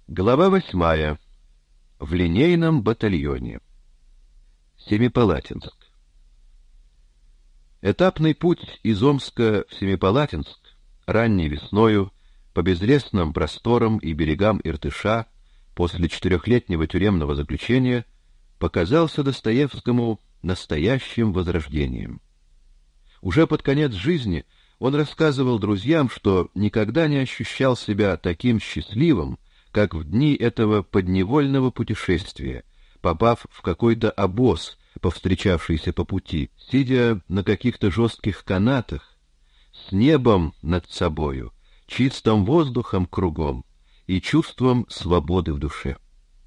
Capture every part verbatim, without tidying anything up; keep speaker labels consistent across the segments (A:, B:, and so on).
A: Глава восьмая. В линейном батальоне. Семипалатинск. Этапный путь из Омска в Семипалатинск ранней весною по безлесным просторам и берегам Иртыша после четырехлетнего тюремного заключения показался Достоевскому настоящим возрождением. Уже под конец жизни он рассказывал друзьям, что никогда не ощущал себя таким счастливым, как в дни этого подневольного путешествия, попав в какой-то обоз, повстречавшийся по пути, сидя на каких-то жестких канатах, с небом над собою, чистым воздухом кругом и чувством свободы в душе.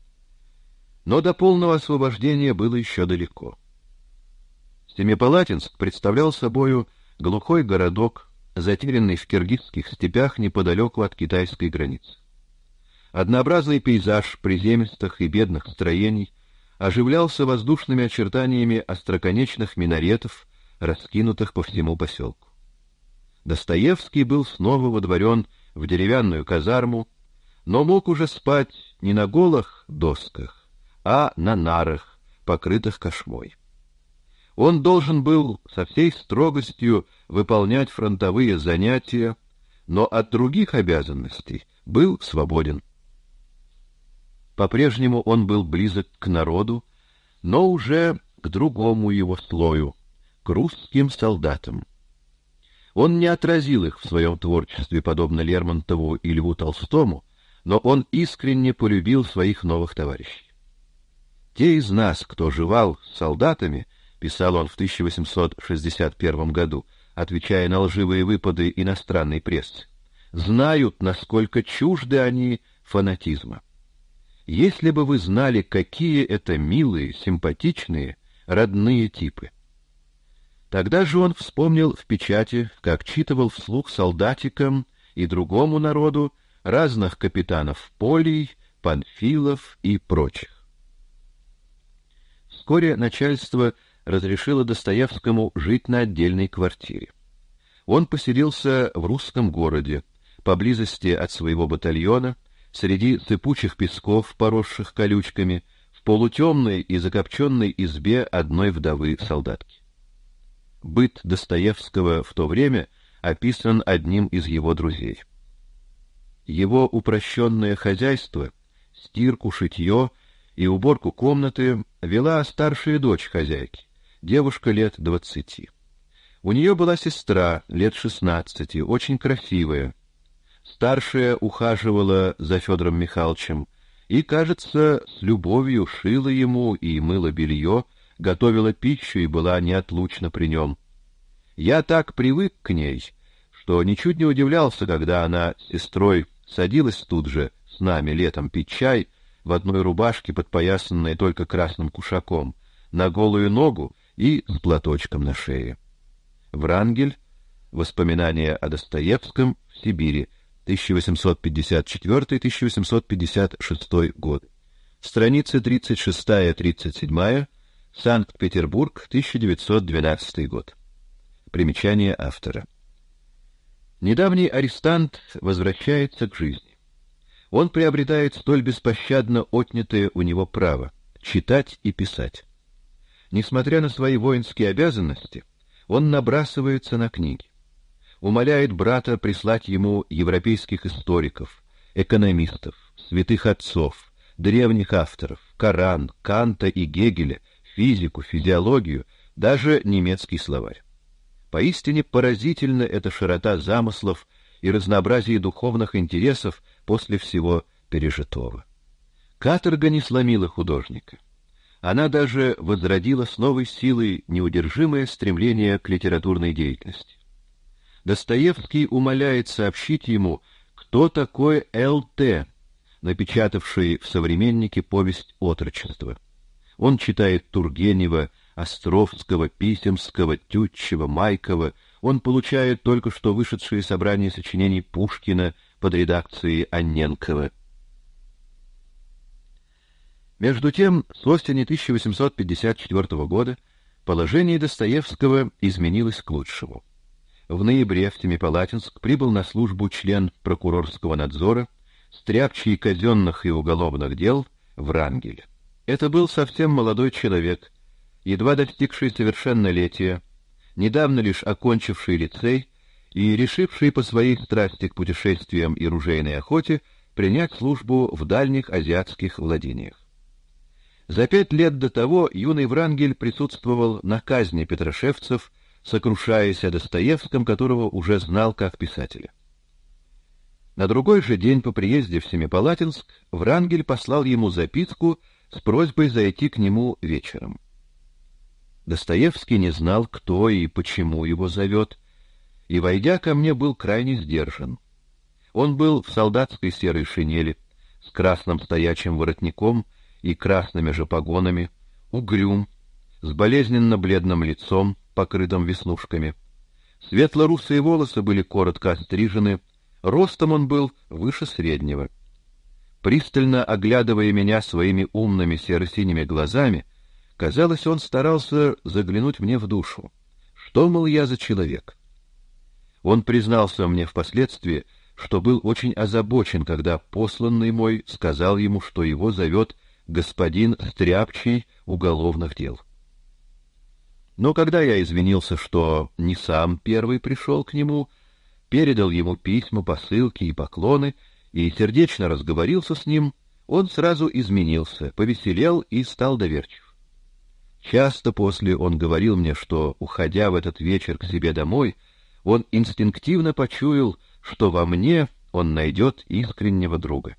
A: Но до полного освобождения было еще далеко. Семипалатинск представлял собою глухой городок, затерянный в киргизских степях неподалеку от китайской границы. Однообразный пейзаж приземистых и бедных строений оживлялся воздушными очертаниями остроконечных минаретов, раскинутых по всему поселку. Достоевский был снова водворен в деревянную казарму, но мог уже спать не на голых досках, а на нарах, покрытых кошмой. Он должен был со всей строгостью выполнять фронтовые занятия, но от других обязанностей был свободен. По-прежнему он был близок к народу, но уже к другому его слою, к русским солдатам. Он не отразил их в своем творчестве, подобно Лермонтову и Льву Толстому, но он искренне полюбил своих новых товарищей. «Те из нас, кто живал с солдатами, — писал он в тысяча восемьсот шестьдесят первом году, отвечая на лживые выпады иностранной прессы, — знают, насколько чужды они фанатизма. Если бы вы знали, какие это милые, симпатичные, родные типы». Тогда же он вспомнил в печати, как читывал вслух солдатикам и другому народу разных капитанов Полей, Панфилов и прочих. Вскоре начальство разрешило Достоевскому жить на отдельной квартире. Он поселился в русском городе, поблизости от своего батальона, среди сыпучих песков, поросших колючками, в полутемной и закопченной избе одной вдовы-солдатки. Быт Достоевского в то время описан одним из его друзей. Его упрощенное хозяйство, стирку, шитье и уборку комнаты вела старшая дочь хозяйки, девушка лет двадцати. У нее была сестра лет шестнадцати, очень красивая. Старшая ухаживала за Федором Михайловичем и, кажется, с любовью шила ему и мыла белье, готовила пищу и была неотлучна при нем. Я так привык к ней, что ничуть не удивлялся, когда она с сестрой садилась тут же с нами летом пить чай в одной рубашке, подпоясанной только красным кушаком, на голую ногу и с платочком на шее. Врангель. Воспоминания о Достоевском в Сибири. тысяча восемьсот пятьдесят четвёртый — тысяча восемьсот пятьдесят шестой год. Страницы тридцать шестая — тридцать седьмая. Санкт-Петербург, тысяча девятьсот двенадцатый год. Примечание автора. Недавний арестант возвращается к жизни. Он приобретает столь беспощадно отнятое у него право — читать и писать. Несмотря на свои воинские обязанности, он набрасывается на книги. Умоляет брата прислать ему европейских историков, экономистов, святых отцов, древних авторов, Коран, Канта и Гегеля, физику, физиологию, даже немецкий словарь. Поистине поразительна эта широта замыслов и разнообразие духовных интересов после всего пережитого. Каторга не сломила художника. Она даже возродила с новой силой неудержимое стремление к литературной деятельности. Достоевский умоляет сообщить ему, кто такой Л Т, напечатавший в «Современнике» повесть «Отрочество». Он читает Тургенева, Островского, Писемского, Тютчева, Майкова. Он получает только что вышедшие собрания сочинений Пушкина под редакцией Анненкова. Между тем, с осени тысяча восемьсот пятьдесят четвёртого года положение Достоевского изменилось к лучшему. В ноябре в Семипалатинск прибыл на службу член прокурорского надзора, стряпчий казенных и уголовных дел Врангель. Это был совсем молодой человек, едва достигший совершеннолетия, недавно лишь окончивший лицей и решивший по своей страсти к путешествиям и ружейной охоте принять службу в дальних азиатских владениях. За пять лет до того юный Врангель присутствовал на казни петрошевцев, сокрушаясь о Достоевском, которого уже знал как писателя. На другой же день по приезде в Семипалатинск Врангель послал ему записку с просьбой зайти к нему вечером. Достоевский не знал, кто и почему его зовет, и, войдя ко мне, был крайне сдержан. Он был в солдатской серой шинели, с красным стоячим воротником и красными же погонами, угрюм, с болезненно-бледным лицом, покрытым веснушками. Светло-русые волосы были коротко острижены, ростом он был выше среднего. Пристально оглядывая меня своими умными серо-синими глазами, казалось, он старался заглянуть мне в душу. Что, мол, я за человек? Он признался мне впоследствии, что был очень озабочен, когда посланный мой сказал ему, что его зовет господин стряпчий уголовных дел. Но когда я извинился, что не сам первый пришел к нему, передал ему письма, посылки и поклоны, и сердечно разговорился с ним, он сразу изменился, повеселел и стал доверчив. Часто после он говорил мне, что, уходя в этот вечер к себе домой, он инстинктивно почуял, что во мне он найдет искреннего друга.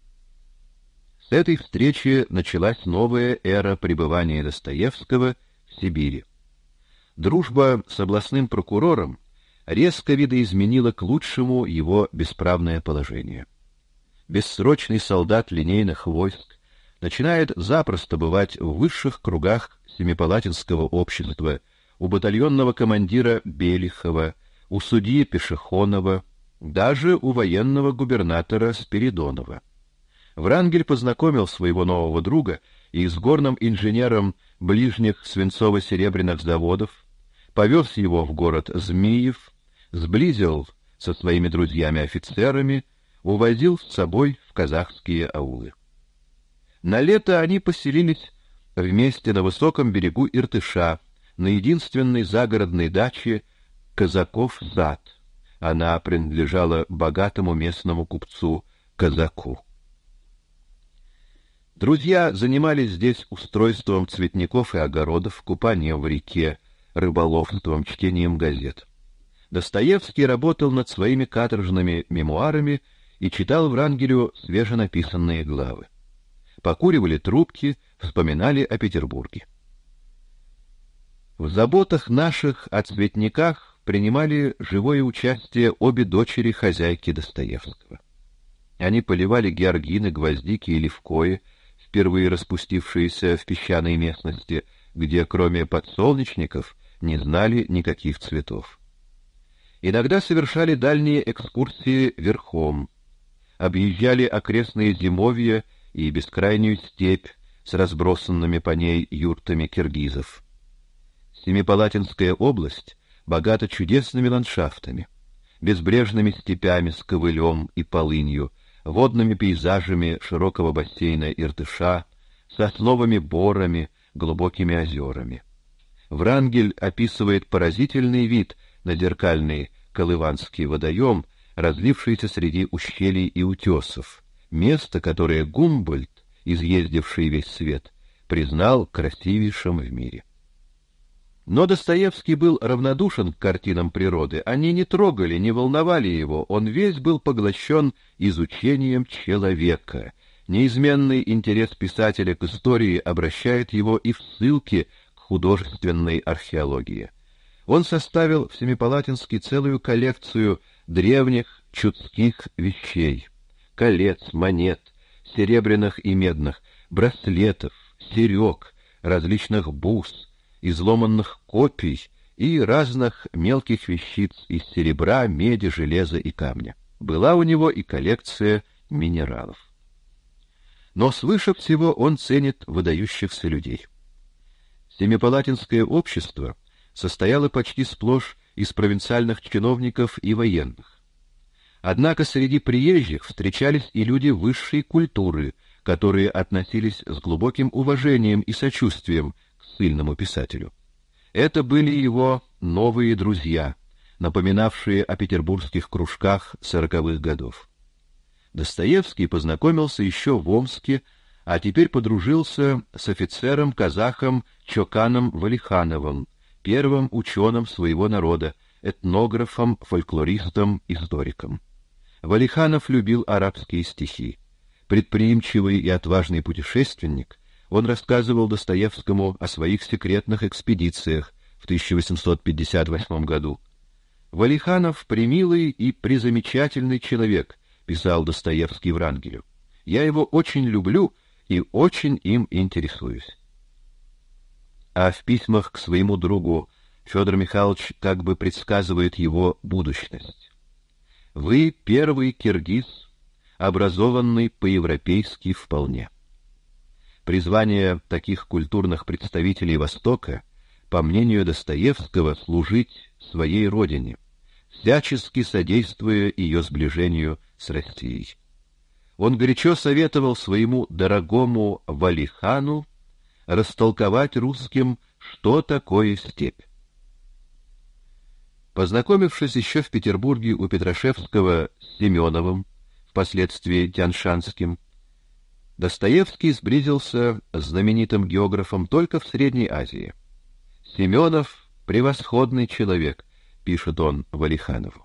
A: С этой встречи началась новая эра пребывания Достоевского в Сибири. Дружба с областным прокурором резко видоизменила к лучшему его бесправное положение. Бессрочный солдат линейных войск начинает запросто бывать в высших кругах Семипалатинского общества, у батальонного командира Белихова, у судьи Пешехонова, даже у военного губернатора Спиридонова. Врангель познакомил своего нового друга и с горным инженером ближних свинцово-серебряных заводов, повез его в город Змиев, сблизил со своими друзьями-офицерами, увозил с собой в казахские аулы. На лето они поселились вместе на высоком берегу Иртыша, на единственной загородной даче Казаков-Зад. Она принадлежала богатому местному купцу Казаку. Друзья занимались здесь устройством цветников и огородов, купанием в реке, рыболовством, чтением газет. Достоевский работал над своими каторжными мемуарами и читал Врангелю свеженаписанные главы. Покуривали трубки, вспоминали о Петербурге. В заботах наших о цветниках принимали живое участие обе дочери хозяйки Достоевского. Они поливали георгины, гвоздики и левкои, впервые распустившиеся в песчаной местности, где кроме подсолнечников не знали никаких цветов. Иногда совершали дальние экскурсии верхом, объезжали окрестные зимовья и бескрайнюю степь с разбросанными по ней юртами киргизов. Семипалатинская область богата чудесными ландшафтами, безбрежными степями с ковылем и полынью, водными пейзажами широкого бассейна Иртыша, сосновыми борами, глубокими озерами. Врангель описывает поразительный вид на зеркальный Колыванский водоем, разлившийся среди ущелий и утесов, место, которое Гумбольдт, изъездивший весь свет, признал красивейшим в мире. Но Достоевский был равнодушен к картинам природы, они не трогали, не волновали его, он весь был поглощен изучением человека. Неизменный интерес писателя к истории обращает его и в ссылки к художественной археологии. Он составил в Семипалатинске целую коллекцию древних чудских вещей, колец, монет, серебряных и медных, браслетов, серег, различных бус, изломанных копий и разных мелких вещиц из серебра, меди, железа и камня. Была у него и коллекция минералов. Но свыше всего он ценит выдающихся людей. Семипалатинское общество состояло почти сплошь из провинциальных чиновников и военных. Однако среди приезжих встречались и люди высшей культуры, которые относились с глубоким уважением и сочувствием к ссыльному писателю. Это были его новые друзья, напоминавшие о петербургских кружках сороковых годов. Достоевский познакомился еще в Омске, а теперь подружился с офицером-казахом Чоканом Валихановым, первым ученым своего народа, этнографом, фольклористом, историком. Валиханов любил арабские стихи. Предприимчивый и отважный путешественник, он рассказывал Достоевскому о своих секретных экспедициях в тысяча восемьсот пятьдесят восьмом году. «Валиханов — премилый и презамечательный человек», — писал Достоевский Врангелю. «Я его очень люблю и очень им интересуюсь». А в письмах к своему другу Федор Михайлович как бы предсказывает его будущность. «Вы первый киргиз, образованный по-европейски вполне». Призвание таких культурных представителей Востока, по мнению Достоевского, служить своей родине, всячески содействуя ее сближению с Россией. Он горячо советовал своему дорогому Валихану растолковать русским, что такое степь. Познакомившись еще в Петербурге у Петрашевского с Семеновым, впоследствии Тяньшанским, Достоевский сблизился с знаменитым географом только в Средней Азии. «Семенов — превосходный человек», — пишет он Валиханову.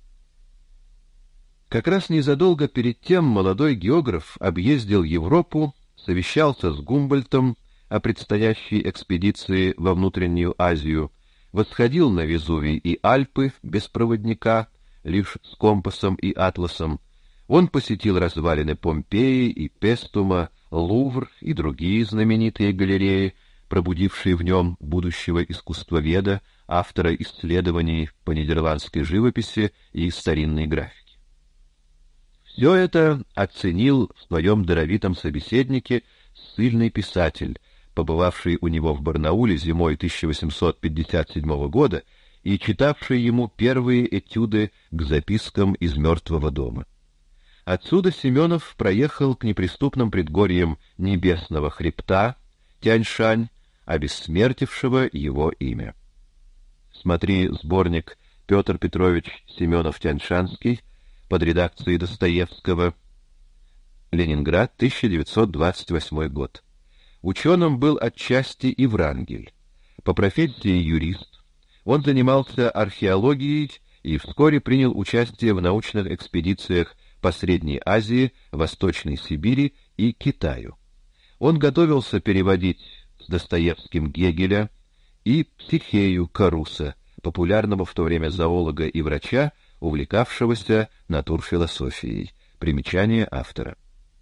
A: Как раз незадолго перед тем молодой географ объездил Европу, совещался с Гумбольдтом о предстоящей экспедиции во внутреннюю Азию, восходил на Везувий и Альпы без проводника, лишь с компасом и атласом. Он посетил развалины Помпеи и Пестума, Лувр и другие знаменитые галереи, пробудившие в нем будущего искусствоведа, автора исследований по нидерландской живописи и старинной графике. Все это оценил в своем даровитом собеседнике ссыльный писатель, побывавший у него в Барнауле зимой тысяча восемьсот пятьдесят седьмого года и читавший ему первые этюды к запискам из «Мертвого дома». Отсюда Семенов проехал к неприступным предгорьям Небесного хребта, Тяньшань, обессмертившего его имя. Смотри сборник «Петр Петрович Семенов-Тяньшанский» под редакцией Достоевского, Ленинград, тысяча девятьсот двадцать восьмой год. Ученым был отчасти и Врангель. По профессии юрист, он занимался археологией и вскоре принял участие в научных экспедициях по Средней Азии, Восточной Сибири и Китаю. Он готовился переводить с Достоевским Гегеля и Психею Каруса, популярного в то время зоолога и врача, увлекавшегося натурфилософией. Примечание автора.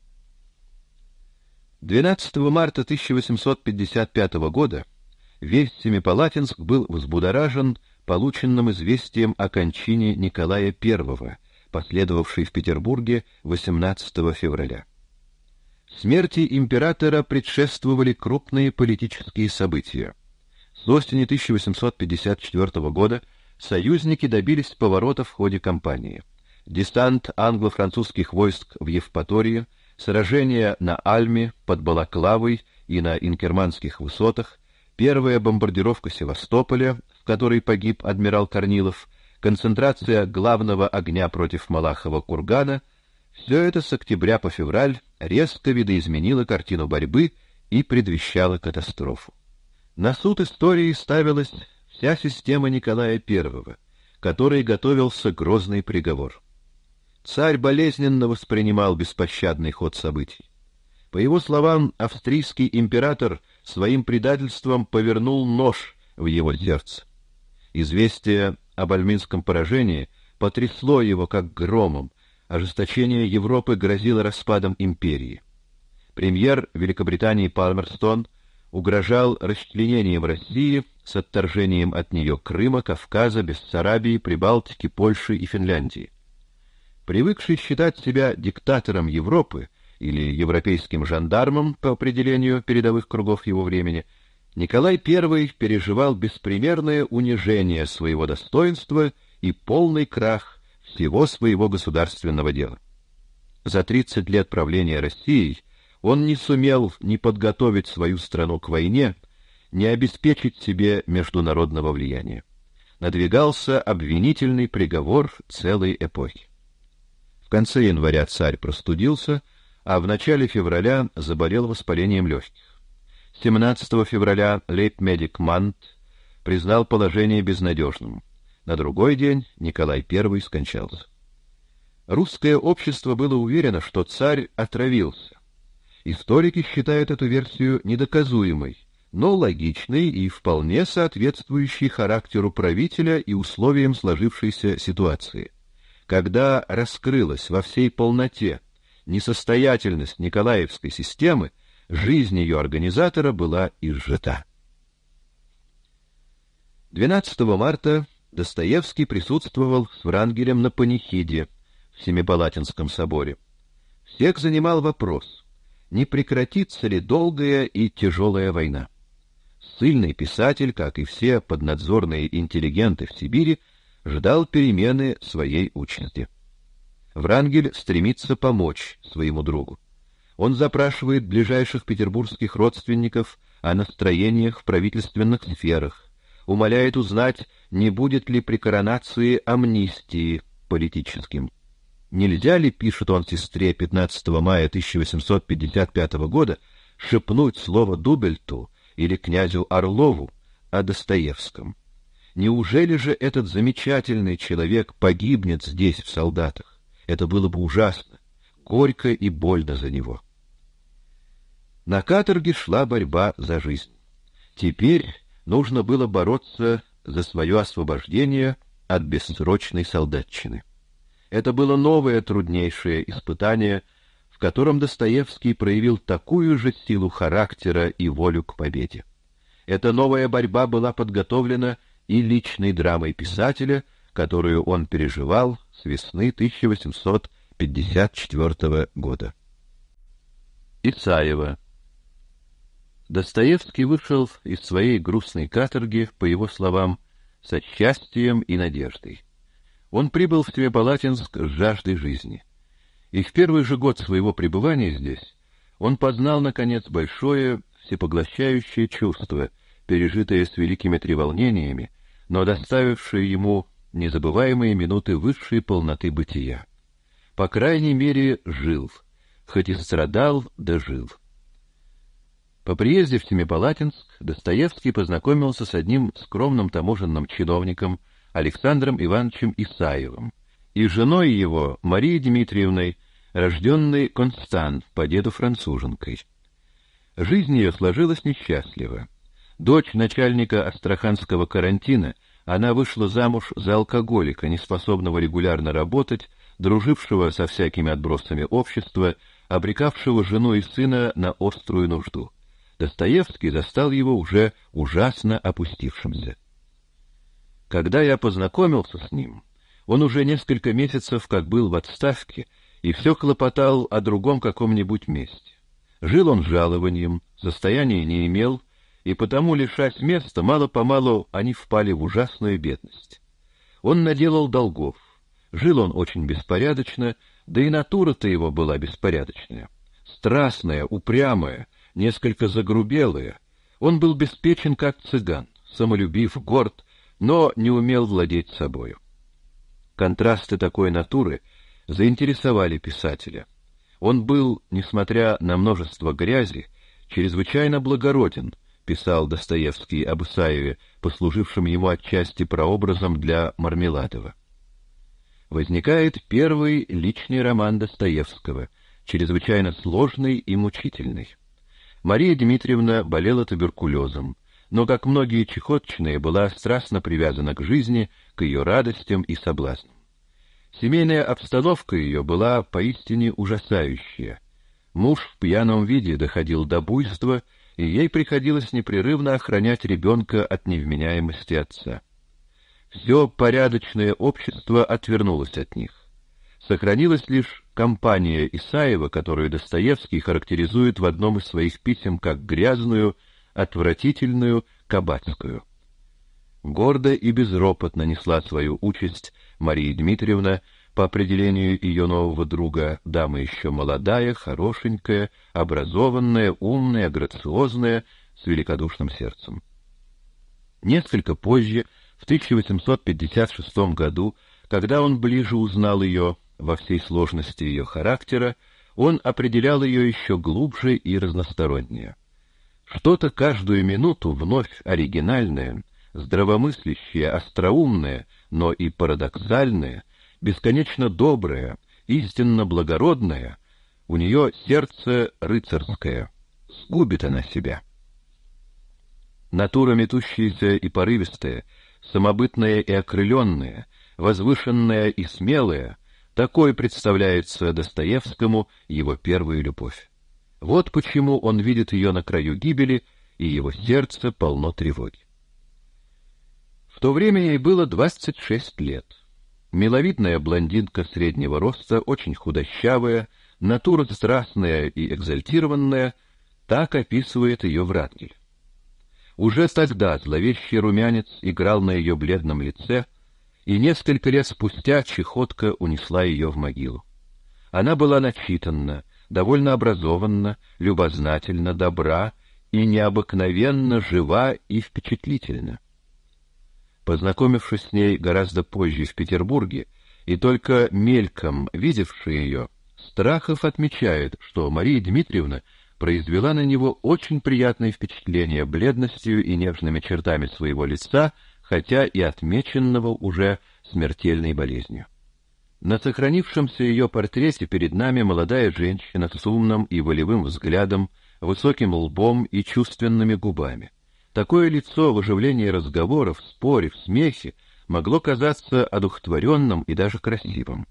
A: двенадцатого марта тысяча восемьсот пятьдесят пятого года весь Семипалатинск был взбудоражен полученным известием о кончине Николая Первого, последовавшей в Петербурге восемнадцатого февраля. Смерти императора предшествовали крупные политические события. С осени тысяча восемьсот пятьдесят четвёртого года союзники добились поворота в ходе кампании. Десант англо-французских войск в Евпатории, сражения на Альме, под Балаклавой и на Инкерманских высотах, первая бомбардировка Севастополя, в которой погиб адмирал Корнилов, концентрация главного огня против Малахова кургана — все это с октября по февраль резко видоизменило картину борьбы и предвещало катастрофу. На суд истории ставилась вся система Николая Первого, которой готовился грозный приговор. Царь болезненно воспринимал беспощадный ход событий. По его словам, австрийский император своим предательством повернул нож в его сердце. Известие об альминском поражении потрясло его как громом, ожесточение Европы грозило распадом империи. Премьер Великобритании Палмерстон угрожал расчленением России с отторжением от нее Крыма, Кавказа, Бессарабии, Прибалтики, Польши и Финляндии. Привыкший считать себя диктатором Европы или европейским жандармом по определению передовых кругов его времени, Николай Первый переживал беспримерное унижение своего достоинства и полный крах всего своего государственного дела. За тридцать лет правления Россией он не сумел ни подготовить свою страну к войне, ни обеспечить себе международного влияния. Надвигался обвинительный приговор целой эпохи. В конце января царь простудился, а в начале февраля заболел воспалением легких. семнадцатого февраля лейб-медик Мант признал положение безнадежным. На другой день Николай Первый скончался. Русское общество было уверено, что царь отравился. Историки считают эту версию недоказуемой, но логичной и вполне соответствующей характеру правителя и условиям сложившейся ситуации. Когда раскрылась во всей полноте несостоятельность Николаевской системы, жизнь ее организатора была изжита. двенадцатого марта Достоевский присутствовал с Врангелем на панихиде в Семипалатинском соборе. Всех занимал вопрос, не прекратится ли долгая и тяжелая война. Ссыльный писатель, как и все поднадзорные интеллигенты в Сибири, ждал перемены своей участи. Врангель стремится помочь своему другу. Он запрашивает ближайших петербургских родственников о настроениях в правительственных сферах, умоляет узнать, не будет ли при коронации амнистии политическим. Нельзя ли, пишет он сестре пятнадцатого мая тысяча восемьсот пятьдесят пятого года, шепнуть слово Дубельту или князю Орлову о Достоевском? Неужели же этот замечательный человек погибнет здесь, в солдатах? Это было бы ужасно, горько и больно за него. На каторге шла борьба за жизнь. Теперь нужно было бороться за свое освобождение от бессрочной солдатчины. Это было новое труднейшее испытание, в котором Достоевский проявил такую же силу характера и волю к победе. Эта новая борьба была подготовлена и личной драмой писателя, которую он переживал с весны тысяча восемьсот пятьдесят четвёртого года. Исаева. Достоевский вышел из своей грустной каторги, по его словам, со счастьем и надеждой. Он прибыл в Семипалатинск с жаждой жизни. И в первый же год своего пребывания здесь он познал, наконец, большое, всепоглощающее чувство, пережитое с великими треволнениями, но доставившее ему незабываемые минуты высшей полноты бытия. По крайней мере, жил, хоть и страдал, да жил. По приезде в Семипалатинск Достоевский познакомился с одним скромным таможенным чиновником Александром Ивановичем Исаевым и женой его Марией Дмитриевной, рожденной Констант, по деду француженкой. Жизнь ее сложилась несчастливо. Дочь начальника астраханского карантина, она вышла замуж за алкоголика, неспособного регулярно работать, дружившего со всякими отбросами общества, обрекавшего жену и сына на острую нужду. Достоевский застал его уже ужасно опустившимся. Когда я познакомился с ним, он уже несколько месяцев как был в отставке и все хлопотал о другом каком-нибудь месте. Жил он жалованием, состояния не имел, и потому, лишась места, мало-помалу они впали в ужасную бедность. Он наделал долгов, жил он очень беспорядочно, да и натура-то его была беспорядочная. Страстная, упрямая, несколько загрубелая, он был беспечен, как цыган, самолюбив, горд, но не умел владеть собою. Контрасты такой натуры заинтересовали писателя. Он был, несмотря на множество грязи, чрезвычайно благороден, писал Достоевский об Исаеве, послужившем ему отчасти прообразом для Мармеладова. Возникает первый личный роман Достоевского, чрезвычайно сложный и мучительный. Мария Дмитриевна болела туберкулезом, но, как многие чехоточные, была страстно привязана к жизни, к ее радостям и соблазнам. Семейная обстановка ее была поистине ужасающая. Муж в пьяном виде доходил до буйства, и ей приходилось непрерывно охранять ребенка от невменяемости отца. Все порядочное общество отвернулось от них. Сохранилась лишь компания Исаева, которую Достоевский характеризует в одном из своих писем как грязную, отвратительную, кабацкую. Гордо и безропотно несла свою участь Мария Дмитриевна, по определению ее нового друга, дама еще молодая, хорошенькая, образованная, умная, грациозная, с великодушным сердцем. Несколько позже, в тысяча восемьсот пятьдесят шестом году, когда он ближе узнал ее во всей сложности ее характера, он определял ее еще глубже и разностороннее. Что-то каждую минуту вновь оригинальное, здравомыслящее, остроумное, но и парадоксальное, бесконечно доброе, истинно благородное, у нее сердце рыцарское, сгубит она себя. Натура метущаяся и порывистая, самобытная и окрыленная, возвышенная и смелая, такой представляется Достоевскому его первая любовь. Вот почему он видит ее на краю гибели, и его сердце полно тревоги. В то время ей было двадцать шесть лет. Миловидная блондинка среднего роста, очень худощавая, натура страстная и экзальтированная, так описывает ее Врангель. Уже тогда зловещий румянец играл на ее бледном лице, и несколько лет спустя чехотка унесла ее в могилу. Она была начитанна, довольно образованна, любознательна, добра и необыкновенно жива и впечатлительна. Познакомившись с ней гораздо позже в Петербурге и только мельком видевший ее, Страхов отмечает, что Мария Дмитриевна произвела на него очень приятное впечатление бледностью и нежными чертами своего лица, хотя и отмеченного уже смертельной болезнью. На сохранившемся ее портрете перед нами молодая женщина с умным и волевым взглядом, высоким лбом и чувственными губами. Такое лицо в оживлении разговоров, в споре, в смехе могло казаться одухотворенным и даже красивым.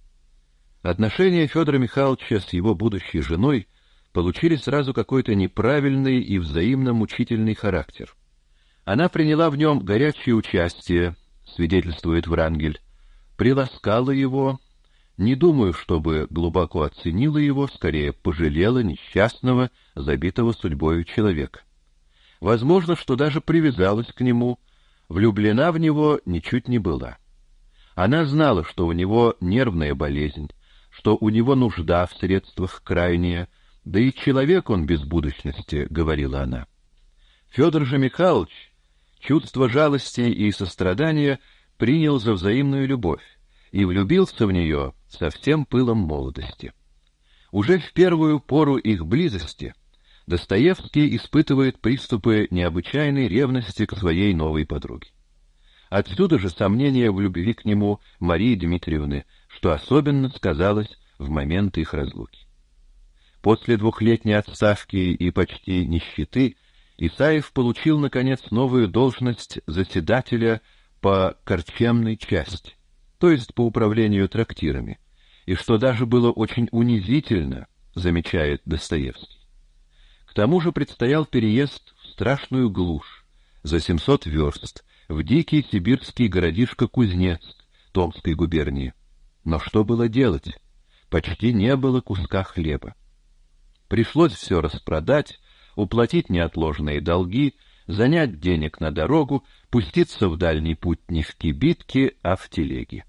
A: Отношения Федора Михайловича с его будущей женой получили сразу какой-то неправильный и взаимно мучительный характер. Она приняла в нем горячее участие, свидетельствует Врангель, приласкала его, не думаю, чтобы глубоко оценила его, скорее пожалела несчастного, забитого судьбою человека. Возможно, что даже привязалась к нему, влюблена в него ничуть не была. Она знала, что у него нервная болезнь, что у него нужда в средствах крайняя, да и человек он без будущности, говорила она. Федор же Михайлович чувство жалости и сострадания принял за взаимную любовь и влюбился в нее со всем пылом молодости. Уже в первую пору их близости Достоевский испытывает приступы необычайной ревности к своей новой подруге. Отсюда же сомнение в любви к нему Марии Дмитриевны, что особенно сказалось в момент их разлуки. После двухлетней отставки и почти нищеты Исаев получил, наконец, новую должность заседателя по корчемной части, то есть по управлению трактирами, и что даже было очень унизительно, замечает Достоевский. К тому же предстоял переезд в страшную глушь, за семьсот верст, в дикий сибирский городишко Кузнецк, Томской губернии. Но что было делать? Почти не было куска хлеба. Пришлось все распродать, уплатить неотложные долги, занять денег на дорогу, пуститься в дальний путь не в кибитке, а в телеге.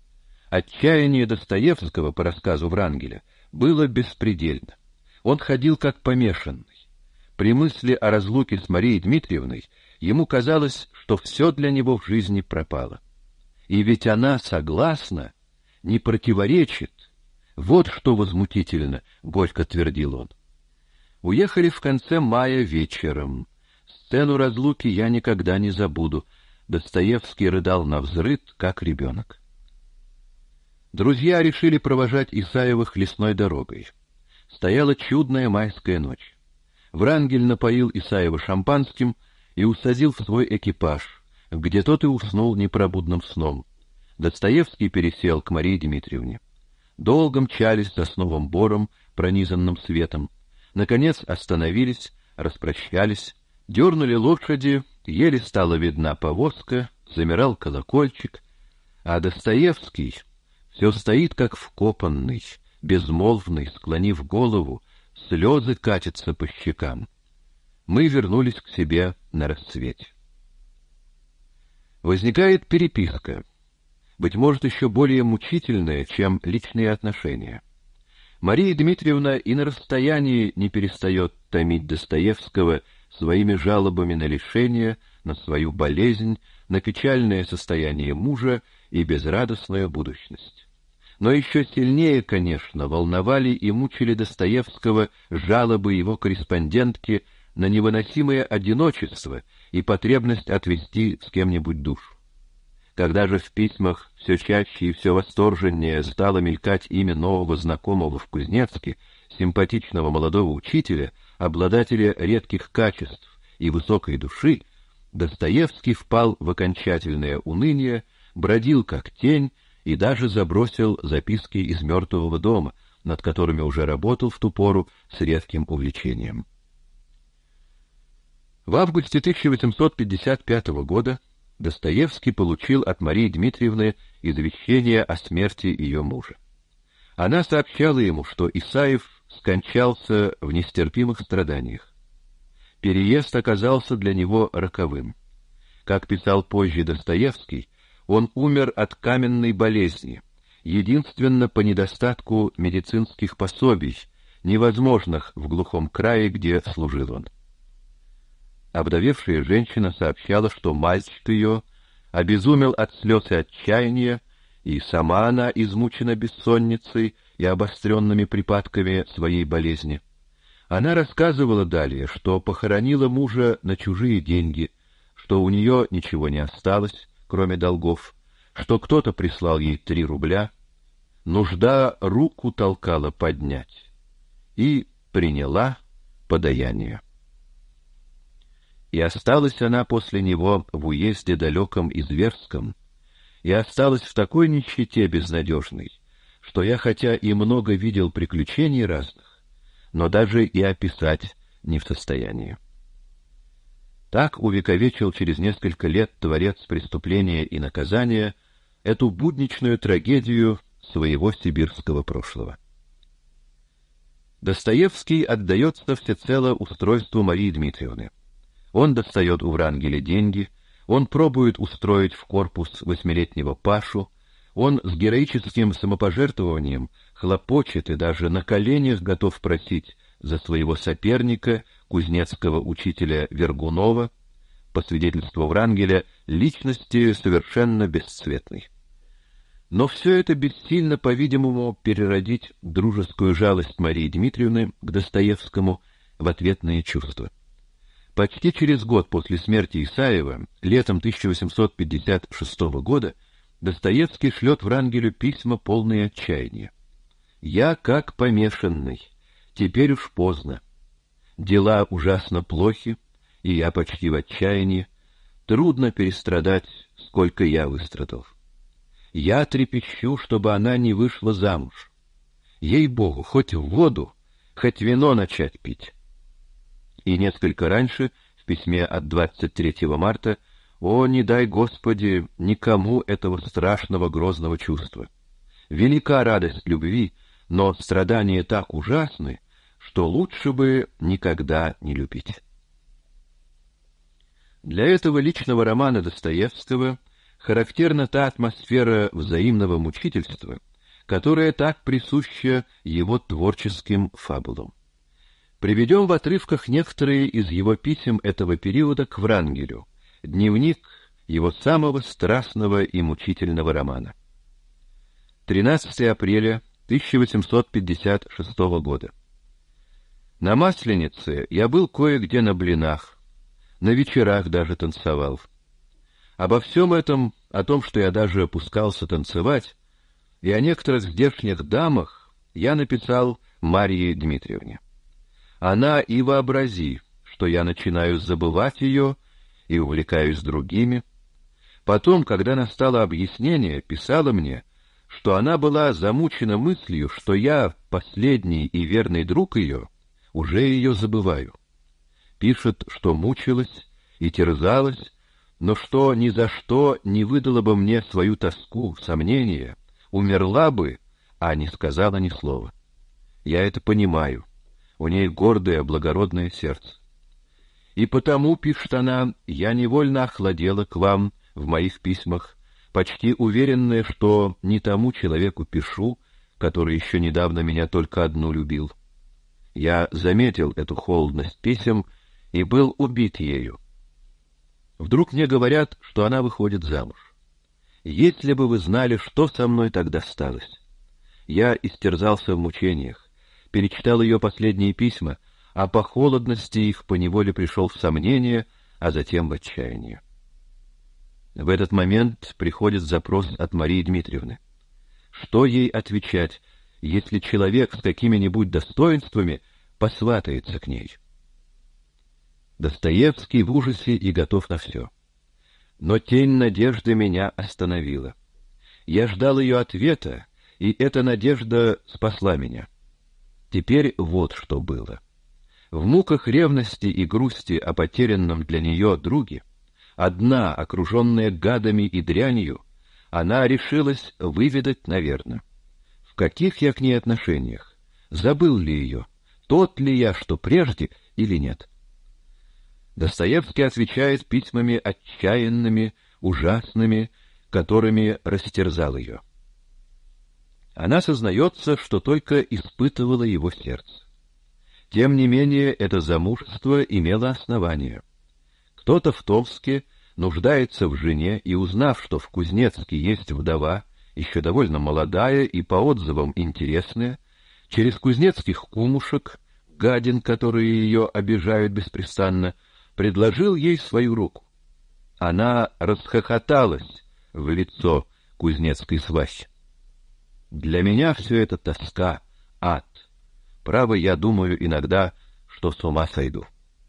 A: Отчаяние Достоевского, по рассказу Врангеля, было беспредельно. Он ходил как помешанный. При мысли о разлуке с Марией Дмитриевной ему казалось, что все для него в жизни пропало. И ведь она согласна, не противоречит. Вот что возмутительно, горько твердил он. Уехали в конце мая вечером. Сцену разлуки я никогда не забуду. Достоевский рыдал навзрыд, как ребенок. Друзья решили провожать Исаевых лесной дорогой. Стояла чудная майская ночь. Врангель напоил Исаева шампанским и усадил в свой экипаж, где тот и уснул непробудным сном. Достоевский пересел к Марии Дмитриевне. Долго мчались сосновым бором, пронизанным светом. Наконец остановились, распрощались, дернули лошади, еле стала видна повозка, замирал колокольчик, а Достоевский все стоит как вкопанный, безмолвный, склонив голову, слезы катятся по щекам. Мы вернулись к себе на рассвете. Возникает переписка. быть может, еще более мучительное, чем личные отношения. Мария Дмитриевна и на расстоянии не перестает томить Достоевского своими жалобами на лишение, на свою болезнь, на печальное состояние мужа и безрадостную будущность. Но еще сильнее, конечно, волновали и мучили Достоевского жалобы его корреспондентки на невыносимое одиночество и потребность отвести с кем-нибудь душу. Когда же в письмах все чаще и все восторженнее стало мелькать имя нового знакомого в Кузнецке, симпатичного молодого учителя, обладателя редких качеств и высокой души, Достоевский впал в окончательное уныние, бродил как тень и даже забросил записки из «Мертвого дома», над которыми уже работал в ту пору с редким увлечением. В августе тысяча восемьсот пятьдесят пятого года Достоевский получил от Марии Дмитриевны извещение о смерти ее мужа. Она сообщала ему, что Исаев скончался в нестерпимых страданиях. Переезд оказался для него роковым. Как писал позже Достоевский, он умер от каменной болезни, единственно по недостатку медицинских пособий, невозможных в глухом крае, где служил он. Обдавевшая женщина сообщала, что мальчик ее обезумел от слез и отчаяния, и сама она измучена бессонницей и обостренными припадками своей болезни. Она рассказывала далее, что похоронила мужа на чужие деньги, что у нее ничего не осталось, кроме долгов, что кто-то прислал ей три рубля, нужда руку толкала поднять, и приняла подаяние. И осталась она после него в уезде далеком и зверском, и осталась в такой нищете безнадежной, что я хотя и много видел приключений разных, но даже и описать не в состоянии. Так увековечил через несколько лет творец преступления и наказания эту будничную трагедию своего сибирского прошлого. Достоевский отдается всецело устройству Марии Дмитриевны. Он достает у Врангеля деньги, он пробует устроить в корпус восьмилетнего Пашу, он с героическим самопожертвованием хлопочет и даже на коленях готов просить за своего соперника, кузнецкого учителя Вергунова, по свидетельству Врангеля, личности совершенно бесцветной. Но все это бессильно, по-видимому, переродить дружескую жалость Марии Дмитриевны к Достоевскому в ответные чувства. Почти через год после смерти Исаева, летом тысяча восемьсот пятьдесят шестого года, Достоевский шлет Врангелю письма, полные отчаяния. «Я как помешанный, теперь уж поздно. Дела ужасно плохи, и я почти в отчаянии. Трудно перестрадать, сколько я выстрадал. Я трепещу, чтобы она не вышла замуж. Ей-богу, хоть в воду, хоть вино начать пить». И несколько раньше, в письме от двадцать третьего марта, «О, не дай, Господи, никому этого страшного грозного чувства. Велика радость любви, но страдания так ужасны, что лучше бы никогда не любить». Для этого личного романа Достоевского характерна та атмосфера взаимного мучительства, которая так присуща его творческим фабулам. Приведем в отрывках некоторые из его писем этого периода к Врангелю, дневник его самого страстного и мучительного романа. тринадцатого апреля тысяча восемьсот пятьдесят шестого года. На Масленице я был кое-где на блинах, на вечерах даже танцевал. Обо всем этом, о том, что я даже опускался танцевать, и о некоторых здешних дамах я написал Марии Дмитриевне. Она и вообрази, что я начинаю забывать ее и увлекаюсь другими. Потом, когда настало объяснение, писала мне, что она была замучена мыслью, что я, последний и верный друг ее, уже ее забываю. Пишет, что мучилась и терзалась, но что ни за что не выдала бы мне свою тоску, сомнения, умерла бы, а не сказала ни слова. Я это понимаю. У ней гордое, благородное сердце. И потому, пишет она, я невольно охладела к вам в моих письмах, почти уверенная, что не тому человеку пишу, который еще недавно меня только одну любил. Я заметил эту холодность писем и был убит ею. Вдруг мне говорят, что она выходит замуж. Если бы вы знали, что со мной тогда сталось. Я истерзался в мучениях, перечитал ее последние письма, а по холодности их поневоле пришел в сомнение, а затем в отчаяние. В этот момент приходит запрос от Марии Дмитриевны. Что ей отвечать, если человек с какими-нибудь достоинствами посватается к ней? Достоевский в ужасе и готов на все. Но тень надежды меня остановила. Я ждал ее ответа, и эта надежда спасла меня. Теперь вот что было. В муках ревности и грусти о потерянном для нее друге, одна, окруженная гадами и дрянью, она решилась выведать, наверное, в каких я к ней отношениях, забыл ли ее, тот ли я, что прежде, или нет. Достоевский отвечает письмами отчаянными, ужасными, которыми растерзал ее. Она сознается, что только испытывала его сердце. Тем не менее, это замужество имело основание. Кто-то в Томске нуждается в жене, и, узнав, что в Кузнецке есть вдова, еще довольно молодая и по отзывам интересная, через кузнецких кумушек, гадин, которые ее обижают беспрестанно, предложил ей свою руку. Она расхохоталась в лицо кузнецкой свахи. Для меня все это тоска, ад. Право, я думаю иногда, что с ума сойду.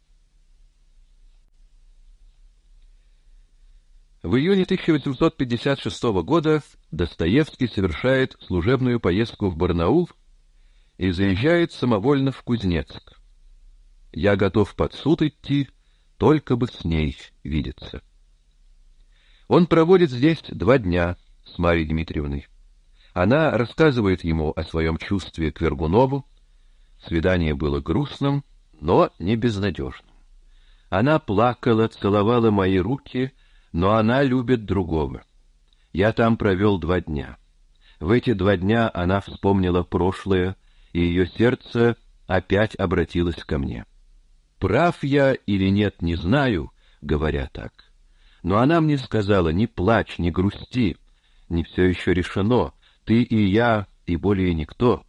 A: В июне тысяча восемьсот пятьдесят шестого года Достоевский совершает служебную поездку в Барнаул и заезжает самовольно в Кузнецк. Я готов под суд идти, только бы с ней видеться. Он проводит здесь два дня с Марьей Дмитриевной. Она рассказывает ему о своем чувстве к Вергунову. Свидание было грустным, но не безнадежным. Она плакала, целовала мои руки, но она любит другого. Я там провел два дня. В эти два дня она вспомнила прошлое, и ее сердце опять обратилось ко мне. Прав я или нет, не знаю, говоря так. Но она мне сказала: не плачь, не грусти, не все еще решено, ты и я, и более никто.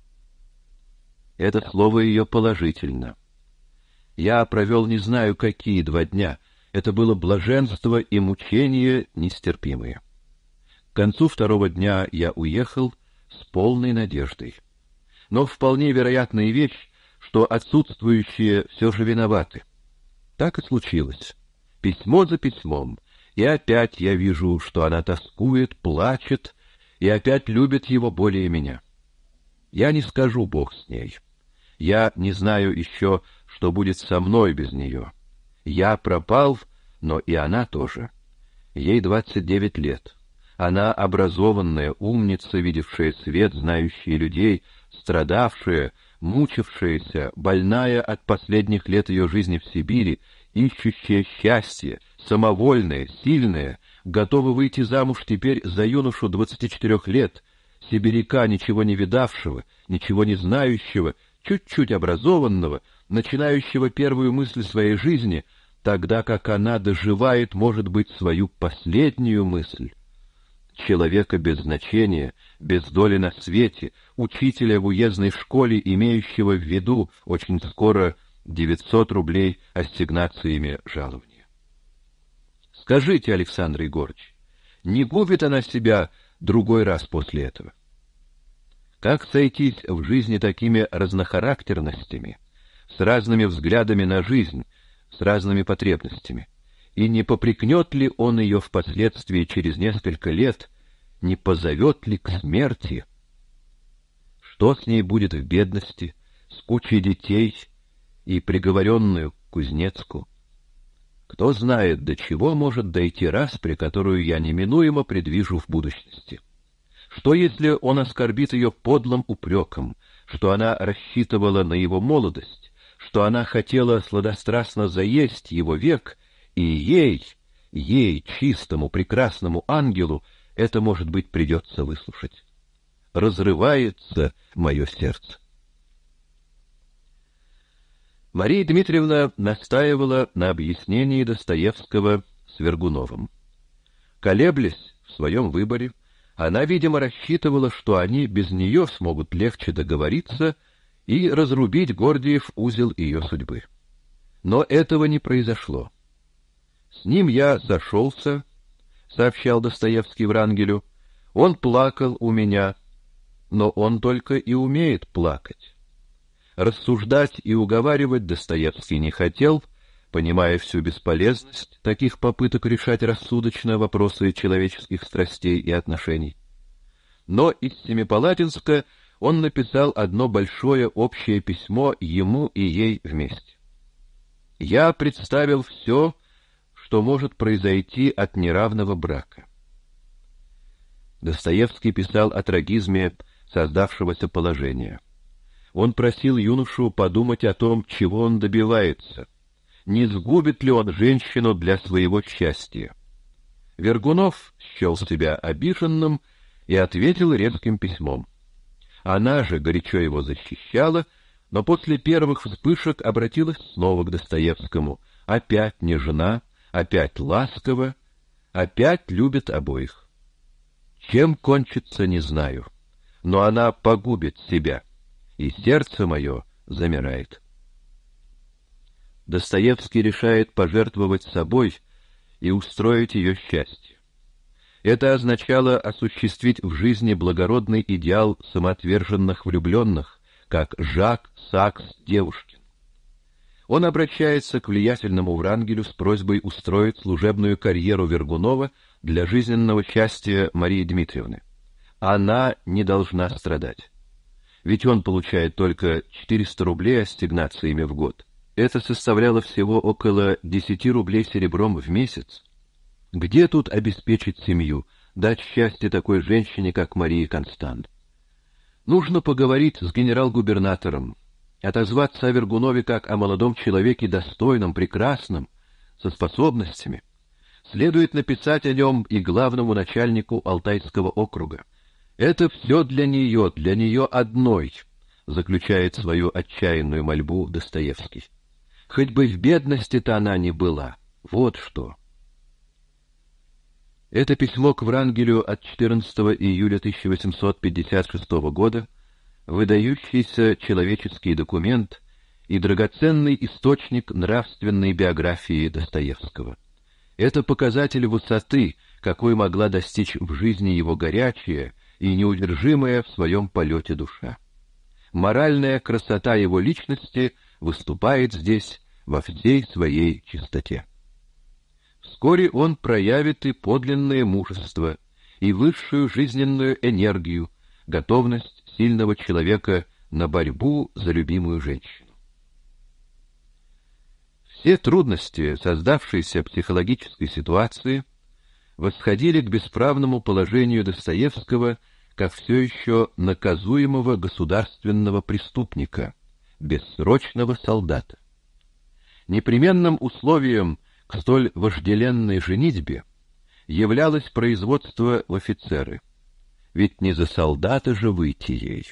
A: Это слово ее положительно. Я провел не знаю какие два дня, это было блаженство и мучение нестерпимые. К концу второго дня я уехал с полной надеждой. Но вполне вероятная вещь, что отсутствующие все же виноваты. Так и случилось. Письмо за письмом, и опять я вижу, что она тоскует, плачет, и опять любит его более меня. Я не скажу, Бог с ней. Я не знаю еще, что будет со мной без нее. Я пропал, но и она тоже. Ей двадцать девять лет. Она образованная, умница, видевшая свет, знающая людей, страдавшая, мучившаяся, больная от последних лет ее жизни в Сибири, ищущая счастье, самовольная, сильная, готова выйти замуж теперь за юношу двадцати четырех лет, сибиряка, ничего не видавшего, ничего не знающего, чуть-чуть образованного, начинающего первую мысль своей жизни, тогда как она доживает, может быть, свою последнюю мысль. Человека без значения, без доли на свете, учителя в уездной школе, имеющего в виду очень скоро девятьсот рублей ассигнациями жалования. Скажите, Александр Егорыч, не губит она себя другой раз после этого? Как сойтись в жизни такими разнохарактерностями, с разными взглядами на жизнь, с разными потребностями? И не попрекнет ли он ее впоследствии через несколько лет, не позовет ли к смерти? Что с ней будет в бедности, с кучей детей и приговоренную к Кузнецку? Кто знает, до чего может дойти распря, которую я неминуемо предвижу в будущности. Что, если он оскорбит ее подлым упреком, что она рассчитывала на его молодость, что она хотела сладострастно заесть его век, и ей, ей, чистому, прекрасному ангелу, это, может быть, придется выслушать. Разрывается мое сердце. Мария Дмитриевна настаивала на объяснении Достоевского с Вергуновым. Колеблясь в своем выборе, она, видимо, рассчитывала, что они без нее смогут легче договориться и разрубить Гордиев узел ее судьбы. Но этого не произошло. «С ним я сошелся», — сообщал Достоевский Врангелю, — «он плакал у меня, но он только и умеет плакать». Рассуждать и уговаривать Достоевский не хотел, понимая всю бесполезность таких попыток решать рассудочно вопросы человеческих страстей и отношений. Но из Семипалатинска он написал одно большое общее письмо ему и ей вместе. «Я представил все, что может произойти от неравного брака». Достоевский писал о трагизме создавшегося положения. Он просил юношу подумать о том, чего он добивается, не сгубит ли он женщину для своего счастья. Вергунов счел себя обиженным и ответил резким письмом. Она же горячо его защищала, но после первых вспышек обратилась снова к Достоевскому. Опять нежна, опять ласково, опять любит обоих. Чем кончится, не знаю, но она погубит себя, и сердце мое замирает. Достоевский решает пожертвовать собой и устроить ее счастье. Это означало осуществить в жизни благородный идеал самоотверженных влюбленных, как Жак Сакс Девушкин. Он обращается к влиятельному Врангелю с просьбой устроить служебную карьеру Вергунова для жизненного счастья Марии Дмитриевны. Она не должна страдать. Ведь он получает только четыреста рублей ассигнациями в год. Это составляло всего около десяти рублей серебром в месяц. Где тут обеспечить семью, дать счастье такой женщине, как Мария Констант? Нужно поговорить с генерал-губернатором, отозваться о Вергунове как о молодом человеке достойном, прекрасном, со способностями. Следует написать о нем и главному начальнику Алтайского округа. Это все для нее, для нее одной, заключает свою отчаянную мольбу Достоевский. Хоть бы в бедности-то она не была, вот что. Это письмо к Врангелю от четырнадцатого июля тысяча восемьсот пятьдесят шестого года, выдающийся человеческий документ и драгоценный источник нравственной биографии Достоевского. Это показатель высоты, какой могла достичь в жизни его горячая и неудержимая в своем полете душа. Моральная красота его личности выступает здесь во всей своей чистоте. Вскоре он проявит и подлинное мужество, и высшую жизненную энергию, готовность сильного человека на борьбу за любимую женщину. Все трудности создавшейся психологической ситуации восходили к бесправному положению Достоевского как все еще наказуемого государственного преступника, бессрочного солдата. Непременным условием к столь вожделенной женитьбе являлось производство в офицеры, ведь не за солдата же выйти ей.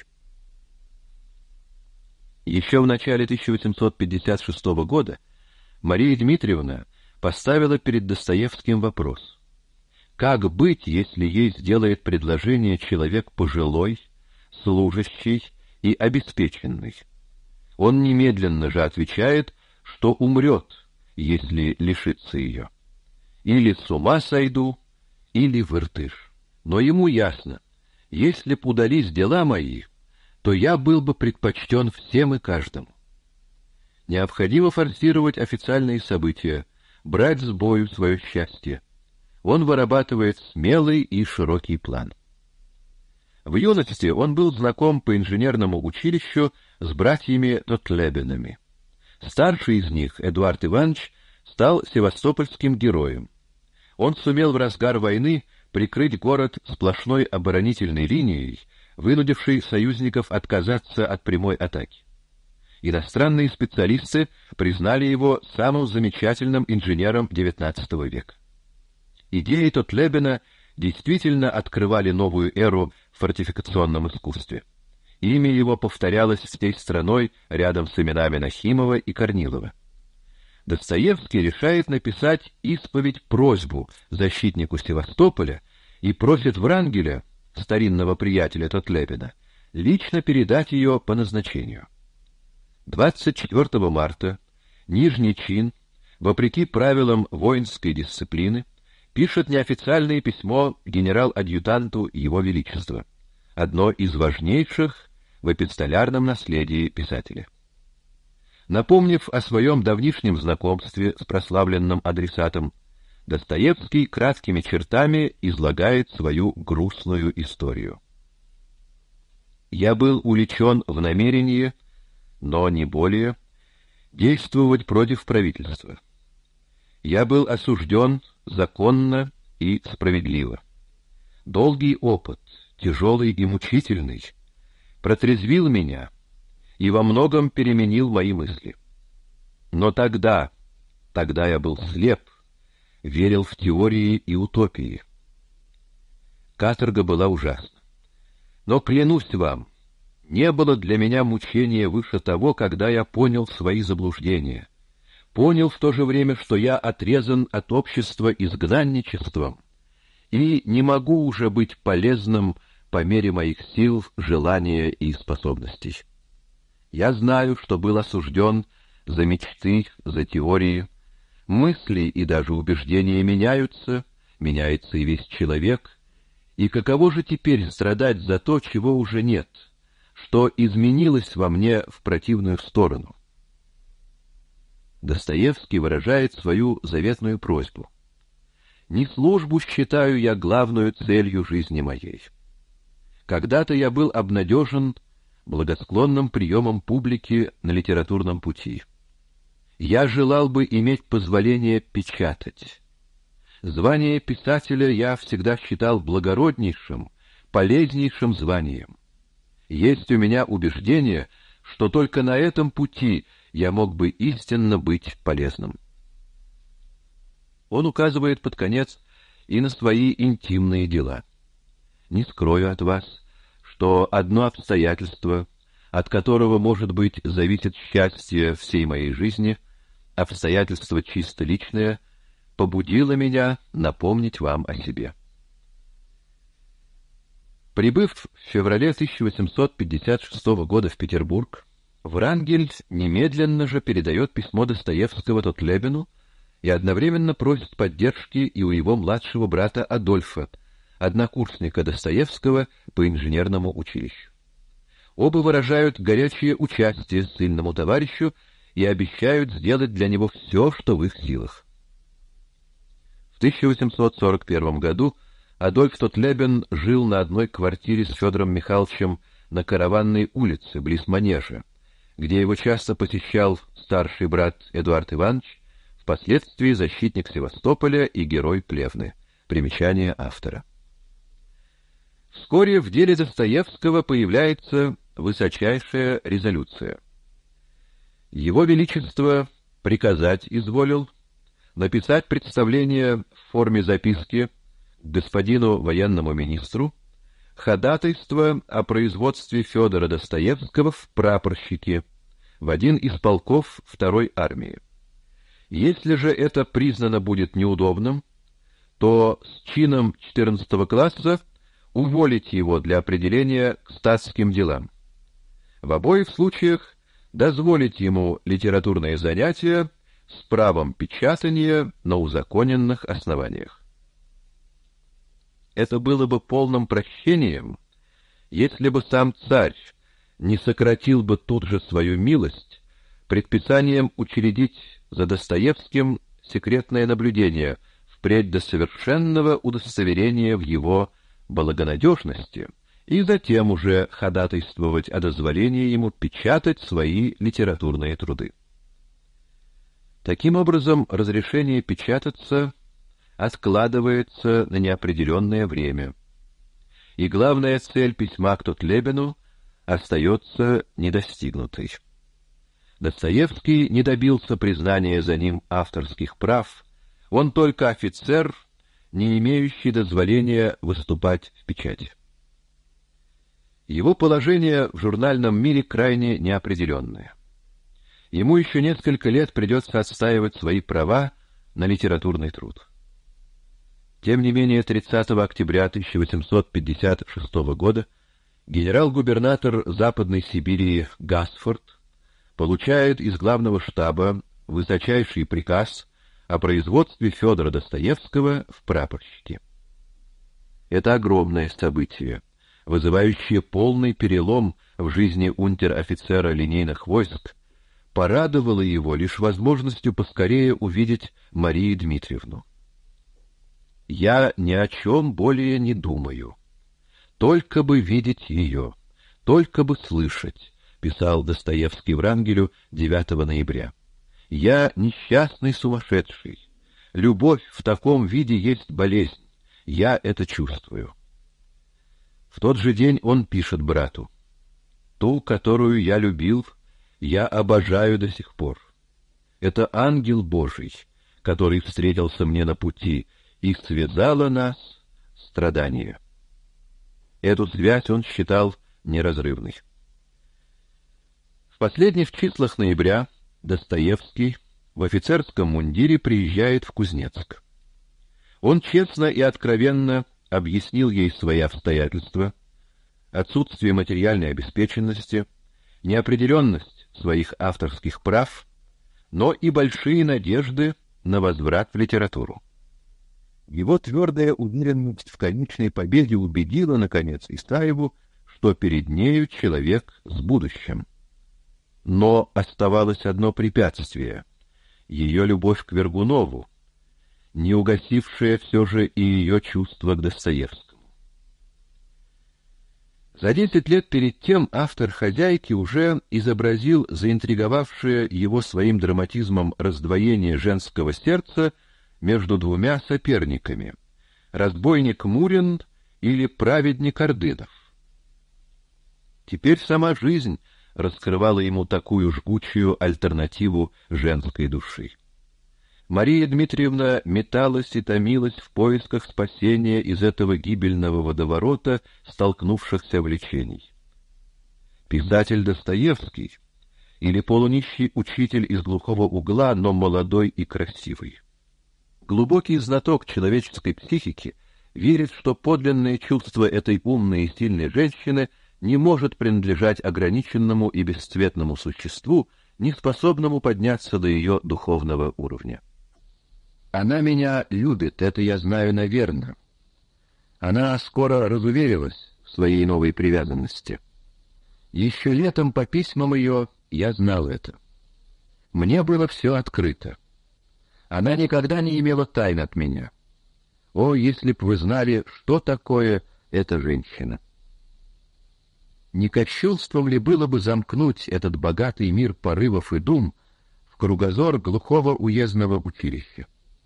A: Еще в начале тысяча восемьсот пятьдесят шестого года Мария Дмитриевна поставила перед Достоевским вопрос: как быть, если ей сделает предложение человек пожилой, служащий и обеспеченный? Он немедленно же отвечает, что умрет, если лишится ее. Или с ума сойду, или в Иртыш. Но ему ясно, если б удались дела мои, то я был бы предпочтен всем и каждому. Необходимо форсировать официальные события, брать с бою свое счастье. Он вырабатывает смелый и широкий план. В юности он был знаком по инженерному училищу с братьями Тотлебенами. Старший из них, Эдуард Иванович, стал севастопольским героем. Он сумел в разгар войны прикрыть город сплошной оборонительной линией, вынудившей союзников отказаться от прямой атаки. Иностранные специалисты признали его самым замечательным инженером девятнадцатого века. Идеи Тотлебена действительно открывали новую эру в фортификационном искусстве. Имя его повторялось всей страной рядом с именами Нахимова и Корнилова. Достоевский решает написать исповедь-просьбу защитнику Севастополя и просит Врангеля, старинного приятеля Тотлебина, лично передать ее по назначению. двадцать четвёртого марта нижний чин, вопреки правилам воинской дисциплины, пишет неофициальное письмо генерал-адъютанту Его Величества, одно из важнейших в эпистолярном наследии писателя. Напомнив о своем давнишнем знакомстве с прославленным адресатом, Достоевский краткими чертами излагает свою грустную историю. «Я был увлечен в намерении, но не более, действовать против правительства. Я был осужден законно и справедливо. Долгий опыт, тяжелый и мучительный, протрезвил меня и во многом переменил мои мысли. Но тогда, тогда я был слеп, верил в теории и утопии. Каторга была ужасна. Но, клянусь вам, не было для меня мучения выше того, когда я понял свои заблуждения, понял в то же время, что я отрезан от общества изгнанничеством и не могу уже быть полезным по мере моих сил, желания и способностей. Я знаю, что был осужден за мечты, за теории. Мысли и даже убеждения меняются, меняется и весь человек. И каково же теперь страдать за то, чего уже нет, что изменилось во мне в противную сторону? Достоевский выражает свою заветную просьбу. «Не службу считаю я главную целью жизни моей. Когда-то я был обнадежен благосклонным приемом публики на литературном пути. Я желал бы иметь позволение печатать. Звание писателя я всегда считал благороднейшим, полезнейшим званием. Есть у меня убеждение, что только на этом пути я мог бы истинно быть полезным». Он указывает под конец и на свои интимные дела. «Не скрою от вас, что одно обстоятельство, от которого, может быть, зависит счастье всей моей жизни, обстоятельство чисто личное, побудило меня напомнить вам о себе». Прибыв в феврале тысяча восемьсот пятьдесят шестого года в Петербург, Врангель немедленно же передает письмо Достоевского Тотлебину и одновременно просит поддержки и у его младшего брата Адольфа, однокурсника Достоевского по инженерному училищу. Оба выражают горячее участие ссыльному товарищу и обещают сделать для него все, что в их силах. В тысяча восемьсот сорок первом году Адольф Тотлебин жил на одной квартире с Федором Михайловичем на Караванной улице, близ Манежа, где его часто посещал старший брат Эдуард Иванович, впоследствии защитник Севастополя и герой Плевны. Примечание автора. Вскоре в деле Достоевского появляется высочайшая резолюция. Его Величество приказать изволил написать представление в форме записки господину военному министру ходатайство о производстве Федора Достоевского в прапорщике в один из полков второй армии. Если же это признано будет неудобным, то с чином четырнадцатого класса уволить его для определения к статским делам. В обоих случаях дозволить ему литературные занятия с правом печатания на узаконенных основаниях. Это было бы полным прощением, если бы сам царь не сократил бы тут же свою милость предписанием учредить за Достоевским секретное наблюдение впредь до совершенного удостоверения в его благонадежности и затем уже ходатайствовать о дозволении ему печатать свои литературные труды. Таким образом, разрешение печататься откладывается на неопределенное время, и главная цель письма к Тотлебину остается недостигнутой. Достоевский не добился признания за ним авторских прав, он только офицер, не имеющий дозволения выступать в печати. Его положение в журнальном мире крайне неопределенное. Ему еще несколько лет придется отстаивать свои права на литературный труд. Тем не менее, тридцатого октября тысяча восемьсот пятьдесят шестого года генерал-губернатор Западной Сибири Гасфорд получает из главного штаба высочайший приказ о производстве Федора Достоевского в прапорщики. Это огромное событие, вызывающее полный перелом в жизни унтер-офицера линейных войск, порадовало его лишь возможностью поскорее увидеть Марию Дмитриевну. «Я ни о чем более не думаю. Только бы видеть ее, только бы слышать», — писал Достоевский Врангелю девятого ноября. «Я несчастный сумасшедший. Любовь в таком виде есть болезнь. Я это чувствую». В тот же день он пишет брату: «Ту, которую я любил, я обожаю до сих пор. Это ангел Божий, который встретился мне на пути, и связало нас страдание». Эту связь он считал неразрывной. В последних числах ноября Достоевский в офицерском мундире приезжает в Кузнецк. Он честно и откровенно объяснил ей свои обстоятельства, отсутствие материальной обеспеченности, неопределенность своих авторских прав, но и большие надежды на возврат в литературу. Его твердая уверенность в конечной победе убедила, наконец, Исаеву, что перед нею человек с будущим. Но оставалось одно препятствие — ее любовь к Вергунову, не угасившая все же и ее чувство к Достоевскому. За десять лет перед тем автор «Хозяйки» уже изобразил заинтриговавшее его своим драматизмом раздвоение женского сердца между двумя соперниками — разбойник Мурин или праведник Ордынов. Теперь сама жизнь раскрывала ему такую жгучую альтернативу женской души. Мария Дмитриевна металась и томилась в поисках спасения из этого гибельного водоворота столкнувшихся влечений. Писатель Достоевский или полунищий учитель из глухого угла, но молодой и красивый. Глубокий знаток человеческой психики верит, что подлинное чувство этой умной и сильной женщины не может принадлежать ограниченному и бесцветному существу, не способному подняться до ее духовного уровня. Она меня любит, это я знаю наверно. Она скоро разуверилась в своей новой привязанности. Еще летом по письмам ее я знал это. Мне было все открыто. Она никогда не имела тайн от меня. О, если б вы знали, что такое эта женщина! Не кощунством ли было бы замкнуть этот богатый мир порывов и дум в кругозор глухого уездного училища?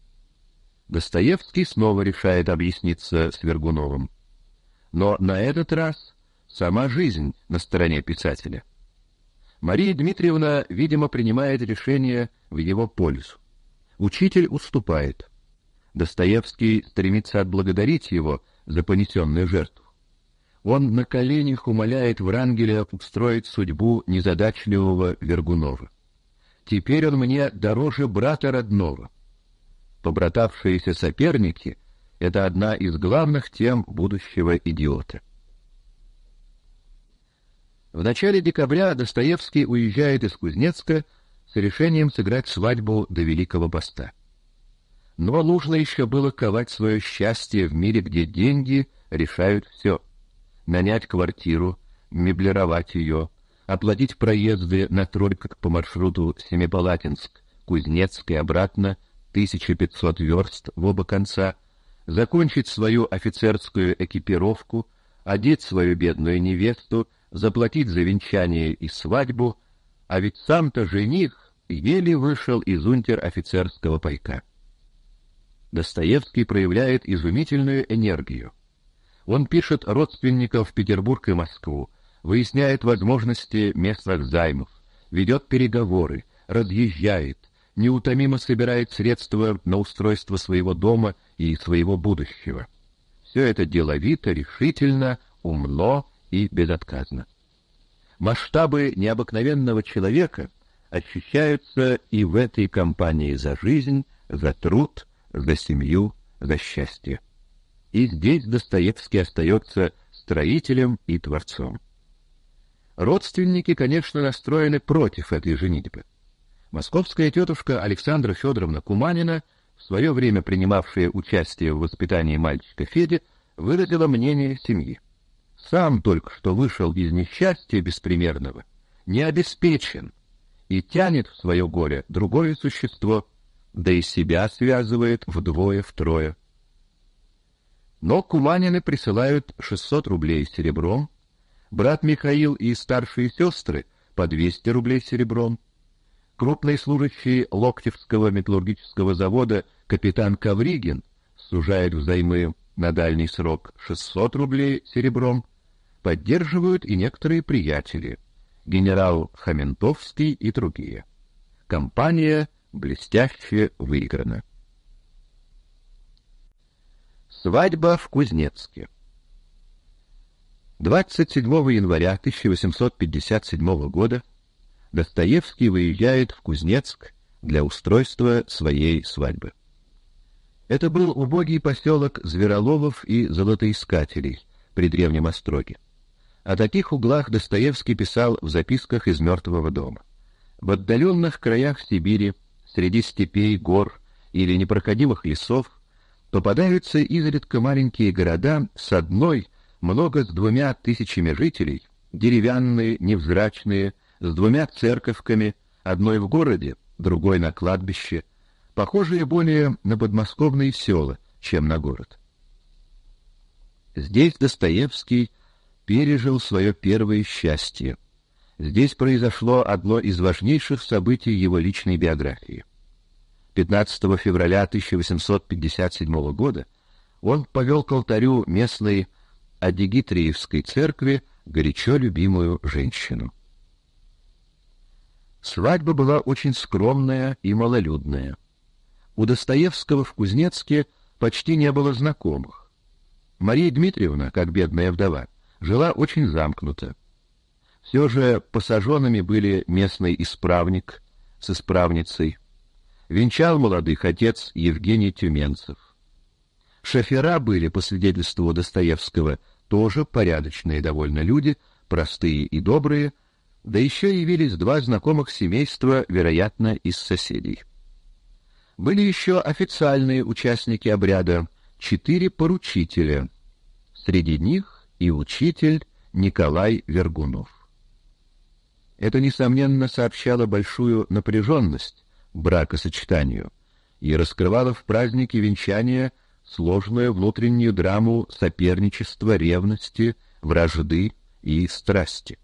A: Достоевский снова решает объясниться с Вергуновым. Но на этот раз сама жизнь на стороне писателя. Мария Дмитриевна, видимо, принимает решение в его пользу. Учитель уступает. Достоевский стремится отблагодарить его за понесенную жертву. Он на коленях умоляет Врангеля устроить судьбу незадачливого Вергунова. Теперь он мне дороже брата родного. Побратавшиеся соперники — это одна из главных тем будущего идиота. В начале декабря Достоевский уезжает из Кузнецка с решением сыграть свадьбу до Великого Поста. Но нужно еще было ковать свое счастье в мире, где деньги решают все. Нанять квартиру, меблировать ее, оплатить проезды на тройках по маршруту Семипалатинск, Кузнецк и обратно, тысяча пятьсот верст в оба конца, закончить свою офицерскую экипировку, одеть свою бедную невесту, заплатить за венчание и свадьбу, а ведь сам-то жених еле вышел из унтер-офицерского пайка. Достоевский проявляет изумительную энергию. Он пишет родственников в Петербург и Москву, выясняет возможности местных займов, ведет переговоры, разъезжает, неутомимо собирает средства на устройство своего дома и своего будущего. Все это деловито, решительно, умно и безотказно. Масштабы необыкновенного человека ощущаются и в этой кампании за жизнь, за труд, за семью, за счастье. И здесь Достоевский остается строителем и творцом. Родственники, конечно, настроены против этой женитьбы. Московская тетушка Александра Федоровна Куманина, в свое время принимавшая участие в воспитании мальчика Феди, выразила мнение семьи. Сам только что вышел из несчастья беспримерного, не обеспечен, и тянет в свое горе другое существо, да и себя связывает вдвое-втрое. Но Куманины присылают шестьсот рублей серебром, брат Михаил и старшие сестры по двести рублей серебром, крупный служащий Локтевского металлургического завода капитан Ковригин сужает взаймы на дальний срок шестьсот рублей серебром, поддерживают и некоторые приятели, генерал Хаментовский и другие. Компания блестяще выиграна. Свадьба в Кузнецке. двадцать седьмого января тысяча восемьсот пятьдесят седьмого года Достоевский выезжает в Кузнецк для устройства своей свадьбы. Это был убогий поселок Звероловов и Золотоискателей при Древнем Остроге. О таких углах Достоевский писал в записках из «Мертвого дома». В отдаленных краях Сибири, среди степей, гор или непроходимых лесов, попадаются изредка маленькие города с одной, много с двумя тысячами жителей, деревянные, невзрачные, с двумя церковками, одной в городе, другой на кладбище, похожие более на подмосковные села, чем на город. Здесь Достоевский пережил свое первое счастье. Здесь произошло одно из важнейших событий его личной биографии. пятнадцатого февраля тысяча восемьсот пятьдесят седьмого года он повел к алтарю местной Адигитриевской церкви горячо любимую женщину. Свадьба была очень скромная и малолюдная. У Достоевского в Кузнецке почти не было знакомых. Мария Дмитриевна, как бедная вдова, жила очень замкнуто. Все же посаженными были местный исправник с исправницей. Венчал молодых отец Евгений Тюменцев. Шофера были, по свидетельству Достоевского, тоже порядочные довольно люди, простые и добрые, да еще явились два знакомых семейства, вероятно, из соседей. Были еще официальные участники обряда, четыре поручителя, среди них и учитель Николай Вергунов. Это, несомненно, сообщало большую напряженность бракосочетанию и раскрывало в празднике венчания сложную внутреннюю драму соперничества, ревности, вражды и страсти.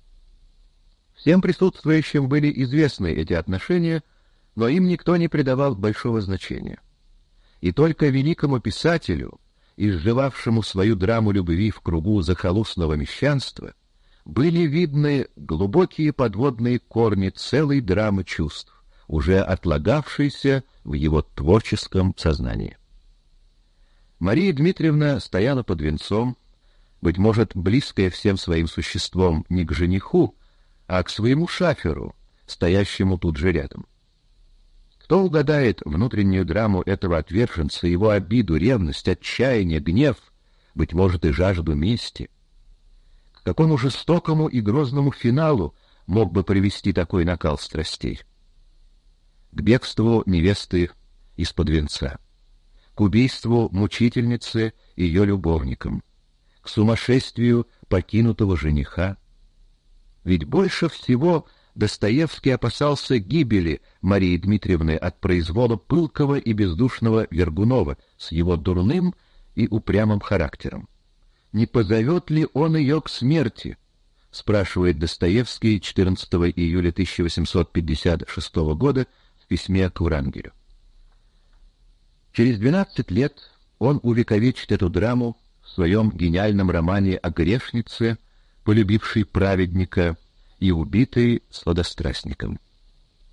A: Всем присутствующим были известны эти отношения, но им никто не придавал большого значения. И только великому писателю, изживавшему свою драму любви в кругу захолустного мещанства, были видны глубокие подводные корни целой драмы чувств, уже отлагавшейся в его творческом сознании. Мария Дмитриевна стояла под венцом, быть может, близкая всем своим существом не к жениху, а к своему шаферу, стоящему тут же рядом. Кто угадает внутреннюю драму этого отверженца, его обиду, ревность, отчаяние, гнев, быть может, и жажду мести? К какому жестокому и грозному финалу мог бы привести такой накал страстей? К бегству невесты из-под венца, к убийству мучительницы ее любовником, к сумасшествию покинутого жениха. Ведь больше всего Достоевский опасался гибели Марии Дмитриевны от произвола пылкого и бездушного Вергунова с его дурным и упрямым характером. «Не позовет ли он ее к смерти?» — спрашивает Достоевский четырнадцатого июля тысяча восемьсот пятьдесят шестого года в письме к Врангелю. Через двенадцать лет он увековечит эту драму в своем гениальном романе о грешнице, полюбившей праведника и убитой сладострастником.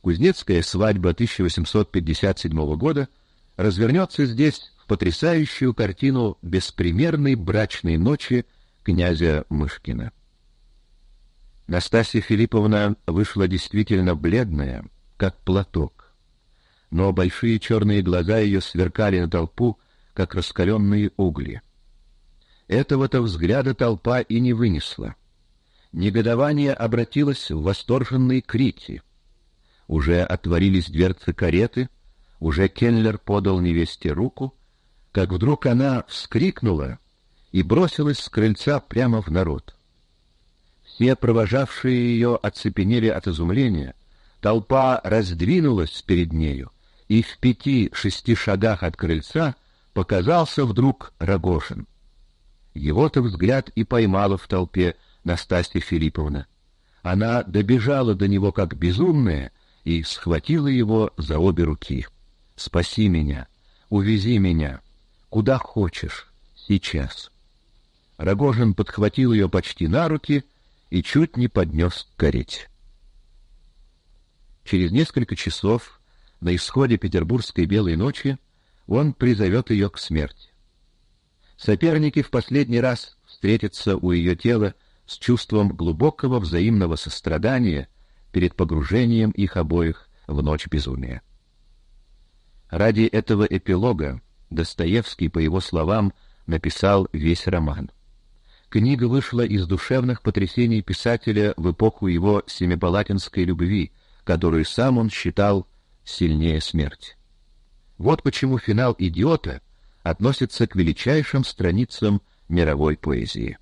A: Кузнецкая свадьба тысяча восемьсот пятьдесят седьмого года развернется здесь в потрясающую картину беспримерной брачной ночи князя Мышкина. Настасья Филипповна вышла действительно бледная, как платок, но большие черные глаза ее сверкали на толпу, как раскаленные угли. Этого-то взгляда толпа и не вынесла. Негодование обратилось в восторженные крики. Уже отворились дверцы кареты, уже кельнер подал невесте руку, как вдруг она вскрикнула и бросилась с крыльца прямо в народ. Все провожавшие ее оцепенели от изумления, толпа раздвинулась перед нею, и в пяти-шести шагах от крыльца показался вдруг Рогожин. Его-то взгляд и поймала в толпе Настасья Филипповна. Она добежала до него как безумная и схватила его за обе руки. «Спаси меня, увези меня, куда хочешь, сейчас». Рогожин подхватил ее почти на руки и чуть не поднес к карете. Через несколько часов, на исходе петербургской белой ночи, он призовет ее к смерти. Соперники в последний раз встретятся у ее тела с чувством глубокого взаимного сострадания перед погружением их обоих в ночь безумия. Ради этого эпилога Достоевский, по его словам, написал весь роман. Книга вышла из душевных потрясений писателя в эпоху его семипалатинской любви, которую сам он считал сильнее смерти. Вот почему финал «Идиота» относится к величайшим страницам мировой поэзии.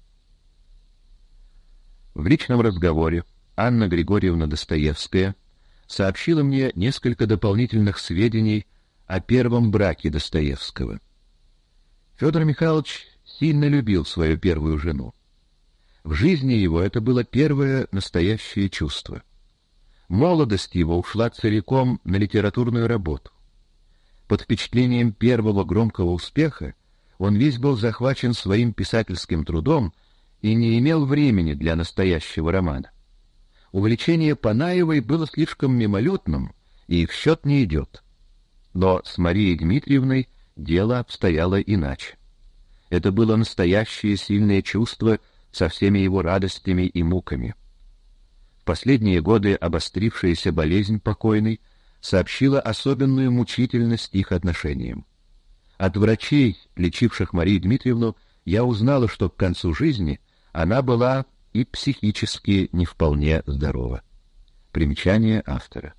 A: В личном разговоре Анна Григорьевна Достоевская сообщила мне несколько дополнительных сведений о первом браке Достоевского. Федор Михайлович сильно любил свою первую жену. В жизни его это было первое настоящее чувство. Молодость его ушла целиком на литературную работу. Под впечатлением первого громкого успеха он весь был захвачен своим писательским трудом и не имел времени для настоящего романа. Увлечение Панаевой было слишком мимолетным и в счет не идет. Но с Марией Дмитриевной дело обстояло иначе. Это было настоящее сильное чувство со всеми его радостями и муками. В последние годы обострившаяся болезнь покойной сообщила особенную мучительность их отношениям. От врачей, лечивших Марию Дмитриевну, я узнала, что к концу жизни она была и психически не вполне здорова. Примечание автора.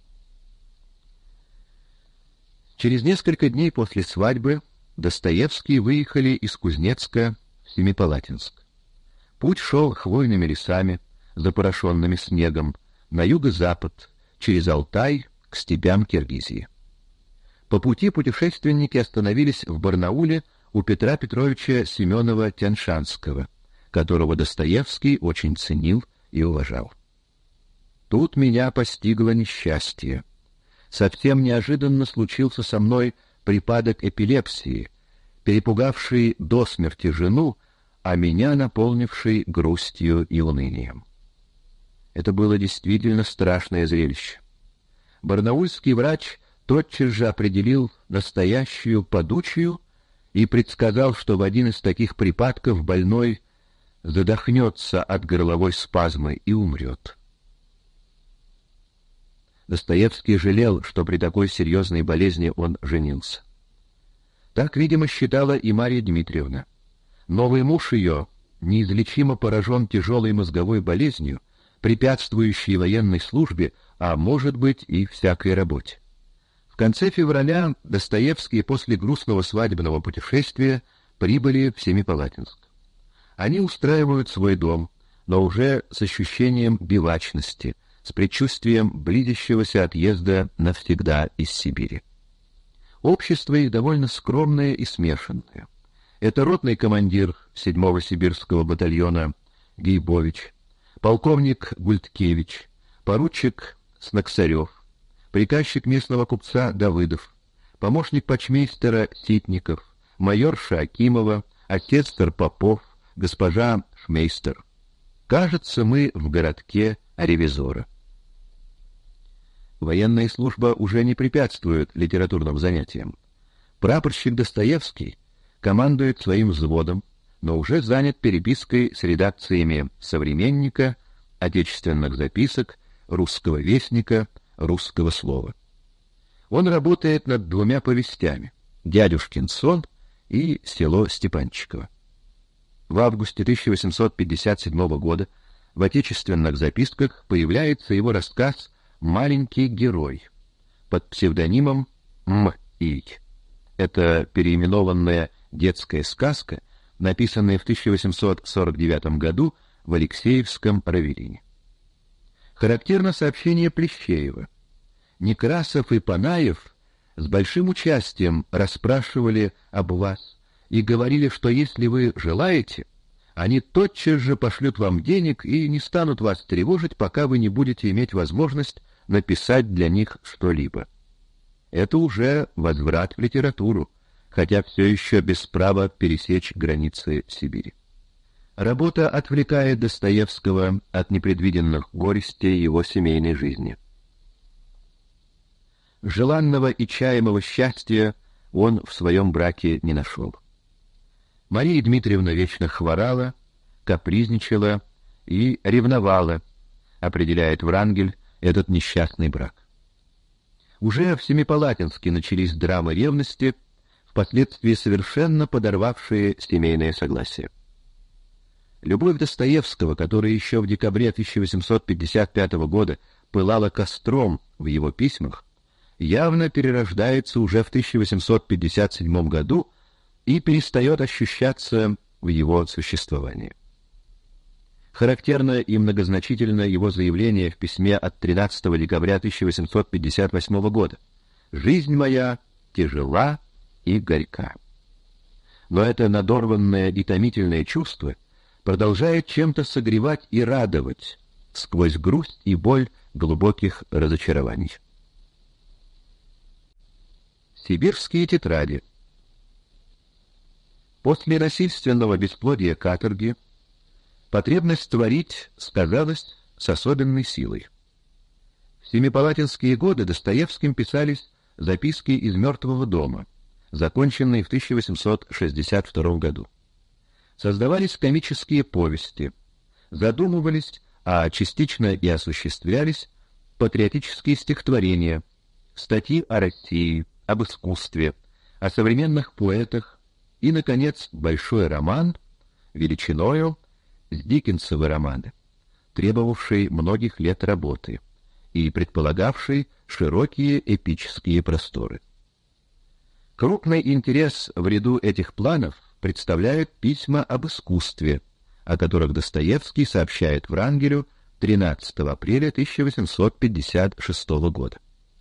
A: Через несколько дней после свадьбы Достоевские выехали из Кузнецка в Семипалатинск. Путь шел хвойными лесами, запорошенными снегом, на юго-запад, через Алтай к степям Киргизии. По пути путешественники остановились в Барнауле у Петра Петровича Семенова-Тяньшанского, которого Достоевский очень ценил и уважал. Тут меня постигло несчастье. Совсем неожиданно случился со мной припадок эпилепсии, перепугавший до смерти жену, а меня наполнивший грустью и унынием. Это было действительно страшное зрелище. Барнаульский врач тотчас же определил настоящую подучию и предсказал, что в один из таких припадков больной задохнется от горловой спазмы и умрет. Достоевский жалел, что при такой серьезной болезни он женился. Так, видимо, считала и Марья Дмитриевна. Новый муж ее неизлечимо поражен тяжелой мозговой болезнью, препятствующей военной службе, а может быть и всякой работе. В конце февраля Достоевские после грустного свадебного путешествия прибыли в Семипалатинск. Они устраивают свой дом, но уже с ощущением бивачности, с предчувствием близящегося отъезда навсегда из Сибири. Общество их довольно скромное и смешанное. Это ротный командир седьмого сибирского батальона Гейбович, полковник Гульткевич, поручик Снаксарев, приказчик местного купца Давыдов, помощник почмейстера Ситников, майорша Акимова, отец-тер Попов, госпожа Шмейстер. Кажется, мы в городке ревизора. военная служба уже не препятствует литературным занятиям. Прапорщик Достоевский командует своим взводом, но уже занят перепиской с редакциями «Современника», «Отечественных записок», «Русского вестника», «Русского слова». Он работает над двумя повестями «Дядюшкин сон» и «Село Степанчиково». В августе тысяча восемьсот пятьдесят седьмого года в «Отечественных записках» появляется его рассказ «Маленький герой» под псевдонимом М.И. Это переименованная детская сказка, написанная в тысяча восемьсот сорок девятом году в Алексеевском Равелине. Характерно сообщение Плещеева. Некрасов и Панаев с большим участием расспрашивали об вас и говорили, что если вы желаете, они тотчас же пошлют вам денег и не станут вас тревожить, пока вы не будете иметь возможность написать для них что-либо. Это уже возврат в литературу, хотя все еще без права пересечь границы Сибири. Работа отвлекает Достоевского от непредвиденных горестей его семейной жизни. Желанного и чаемого счастья он в своем браке не нашел. Мария Дмитриевна вечно хворала, капризничала и ревновала, определяет Врангель этот несчастный брак. Уже в Семипалатинске начались драмы ревности, впоследствии совершенно подорвавшие семейное согласие. Любовь Достоевского, которая еще в декабре тысяча восемьсот пятьдесят пятого года пылала костром в его письмах, явно перерождается уже в тысяча восемьсот пятьдесят седьмом году и перестает ощущаться в его существовании. Характерно и многозначительно его заявление в письме от тринадцатого декабря тысяча восемьсот пятьдесят восьмого года: «Жизнь моя тяжела и горька». Но это надорванное и томительное чувство продолжает чем-то согревать и радовать сквозь грусть и боль глубоких разочарований. Сибирские тетради. После насильственного бесплодия каторги потребность творить сказалась с особенной силой. В семипалатинские годы Достоевским писались записки из «Мертвого дома», законченные в тысяча восемьсот шестьдесят втором году. Создавались комические повести, задумывались, а частично и осуществлялись патриотические стихотворения, статьи о России, об искусстве, о современных поэтах и, наконец, большой роман, величиною с Диккенсовы романы, требовавший многих лет работы и предполагавший широкие эпические просторы. Крупный интерес в ряду этих планов представляют письма об искусстве, о которых Достоевский сообщает Врангелю тринадцатого апреля тысяча восемьсот пятьдесят шестого года.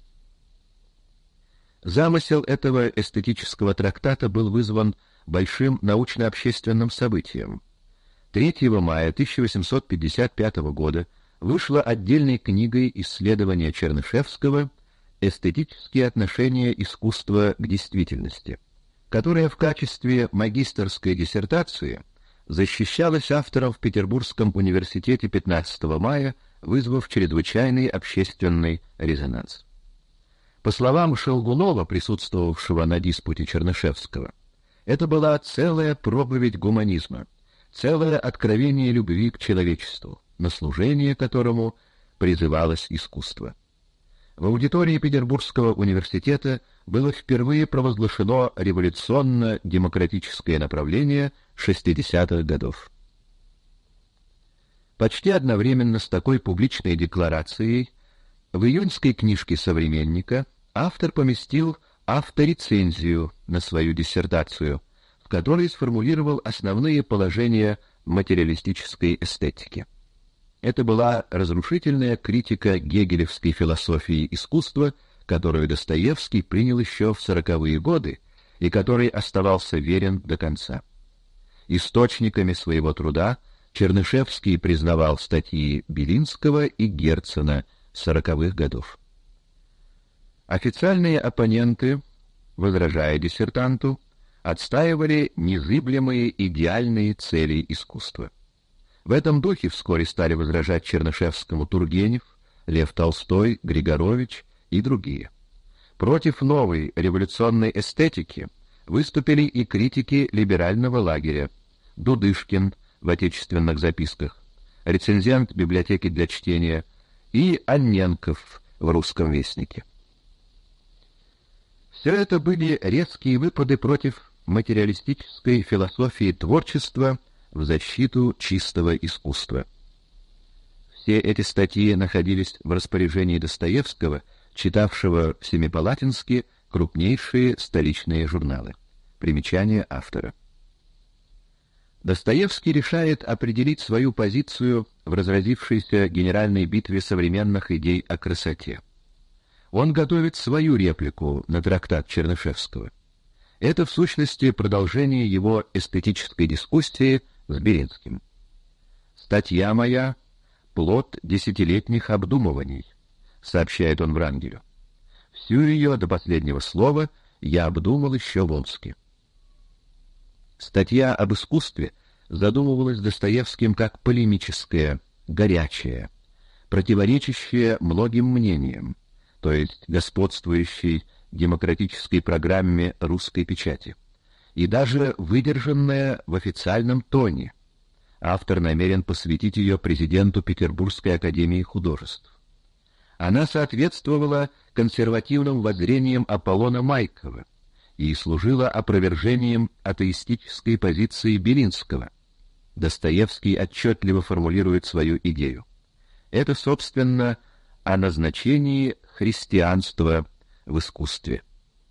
A: Замысел этого эстетического трактата был вызван большим научно-общественным событием. третьего мая тысяча восемьсот пятьдесят пятого года вышла отдельной книгой исследования Чернышевского «Эстетические отношения искусства к действительности», которая в качестве магистерской диссертации защищалась автором в Петербургском университете пятнадцатого мая, вызвав чрезвычайный общественный резонанс. По словам Шелгунова, присутствовавшего на диспуте Чернышевского, это была целая проповедь гуманизма, целое откровение любви к человечеству, на служение которому призывалось искусство. В аудитории Петербургского университета было впервые провозглашено революционно-демократическое направление шестидесятых годов. Почти одновременно с такой публичной декларацией в июньской книжке «Современника» автор поместил авторецензию на свою диссертацию, в которой сформулировал основные положения материалистической эстетики. Это была разрушительная критика гегелевской философии искусства, которую Достоевский принял еще в сороковые годы и которой оставался верен до конца. Источниками своего труда Чернышевский признавал статьи Белинского и Герцена сороковых годов. Официальные оппоненты, возражая диссертанту, отстаивали незыблемые идеальные цели искусства. В этом духе вскоре стали возражать Чернышевскому Тургенев, Лев Толстой, Григорович и другие. Против новой революционной эстетики выступили и критики либерального лагеря: Дудышкин в «Отечественных записках», рецензент библиотеки для чтения, и Анненков в «Русском вестнике». Все это были резкие выпады против материалистической философии творчества в защиту чистого искусства. Все эти статьи находились в распоряжении Достоевского, читавшего в Семипалатинске крупнейшие столичные журналы. Примечание автора. Достоевский решает определить свою позицию в разразившейся генеральной битве современных идей о красоте. Он готовит свою реплику на трактат Чернышевского. Это, в сущности, продолжение его эстетической дискуссии с Белинским. «Статья моя — плод десятилетних обдумываний», — сообщает он Врангелю. «Всю ее до последнего слова я обдумал еще в Омске». Статья об искусстве задумывалась Достоевским как полемическая, горячая, противоречащая многим мнениям, то есть господствующей демократической программе русской печати, и даже выдержанная в официальном тоне. Автор намерен посвятить ее президенту Петербургской академии художеств. Она соответствовала консервативным воззрениям Аполлона Майкова и служила опровержением атеистической позиции Белинского. Достоевский отчетливо формулирует свою идею. Это, собственно, о назначении христианства в искусстве.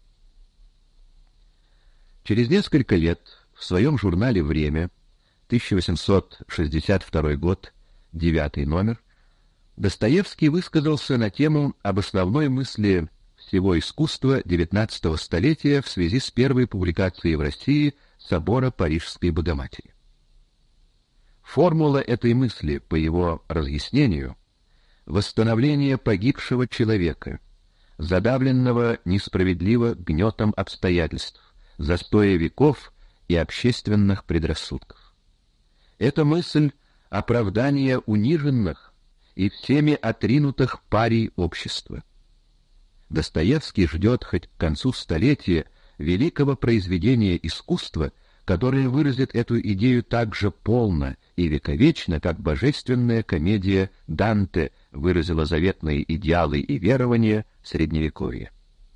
A: Через несколько лет в своем журнале «Время», тысяча восемьсот шестьдесят второй год, девятый номер, Достоевский высказался на тему об основной мысли всего искусства девятнадцатого столетия в связи с первой публикацией в России собора Парижской Богоматери. Формула этой мысли, по его разъяснению, восстановление погибшего человека, задавленного несправедливо гнетом обстоятельств, застоя веков и общественных предрассудков. Эта мысль — оправдание униженных и всеми отринутых парий общества. Достоевский ждет хоть к концу столетия великого произведения искусства, которое выразит эту идею так же полно и вековечно, как божественная комедия Данте выразила заветные идеалы и верования Средневековья.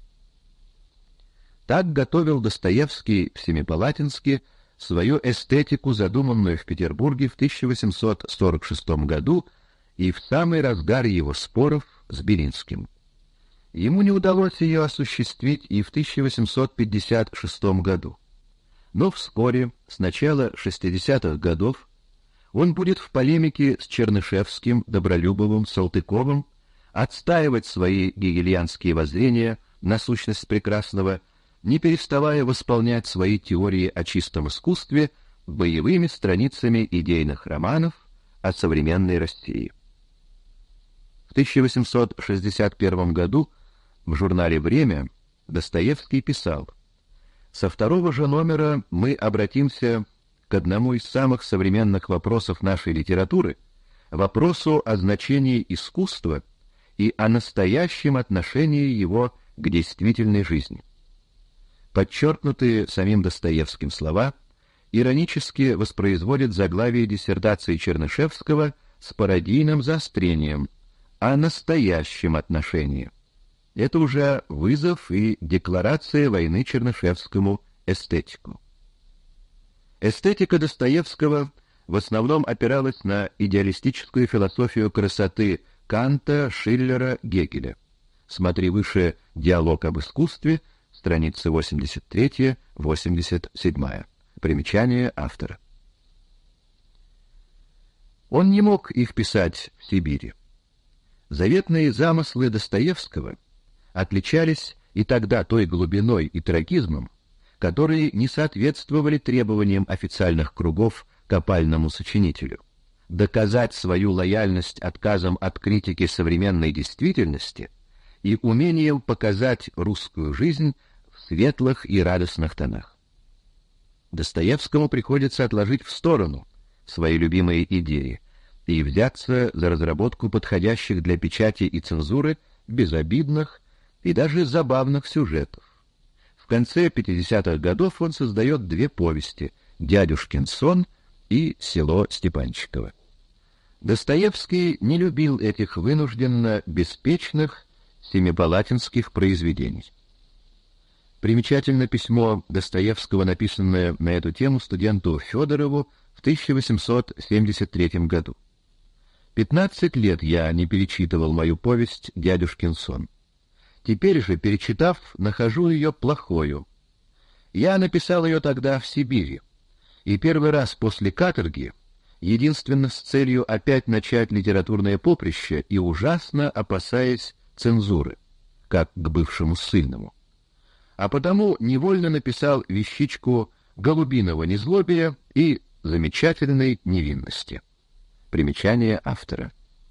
A: Так готовил Достоевский в Семипалатинске свою эстетику, задуманную в Петербурге в тысяча восемьсот сорок шестом году и в самый разгар его споров с Белинским. Ему не удалось ее осуществить и в тысяча восемьсот пятьдесят шестом году. Но вскоре, с начала шестидесятых годов, он будет в полемике с Чернышевским, Добролюбовым, Салтыковым отстаивать свои гегельянские воззрения на сущность прекрасного, не переставая восполнять свои теории о чистом искусстве боевыми страницами идейных романов о современной России. В тысяча восемьсот шестьдесят первом году в журнале «Время» Достоевский писал: «Со второго же номера мы обратимся к одному из самых современных вопросов нашей литературы, вопросу о значении искусства и о настоящем отношении его к действительной жизни». Подчеркнутые самим Достоевским слова иронически воспроизводят заглавие диссертации Чернышевского с пародийным заострением о настоящем отношении. Это уже вызов и декларация войны Чернышевскому эстетику. Эстетика Достоевского в основном опиралась на идеалистическую философию красоты Канта, Шиллера, Гегеля. Смотри выше «Диалог об искусстве», страницы восемьдесят третья — восемьдесят седьмая. Примечание автора. Он не мог их писать в Сибири. Заветные замыслы Достоевского отличались и тогда той глубиной и трагизмом, которые не соответствовали требованиям официальных кругов к опальному сочинителю. Доказать свою лояльность отказом от критики современной действительности и умением показать русскую жизнь в светлых и радостных тонах. Достоевскому приходится отложить в сторону свои любимые идеи и взяться за разработку подходящих для печати и цензуры безобидных, и даже забавных сюжетов. В конце пятидесятых годов он создает две повести «Дядюшкин сон» и «Село Степанчиково». Достоевский не любил этих вынужденно беспечных семипалатинских произведений. Примечательно письмо Достоевского, написанное на эту тему студенту Федорову в тысяча восемьсот семьдесят третьем году. «Пятнадцать лет я не перечитывал мою повесть «Дядюшкин сон». Теперь же, перечитав, нахожу ее плохою. Я написал ее тогда в Сибири, и первый раз после каторги, единственно с целью опять начать литературное поприще и ужасно опасаясь цензуры, как к бывшему ссыльному. А потому невольно написал вещичку голубиного незлобия и замечательной невинности. Примечание автора.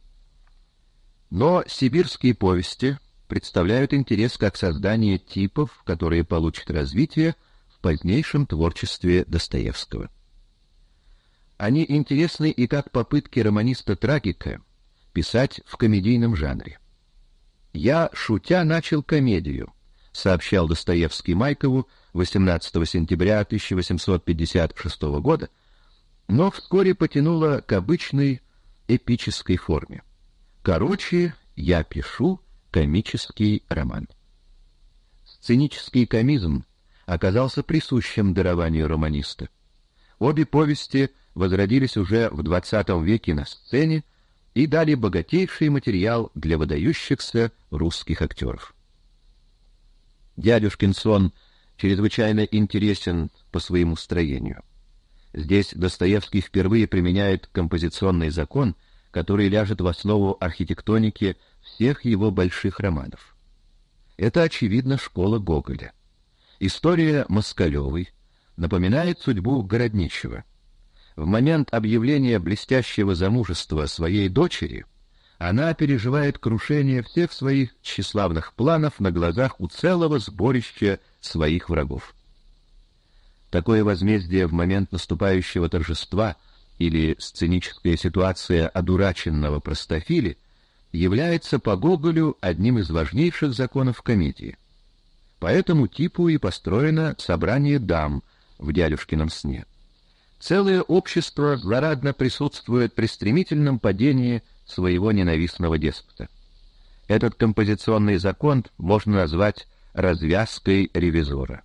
A: Но сибирские повести представляют интерес как создание типов, которые получат развитие в позднейшем творчестве Достоевского. Они интересны и как попытки романиста-трагика писать в комедийном жанре. «Я, шутя, начал комедию», — сообщал Достоевский Майкову восемнадцатого сентября тысяча восемьсот пятьдесят шестого года, но вскоре потянуло к обычной эпической форме. Короче, я пишу комический роман. Сценический комизм оказался присущим дарованию романиста. Обе повести возродились уже в двадцатом веке на сцене и дали богатейший материал для выдающихся русских актеров. «Дядюшкин сон» чрезвычайно интересен по своему строению. Здесь Достоевский впервые применяет композиционный закон, который ляжет в основу архитектоники всех его больших романов. Это, очевидно, школа Гоголя. История Москалевой напоминает судьбу Городничего. В момент объявления блестящего замужества своей дочери она переживает крушение всех своих тщеславных планов на глазах у целого сборища своих врагов. Такое возмездие в момент наступающего торжества или сценическая ситуация одураченного простофили является по Гоголю одним из важнейших законов комедии. По этому типу и построено собрание дам в «Дядюшкином сне». Целое общество злорадно присутствует при стремительном падении своего ненавистного деспота. Этот композиционный закон можно назвать развязкой ревизора.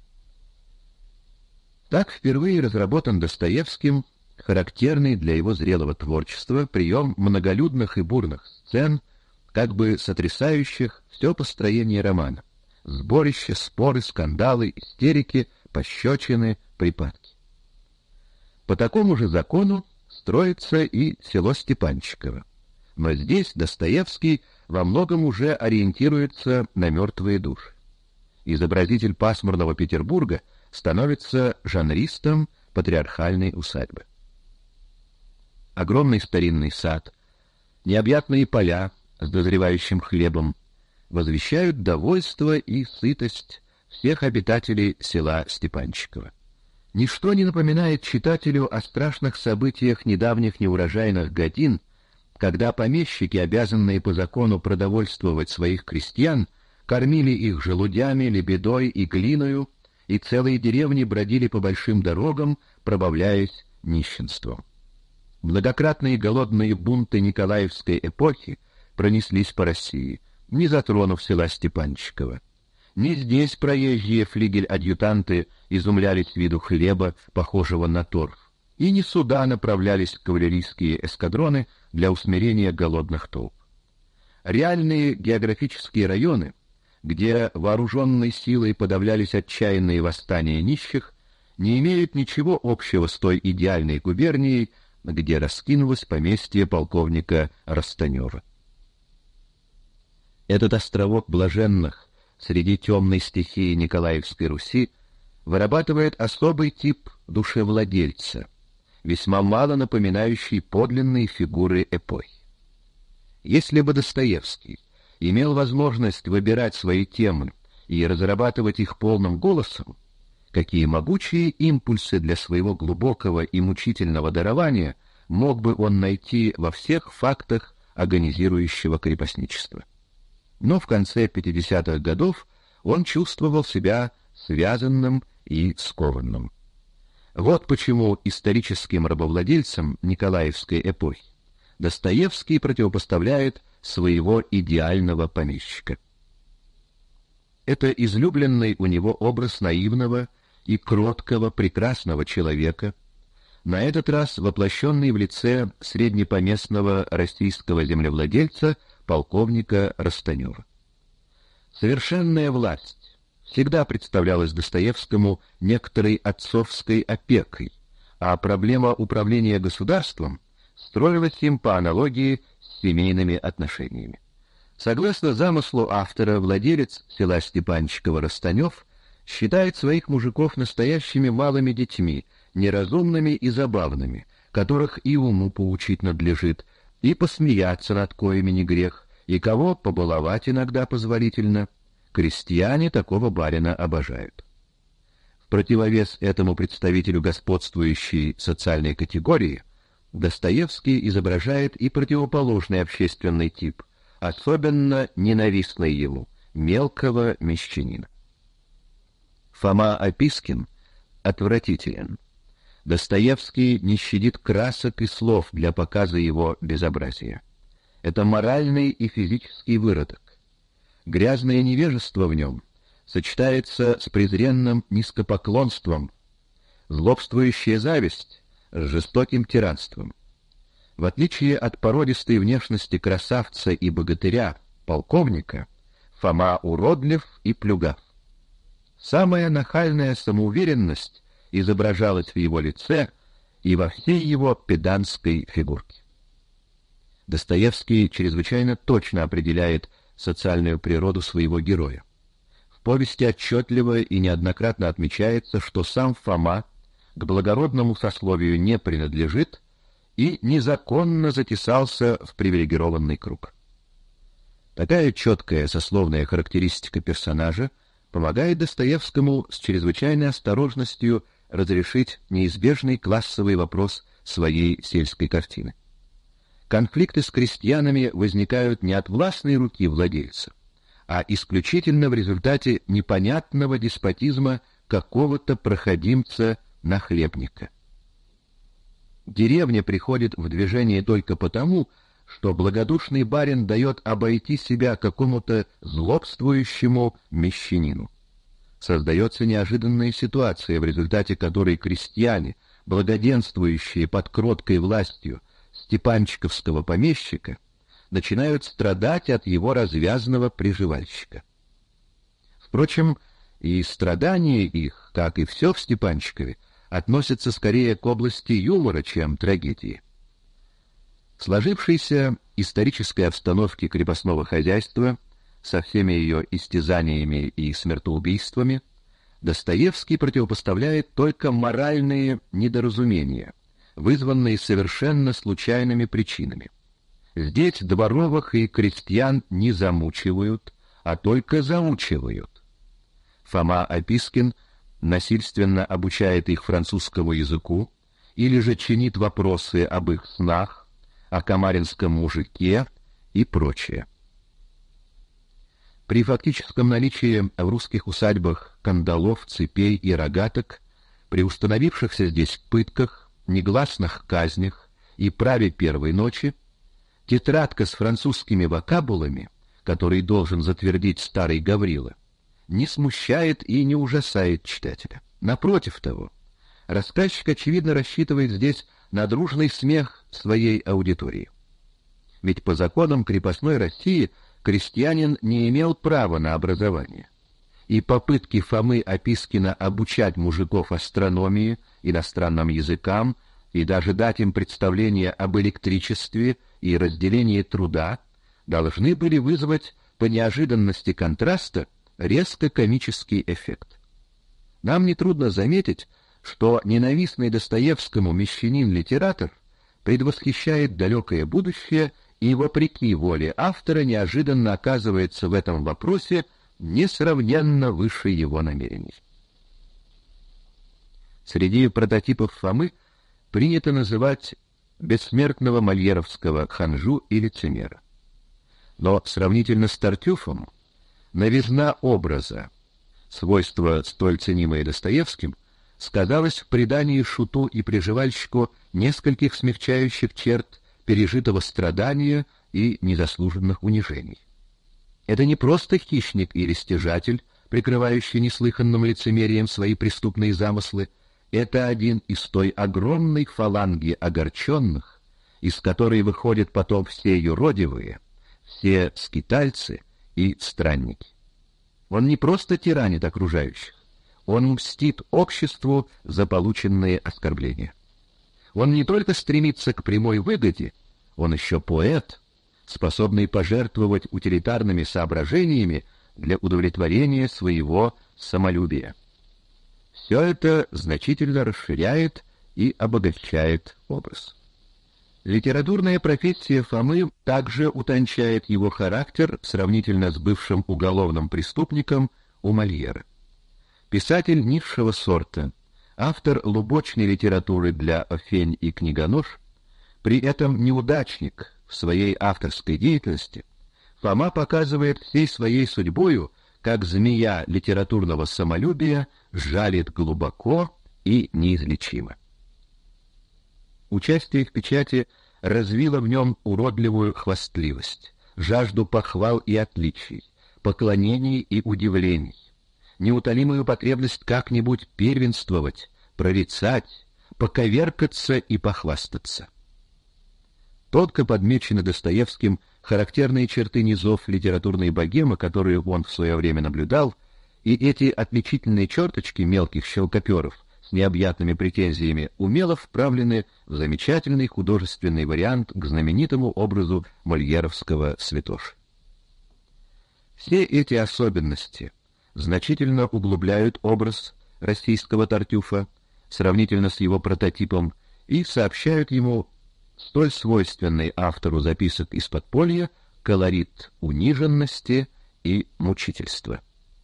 A: Так впервые разработан Достоевским характерный для его зрелого творчества прием многолюдных и бурных сцен, как бы сотрясающих все построение романа: сборища, споры, скандалы, истерики, пощечины, припадки. По такому же закону строится и «Село Степанчиково». Но здесь Достоевский во многом уже ориентируется на мертвые души. Изобразитель пасмурного Петербурга становится жанристом патриархальной усадьбы. Огромный старинный сад, необъятные поля с дозревающим хлебом возвещают довольство и сытость всех обитателей села Степанчиково. Ничто не напоминает читателю о страшных событиях недавних неурожайных годин, когда помещики, обязанные по закону продовольствовать своих крестьян, кормили их желудями, лебедой и глиною, и целые деревни бродили по большим дорогам, пробавляясь нищенством. Многократные голодные бунты Николаевской эпохи пронеслись по России, не затронув села Степанчиково. Не здесь проезжие флигель-адъютанты изумлялись виду хлеба, похожего на торф, и не сюда направлялись кавалерийские эскадроны для усмирения голодных толп. Реальные географические районы, где вооруженной силой подавлялись отчаянные восстания нищих, не имеют ничего общего с той идеальной губернией, где раскинулось поместье полковника Растанева. Этот островок блаженных среди темной стихии Николаевской Руси вырабатывает особый тип душевладельца, весьма мало напоминающий подлинные фигуры эпохи. Если бы Достоевский имел возможность выбирать свои темы и разрабатывать их полным голосом, какие могучие импульсы для своего глубокого и мучительного дарования мог бы он найти во всех фактах агонизирующего крепостничества. но в конце пятидесятых годов он чувствовал себя связанным и скованным. Вот почему историческим рабовладельцам Николаевской эпохи Достоевский противопоставляет своего идеального помещика. Это излюбленный у него образ наивного и кроткого, прекрасного человека, на этот раз воплощенный в лице среднепоместного российского землевладельца полковника Растанева. Совершенная власть всегда представлялась Достоевскому некоторой отцовской опекой, а проблема управления государством строилась им по аналогии с семейными отношениями. Согласно замыслу автора, владелец села Степанчиково Растанев считает своих мужиков настоящими малыми детьми, неразумными и забавными, которых и уму поучить надлежит, и посмеяться над коими не грех, и кого побаловать иногда позволительно. Крестьяне такого барина обожают. В противовес этому представителю господствующей социальной категории Достоевский изображает и противоположный общественный тип, особенно ненавистный ему, мелкого мещанина. Фома Опискин отвратителен. Достоевский не щадит красок и слов для показа его безобразия. Это моральный и физический выродок. Грязное невежество в нем сочетается с презренным низкопоклонством, злобствующая зависть с жестоким тиранством. В отличие от породистой внешности красавца и богатыря, полковника, Фома уродлив и плюгав. Самая нахальная самоуверенность изображалась в его лице и во всей его педантской фигурке. Достоевский чрезвычайно точно определяет социальную природу своего героя. В повести отчетливо и неоднократно отмечается, что сам Фома к благородному сословию не принадлежит и незаконно затесался в привилегированный круг. Такая четкая сословная характеристика персонажа помогает Достоевскому с чрезвычайной осторожностью разрешить неизбежный классовый вопрос своей сельской картины. Конфликты с крестьянами возникают не от властной руки владельца, а исключительно в результате непонятного деспотизма какого-то проходимца-нахлебника. Деревня приходит в движение только потому, что благодушный барин дает обойти себя какому-то злобствующему мещанину. Создается неожиданная ситуация, в результате которой крестьяне, благоденствующие под кроткой властью степанчиковского помещика, начинают страдать от его развязного приживальщика. Впрочем, и страдания их, как и все в Степанчикове, относятся скорее к области юмора, чем трагедии. В сложившейся исторической обстановке крепостного хозяйства со всеми ее истязаниями и смертоубийствами Достоевский противопоставляет только моральные недоразумения, вызванные совершенно случайными причинами. Здесь дворовых и крестьян не замучивают, а только заучивают. Фома Опискин насильственно обучает их французскому языку или же чинит вопросы об их снах, о камаринском мужике и прочее. При фактическом наличии в русских усадьбах кандалов, цепей и рогаток, при установившихся здесь пытках, негласных казнях и праве первой ночи, тетрадка с французскими вокабулами, который должен затвердить старый Гаврила, не смущает и не ужасает читателя. Напротив того, рассказчик, очевидно, рассчитывает здесь на дружный смех своей аудитории. Ведь по законам крепостной России крестьянин не имел права на образование, и попытки Фомы Опискина обучать мужиков астрономии, иностранным языкам и даже дать им представление об электричестве и разделении труда должны были вызвать по неожиданности контраста резко комический эффект. Нам нетрудно заметить, что ненавистный Достоевскому мещанин-литератор предвосхищает далекое будущее и, вопреки воле автора, неожиданно оказывается в этом вопросе несравненно выше его намерений. Среди прототипов Фомы принято называть бессмертного мольеровского ханжу и лицемера. Но сравнительно с Тартюфом новизна образа, свойство столь ценимое Достоевским, сказалось в придании шуту и приживальщику нескольких смягчающих черт пережитого страдания и незаслуженных унижений. Это не просто хищник или стяжатель, прикрывающий неслыханным лицемерием свои преступные замыслы, это один из той огромной фаланги огорченных, из которой выходят потом все юродивые, все скитальцы и странники. Он не просто тиранит окружающих, он мстит обществу за полученные оскорбления. Он не только стремится к прямой выгоде, он еще поэт, способный пожертвовать утилитарными соображениями для удовлетворения своего самолюбия. Все это значительно расширяет и обогащает образ. Литературная профессия Фомы также утончает его характер сравнительно с бывшим уголовным преступником у Мольера. Писатель низшего сорта, автор лубочной литературы для Офень и Книгонож, при этом неудачник в своей авторской деятельности, Фома показывает всей своей судьбою, как змея литературного самолюбия жалит глубоко и неизлечимо. Участие в печати развило в нем уродливую хвастливость, жажду похвал и отличий, поклонений и удивлений, неутолимую потребность как-нибудь первенствовать, прорицать, поковеркаться и похвастаться. Тонко подмечены Достоевским характерные черты низов литературной богемы, которые он в свое время наблюдал, и эти отличительные черточки мелких щелкоперов с необъятными претензиями умело вправлены в замечательный художественный вариант к знаменитому образу мольеровского святоши. Все эти особенности значительно углубляют образ российского Тартюфа сравнительно с его прототипом и сообщают ему столь свойственный автору записок из подполья колорит униженности и мучительства.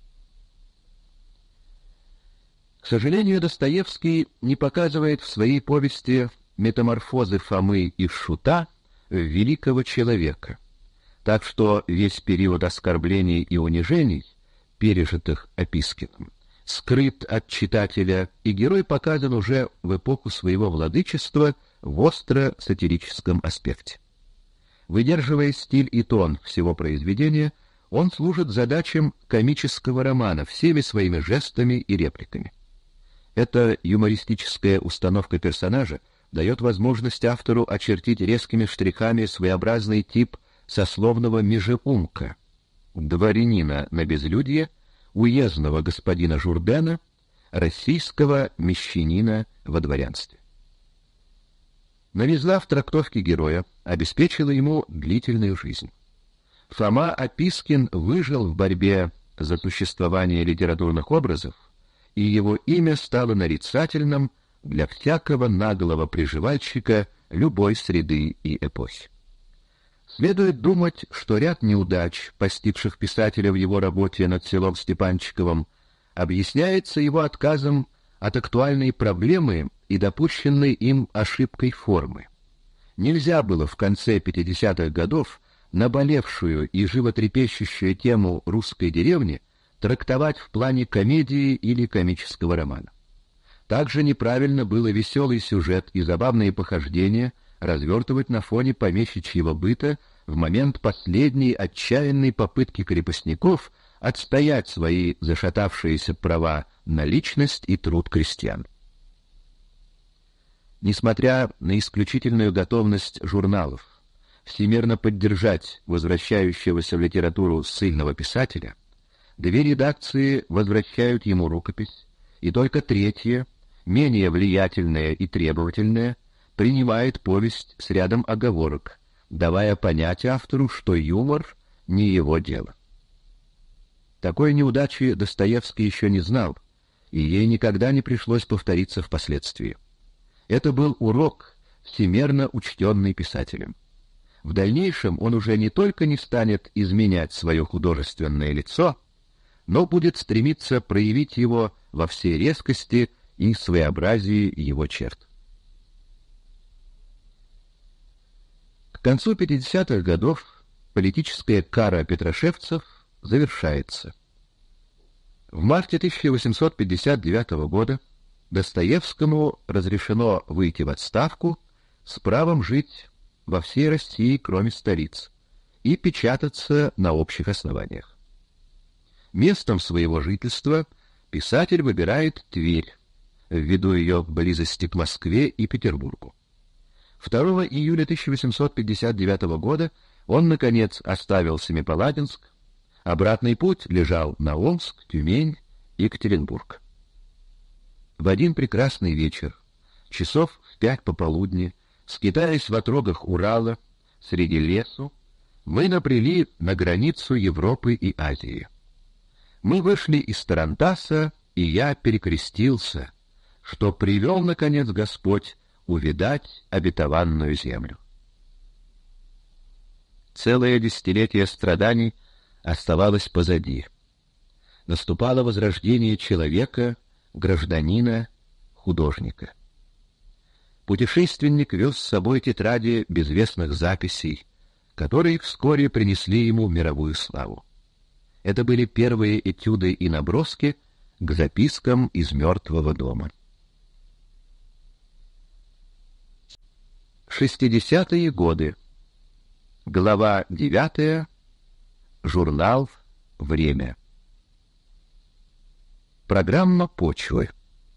A: К сожалению, Достоевский не показывает в своей повести метаморфозы Фомы из шута в великого человека, так что весь период оскорблений и унижений, пережитых Опискиным, скрыт от читателя, и герой показан уже в эпоху своего владычества в остро-сатирическом аспекте. Выдерживая стиль и тон всего произведения, он служит задачам комического романа всеми своими жестами и репликами. Эта юмористическая установка персонажа дает возможность автору очертить резкими штрихами своеобразный тип сословного межеумка, дворянина на безлюдье, уездного господина Журдена, российского мещанина во дворянстве. Новизна в трактовке героя обеспечила ему длительную жизнь. Фома Опискин выжил в борьбе за существование литературных образов, и его имя стало нарицательным для всякого наглого приживальщика любой среды и эпохи. Следует думать, что ряд неудач, постигших писателя в его работе над селом Степанчиковым, объясняется его отказом от актуальной проблемы и допущенной им ошибкой формы. Нельзя было в конце пятидесятых годов наболевшую и животрепещущую тему русской деревни трактовать в плане комедии или комического романа. Также неправильно было веселый сюжет и забавные похождения развертывать на фоне помещичьего быта в момент последней отчаянной попытки крепостников отстоять свои зашатавшиеся права на личность и труд крестьян. Несмотря на исключительную готовность журналов всемирно поддержать возвращающегося в литературу ссыльного писателя, две редакции возвращают ему рукопись, и только третья, менее влиятельная и требовательная, принимает повесть с рядом оговорок, давая понять автору, что юмор не его дело. Такой неудачи Достоевский еще не знал, и ей никогда не пришлось повториться впоследствии. Это был урок, всемерно учтенный писателем. В дальнейшем он уже не только не станет изменять свое художественное лицо, но будет стремиться проявить его во всей резкости и своеобразии его черт. К концу пятидесятых годов политическая кара петрошевцев завершается. В марте тысяча восемьсот пятьдесят девятого года Достоевскому разрешено выйти в отставку с правом жить во всей России, кроме столиц, и печататься на общих основаниях. Местом своего жительства писатель выбирает Тверь, ввиду ее близости к Москве и Петербургу. второго июля тысяча восемьсот пятьдесят девятого года он, наконец, оставил Семипаладинск. Обратный путь лежал на Омск, Тюмень, Екатеринбург. В один прекрасный вечер, часов в пять пополудни, скитаясь в отрогах Урала, среди лесу, мы набрели на границу Европы и Азии. Мы вышли из Тарантаса, и я перекрестился, что привел, наконец, Господь увидать обетованную землю. Целое десятилетие страданий оставалось позади. Наступало возрождение человека, гражданина, художника. Путешественник вез с собой тетради безвестных записей, которые вскоре принесли ему мировую славу. Это были первые этюды и наброски к запискам из «Мертвого дома». Шестидесятые годы. Глава девятая. Журнал «Время». Программа почвы.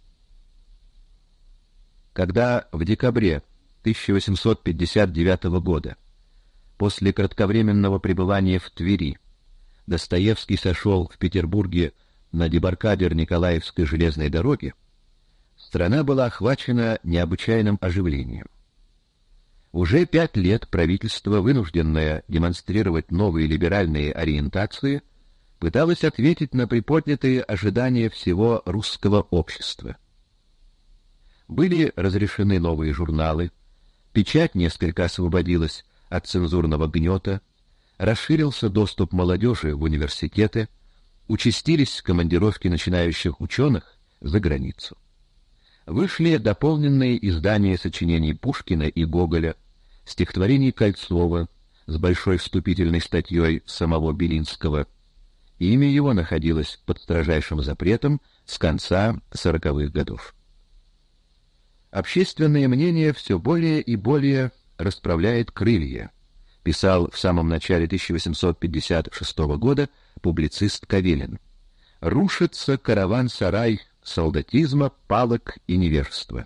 A: Когда в декабре тысяча восемьсот пятьдесят девятого года, после кратковременного пребывания в Твери, Достоевский сошел в Петербурге на дебаркадер Николаевской железной дороги, страна была охвачена необычайным оживлением. Уже пять лет правительство, вынужденное демонстрировать новые либеральные ориентации, пыталось ответить на приподнятые ожидания всего русского общества. Были разрешены новые журналы, печать несколько освободилась от цензурного гнета, расширился доступ молодежи в университеты, участились командировки начинающих ученых за границу. Вышли дополненные издания сочинений Пушкина и Гоголя, стихотворений Кольцова с большой вступительной статьей самого Белинского. Имя его находилось под строжайшим запретом с конца сороковых годов. Общественное мнение все более и более расправляет крылья, писал в самом начале тысяча восемьсот пятьдесят шестого года публицист Кавелин. Рушится караван-сарай солдатизма, палок и невежества.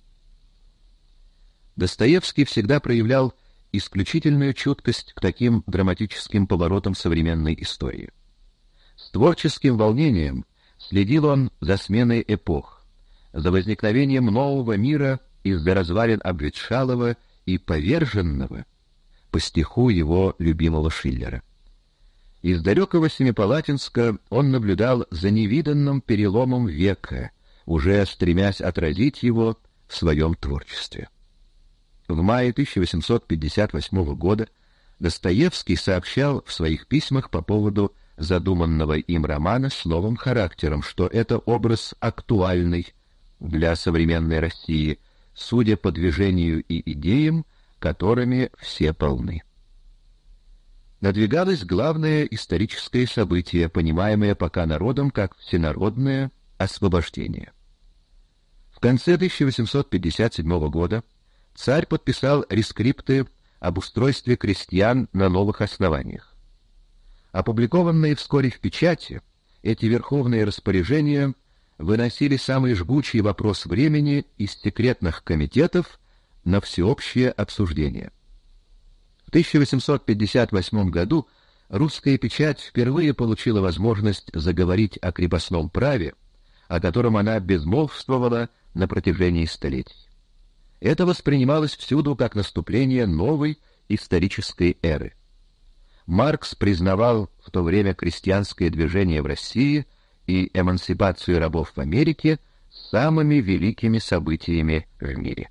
A: Достоевский всегда проявлял исключительную чуткость к таким драматическим поворотам современной истории. С творческим волнением следил он за сменой эпох, за возникновением нового мира из-за развалин обветшалого и поверженного, по стиху его любимого Шиллера. Из далекого Семипалатинска он наблюдал за невиданным переломом века, уже стремясь отразить его в своем творчестве. В мае тысяча восемьсот пятьдесят восьмого года Достоевский сообщал в своих письмах по поводу задуманного им романа с новым характером, что это образ актуальный для современной России, судя по движению и идеям, которыми все полны. Надвигалось главное историческое событие, понимаемое пока народом как всенародное освобождение. В конце тысяча восемьсот пятьдесят седьмого года царь подписал рескрипты об устройстве крестьян на новых основаниях. Опубликованные вскоре в печати, эти верховные распоряжения выносили самый жгучий вопрос времени из секретных комитетов на всеобщее обсуждение. В тысяча восемьсот пятьдесят восьмом году русская печать впервые получила возможность заговорить о крепостном праве, о котором она безмолвствовала на протяжении столетий. Это воспринималось всюду как наступление новой исторической эры. Маркс признавал в то время крестьянское движение в России и эмансипацию рабов в Америке самыми великими событиями в мире.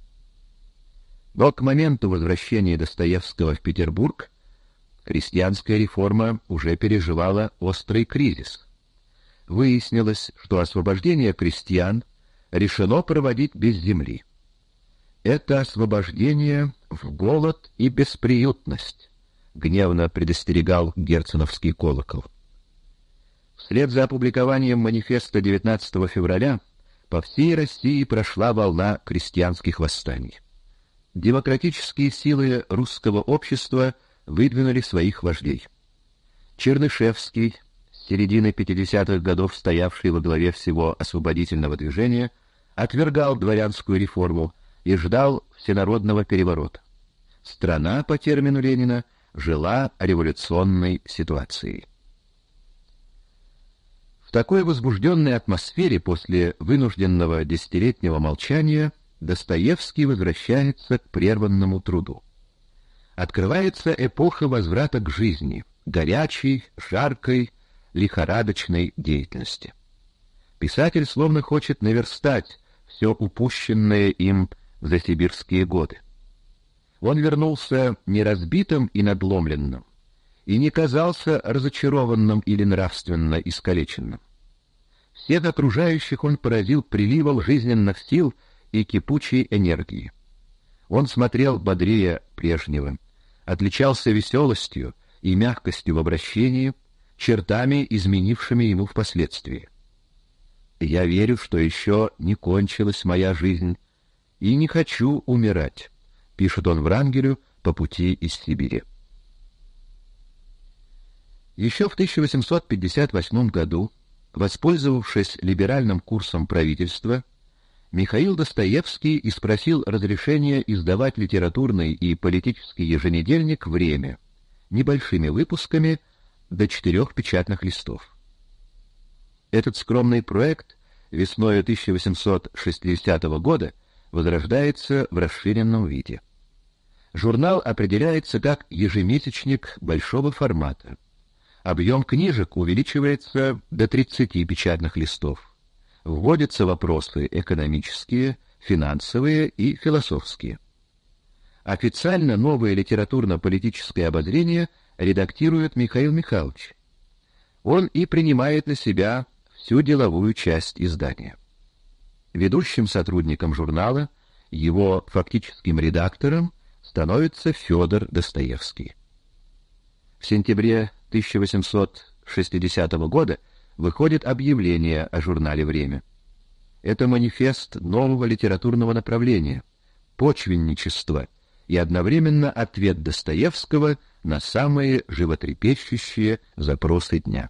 A: Но к моменту возвращения Достоевского в Петербург крестьянская реформа уже переживала острый кризис. Выяснилось, что освобождение крестьян решено проводить без земли. Это освобождение в голод и бесприютность, гневно предостерегал герценовский колокол. Вслед за опубликованием манифеста девятнадцатого февраля по всей России прошла волна крестьянских восстаний. Демократические силы русского общества выдвинули своих вождей. Чернышевский, с середины пятидесятых годов стоявший во главе всего освободительного движения, отвергал дворянскую реформу и ждал всенародного переворота. Страна, по термину Ленина, жила революционной ситуацией. В такой возбужденной атмосфере после вынужденного десятилетнего молчания Достоевский возвращается к прерванному труду. Открывается эпоха возврата к жизни, горячей, жаркой, лихорадочной деятельности. Писатель словно хочет наверстать все упущенное им в засибирские годы. Он вернулся не разбитым и надломленным, и не казался разочарованным или нравственно искалеченным. Всех окружающих он поразил приливом жизненных сил и кипучей энергии. Он смотрел бодрее прежнего, отличался веселостью и мягкостью в обращении, чертами, изменившими ему впоследствии. «Я верю, что еще не кончилась моя жизнь, и не хочу умирать», — пишет он Врангелю по пути из Сибири. Еще в тысяча восемьсот пятьдесят восьмом году, воспользовавшись либеральным курсом правительства, Михаил Достоевский испросил разрешения издавать литературный и политический еженедельник «Время» небольшими выпусками до четырех печатных листов. Этот скромный проект весной тысяча восемьсот шестидесятого года возрождается в расширенном виде. Журнал определяется как ежемесячник большого формата. Объем книжек увеличивается до тридцати печатных листов. Вводятся вопросы экономические, финансовые и философские. Официально новое литературно-политическое обозрение редактирует Михаил Михайлович. Он и принимает на себя всю деловую часть издания. Ведущим сотрудником журнала, его фактическим редактором, становится Федор Достоевский. В сентябре тысяча восемьсот шестидесятого года выходит объявление о журнале «Время». Это манифест нового литературного направления — почвенничество, и одновременно ответ Достоевского на самые животрепещущие запросы дня.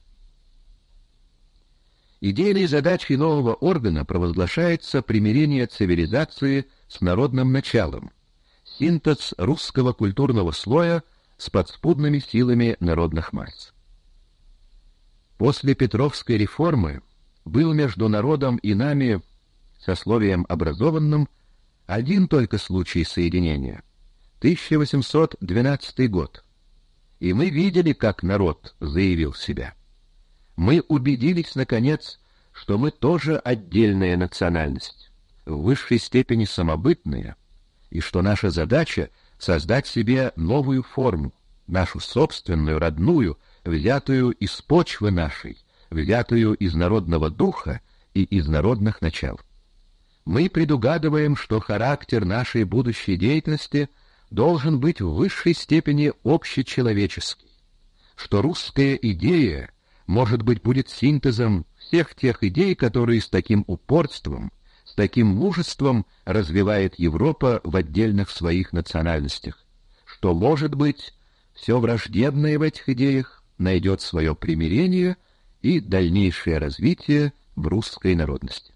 A: Идейной задачей нового органа провозглашается примирение цивилизации с народным началом, синтез русского культурного слоя с подспудными силами народных масс. После Петровской реформы был между народом и нами, сословием образованным, один только случай соединения — тысяча восемьсот двенадцатый год. И мы видели, как народ заявил себя. Мы убедились, наконец, что мы тоже отдельная национальность, в высшей степени самобытная, и что наша задача — создать себе новую форму, нашу собственную, родную, взятую из почвы нашей, взятую из народного духа и из народных начал. Мы предугадываем, что характер нашей будущей деятельности должен быть в высшей степени общечеловеческий, что русская идея, может быть, будет синтезом всех тех идей, которые с таким упорством, с таким мужеством развивает Европа в отдельных своих национальностях, что, может быть, все враждебное в этих идеях найдет свое примирение и дальнейшее развитие в русской народности.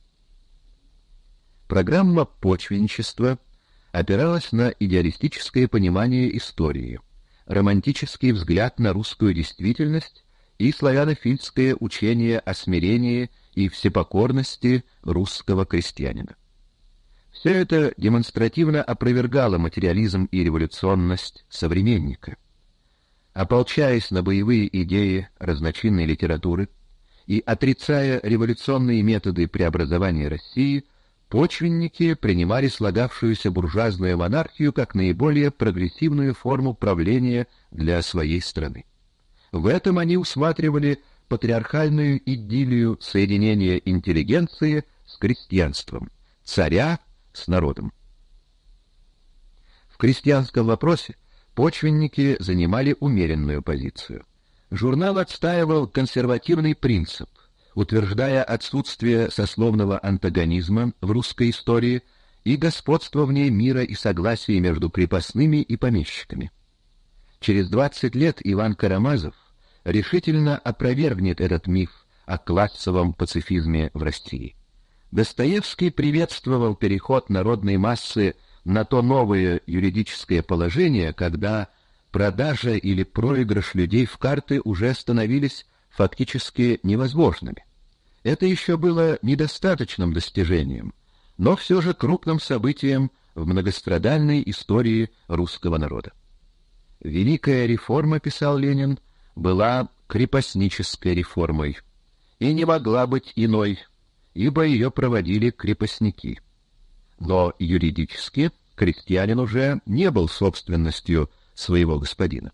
A: Программа почвенничества опиралась на идеалистическое понимание истории, романтический взгляд на русскую действительность и славянофильское учение о смирении и всепокорности русского крестьянина. Все это демонстративно опровергало материализм и революционность современника. Ополчаясь на боевые идеи разночинной литературы и отрицая революционные методы преобразования России, почвенники принимали слагавшуюся буржуазную монархию как наиболее прогрессивную форму правления для своей страны. В этом они усматривали патриархальную идиллию соединения интеллигенции с крестьянством, царя с народом. В крестьянском вопросе почвенники занимали умеренную позицию. Журнал отстаивал консервативный принцип, утверждая отсутствие сословного антагонизма в русской истории и господство в ней мира и согласия между крепостными и помещиками. Через двадцать лет Иван Карамазов решительно опровергнет этот миф о классовом пацифизме в России. Достоевский приветствовал переход народной массы на то новое юридическое положение, когда продажа или проигрыш людей в карты уже становились фактически невозможными. Это еще было недостаточным достижением, но все же крупным событием в многострадальной истории русского народа. Великая реформа, писал Ленин, была крепостнической реформой и не могла быть иной, ибо ее проводили крепостники. Но юридически крестьянин уже не был собственностью своего господина.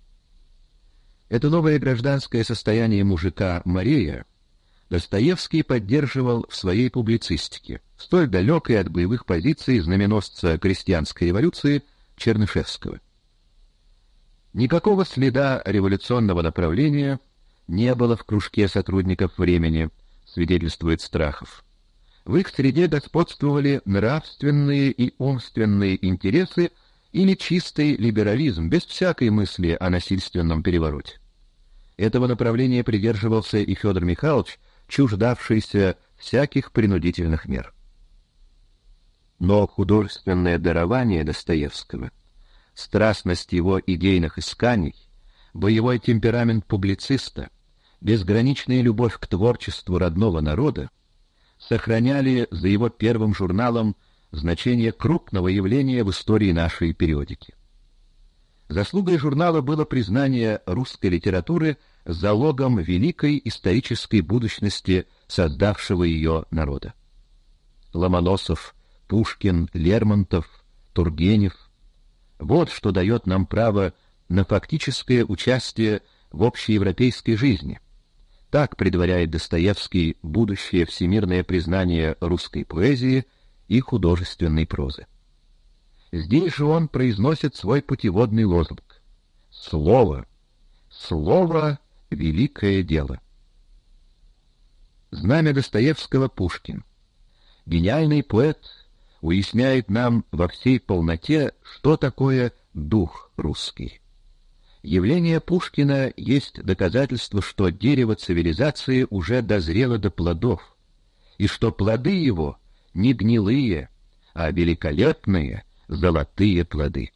A: Это новое гражданское состояние мужика-морея Достоевский поддерживал в своей публицистике, столь далекой от боевых позиций знаменосца крестьянской революции Чернышевского. Никакого следа революционного направления не было в кружке сотрудников «Времени», свидетельствует Страхов. В их среде господствовали нравственные и умственные интересы или чистый либерализм, без всякой мысли о насильственном перевороте. Этого направления придерживался и Федор Михайлович, чуждавшийся всяких принудительных мер. Но художественное дарование Достоевского, страстность его идейных исканий, боевой темперамент публициста, безграничная любовь к творчеству родного народа сохраняли за его первым журналом значение крупного явления в истории нашей периодики. Заслугой журнала было признание русской литературы залогом великой исторической будущности создавшего ее народа. Ломоносов, Пушкин, Лермонтов, Тургенев — вот что дает нам право на фактическое участие в общеевропейской жизни. Так предваряет Достоевский будущее всемирное признание русской поэзии и художественной прозы. Здесь же он произносит свой путеводный лозунг: «Слово, слово — великое дело». Знамя Достоевского — Пушкин. Гениальный поэт уясняет нам во всей полноте, что такое дух русский. Явление Пушкина есть доказательство, что дерево цивилизации уже дозрело до плодов, и что плоды его не гнилые, а великолепные золотые плоды.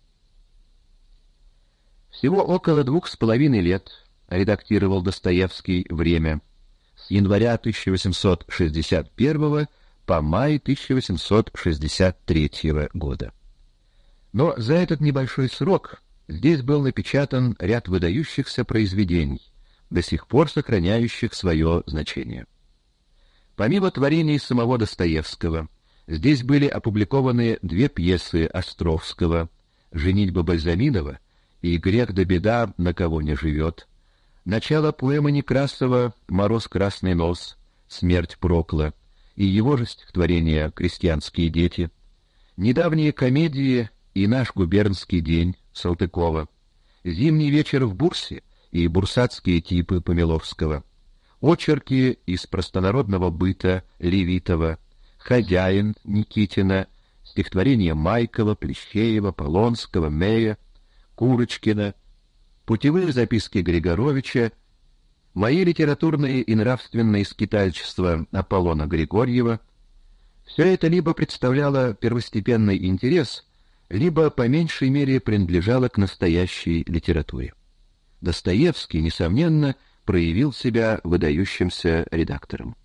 A: Всего около двух с половиной лет редактировал Достоевский «Время», с января тысяча восемьсот шестьдесят первого по май тысяча восемьсот шестьдесят третьего года. Но за этот небольшой срок здесь был напечатан ряд выдающихся произведений, до сих пор сохраняющих свое значение. Помимо творений самого Достоевского, здесь были опубликованы две пьесы Островского «Женитьба Бальзаминова» и «Грех да беда, на кого не живет», начало поэмы Некрасова «Мороз красный нос», «Смерть Прокла» и его же стихотворение «Крестьянские дети», недавние комедии и «Наш губернский день» Салтыкова, «Зимний вечер в Бурсе» и «Бурсатские типы» Помиловского, очерки из простонародного быта Левитова, «Хозяин» Никитина, стихотворения Майкова, Плещеева, Полонского, Мея, Курочкина, путевые записки Григоровича, мои литературные и нравственные скитальчества Аполлона Григорьева — все это либо представляло первостепенный интерес, либо по меньшей мере принадлежало к настоящей литературе. Достоевский, несомненно, проявил себя выдающимся редактором.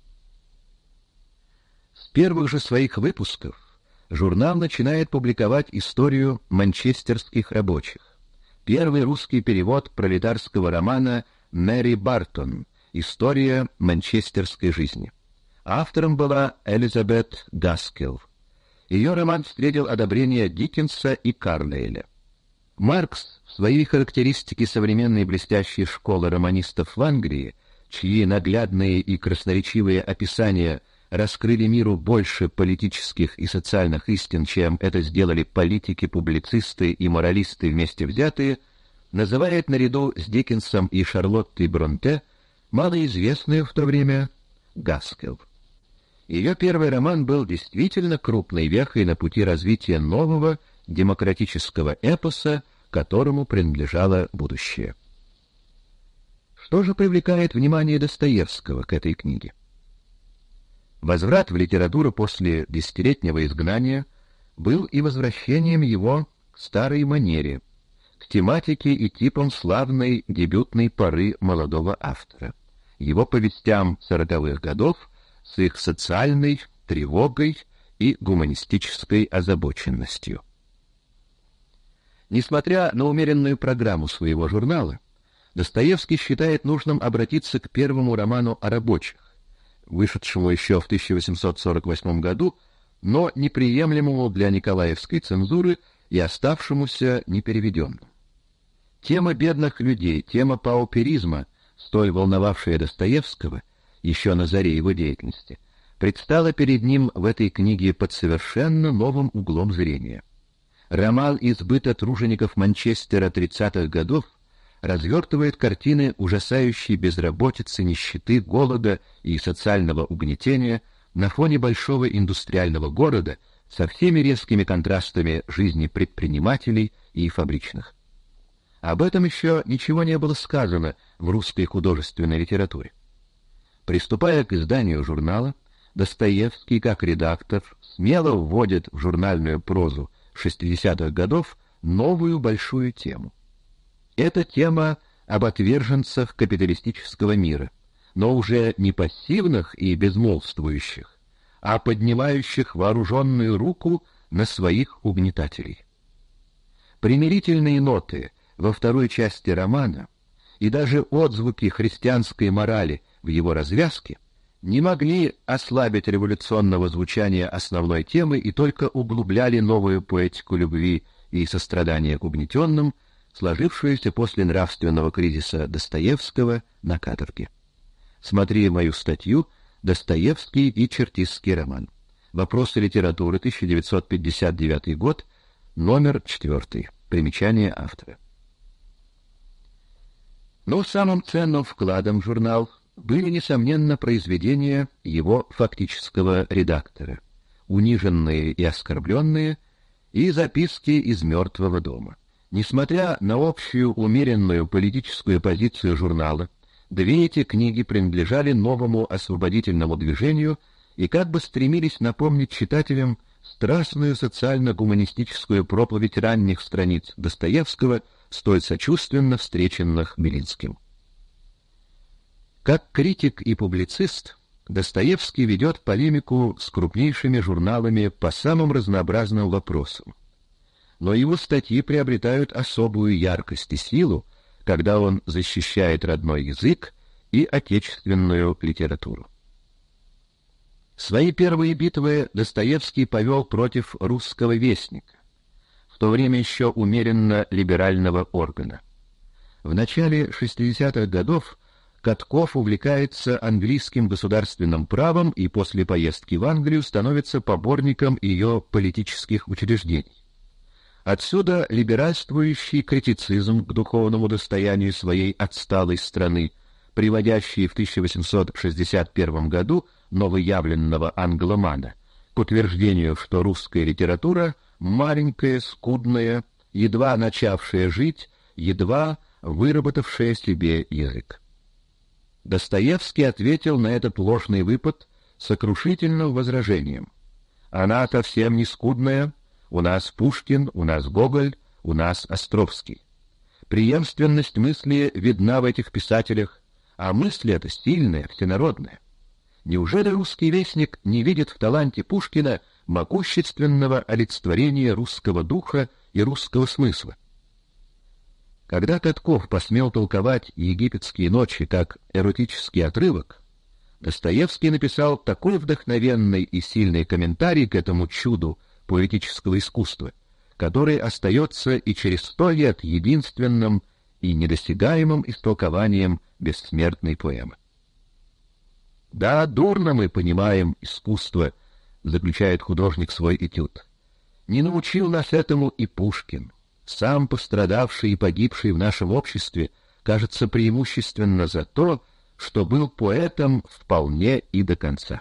A: С первых же своих выпусков журнал начинает публиковать историю манчестерских рабочих. Первый русский перевод пролетарского романа Мэри Бартон «История манчестерской жизни». Автором была Элизабет Гаскелл. Ее роман встретил одобрение Диккенса и Карлейля. Маркс в своей характеристике современной блестящей школы романистов в Англии, чьи наглядные и красноречивые описания раскрыли миру больше политических и социальных истин, чем это сделали политики, публицисты и моралисты вместе взятые, называет наряду с Диккенсом и Шарлоттой Бронте малоизвестную в то время Гаскелл. Ее первый роман был действительно крупной вехой на пути развития нового демократического эпоса, которому принадлежало будущее. Что же привлекает внимание Достоевского к этой книге? Возврат в литературу после десятилетнего изгнания был и возвращением его к старой манере, к тематике и типам славной дебютной поры молодого автора, его повестям сороковых годов с их социальной тревогой и гуманистической озабоченностью. Несмотря на умеренную программу своего журнала, Достоевский считает нужным обратиться к первому роману о рабочих, вышедшему еще в тысяча восемьсот сорок восьмом году, но неприемлемому для николаевской цензуры и оставшемуся непереведенным. Тема бедных людей, тема пауперизма, столь волновавшая Достоевского еще на заре его деятельности, предстала перед ним в этой книге под совершенно новым углом зрения. Роман «Избыта тружеников Манчестера тридцатых годов» развертывает картины ужасающей безработицы, нищеты, голода и социального угнетения на фоне большого индустриального города со всеми резкими контрастами жизни предпринимателей и фабричных. Об этом еще ничего не было сказано в русской художественной литературе. Приступая к изданию журнала, Достоевский, как редактор, смело вводит в журнальную прозу шестидесятых годов новую большую тему. Это тема об отверженцах капиталистического мира, но уже не пассивных и безмолвствующих, а поднимающих вооруженную руку на своих угнетателей. Примирительные ноты во второй части романа и даже отзвуки христианской морали в его развязке не могли ослабить революционного звучания основной темы и только углубляли новую поэтику любви и сострадания к угнетенным, сложившуюся после нравственного кризиса Достоевского на каторге. Смотри мою статью «Достоевский и чертистский роман». Вопросы литературы, тысяча девятьсот пятьдесят девятый год, номер четвертый. Примечание автора. Но самым ценным вкладом в журнал были, несомненно, произведения его фактического редактора, униженные и оскорбленные, и записки из «Мертвого дома». Несмотря на общую умеренную политическую позицию журнала, две эти книги принадлежали новому освободительному движению и как бы стремились напомнить читателям страстную социально-гуманистическую проповедь ранних страниц Достоевского, столь сочувственно встреченных Белинским. Как критик и публицист, Достоевский ведет полемику с крупнейшими журналами по самым разнообразным вопросам. Но его статьи приобретают особую яркость и силу, когда он защищает родной язык и отечественную литературу. Свои первые битвы Достоевский повел против «Русского вестника», в то время еще умеренно либерального органа. В начале шестидесятых годов Катков увлекается английским государственным правом и после поездки в Англию становится поборником ее политических учреждений. Отсюда либеральствующий критицизм к духовному достоянию своей отсталой страны, приводящий в тысяча восемьсот шестьдесят первом году новоявленного англомана к утверждению, что русская литература маленькая, скудная, едва начавшая жить, едва выработавшая себе язык. Достоевский ответил на этот ложный выпад сокрушительным возражением. Она совсем не скудная, у нас Пушкин, у нас Гоголь, у нас Островский. Преемственность мысли видна в этих писателях, а мысль эта сильная, всенародная. Неужели русский вестник не видит в таланте Пушкина могущественного олицетворения русского духа и русского смысла? Когда Катков посмел толковать «Египетские ночи» как эротический отрывок, Достоевский написал такой вдохновенный и сильный комментарий к этому чуду поэтического искусства, который остается и через сто лет единственным и недосягаемым истолкованием бессмертной поэмы. Да, дурно мы понимаем искусство, заключает художник свой этюд. Не научил нас этому и Пушкин. Сам пострадавший и погибший в нашем обществе, кажется, преимущественно за то, что был поэтом вполне и до конца.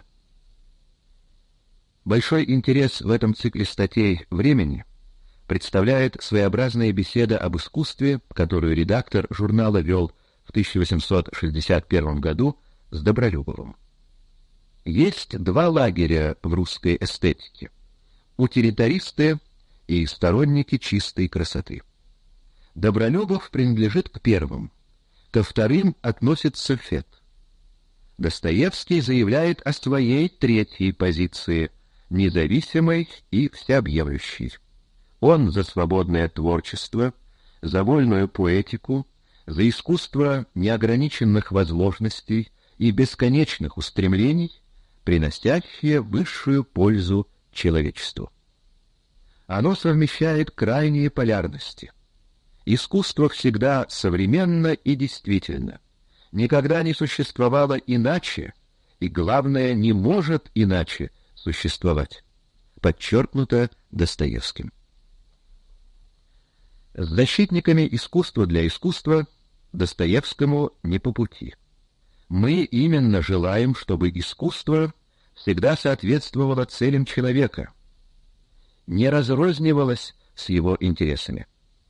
A: Большой интерес в этом цикле статей «Времени» представляет своеобразная беседа об искусстве, которую редактор журнала вел в тысяча восемьсот шестьдесят первом году с Добролюбовым. Есть два лагеря в русской эстетике — утилитаристы и сторонники чистой красоты. Добролюбов принадлежит к первым, ко вторым относится Фет. Достоевский заявляет о своей третьей позиции, независимой и всеобъемлющей. Он за свободное творчество, за вольную поэтику, за искусство неограниченных возможностей и бесконечных устремлений, приносящее высшую пользу человечеству. Оно совмещает крайние полярности. Искусство всегда современно и действительно, никогда не существовало иначе, и, главное, не может иначе существовать, подчеркнуто Достоевским. С защитниками искусства для искусства Достоевскому не по пути. Мы именно желаем, чтобы искусство всегда соответствовало целям человека, не разрознивалось с его интересами.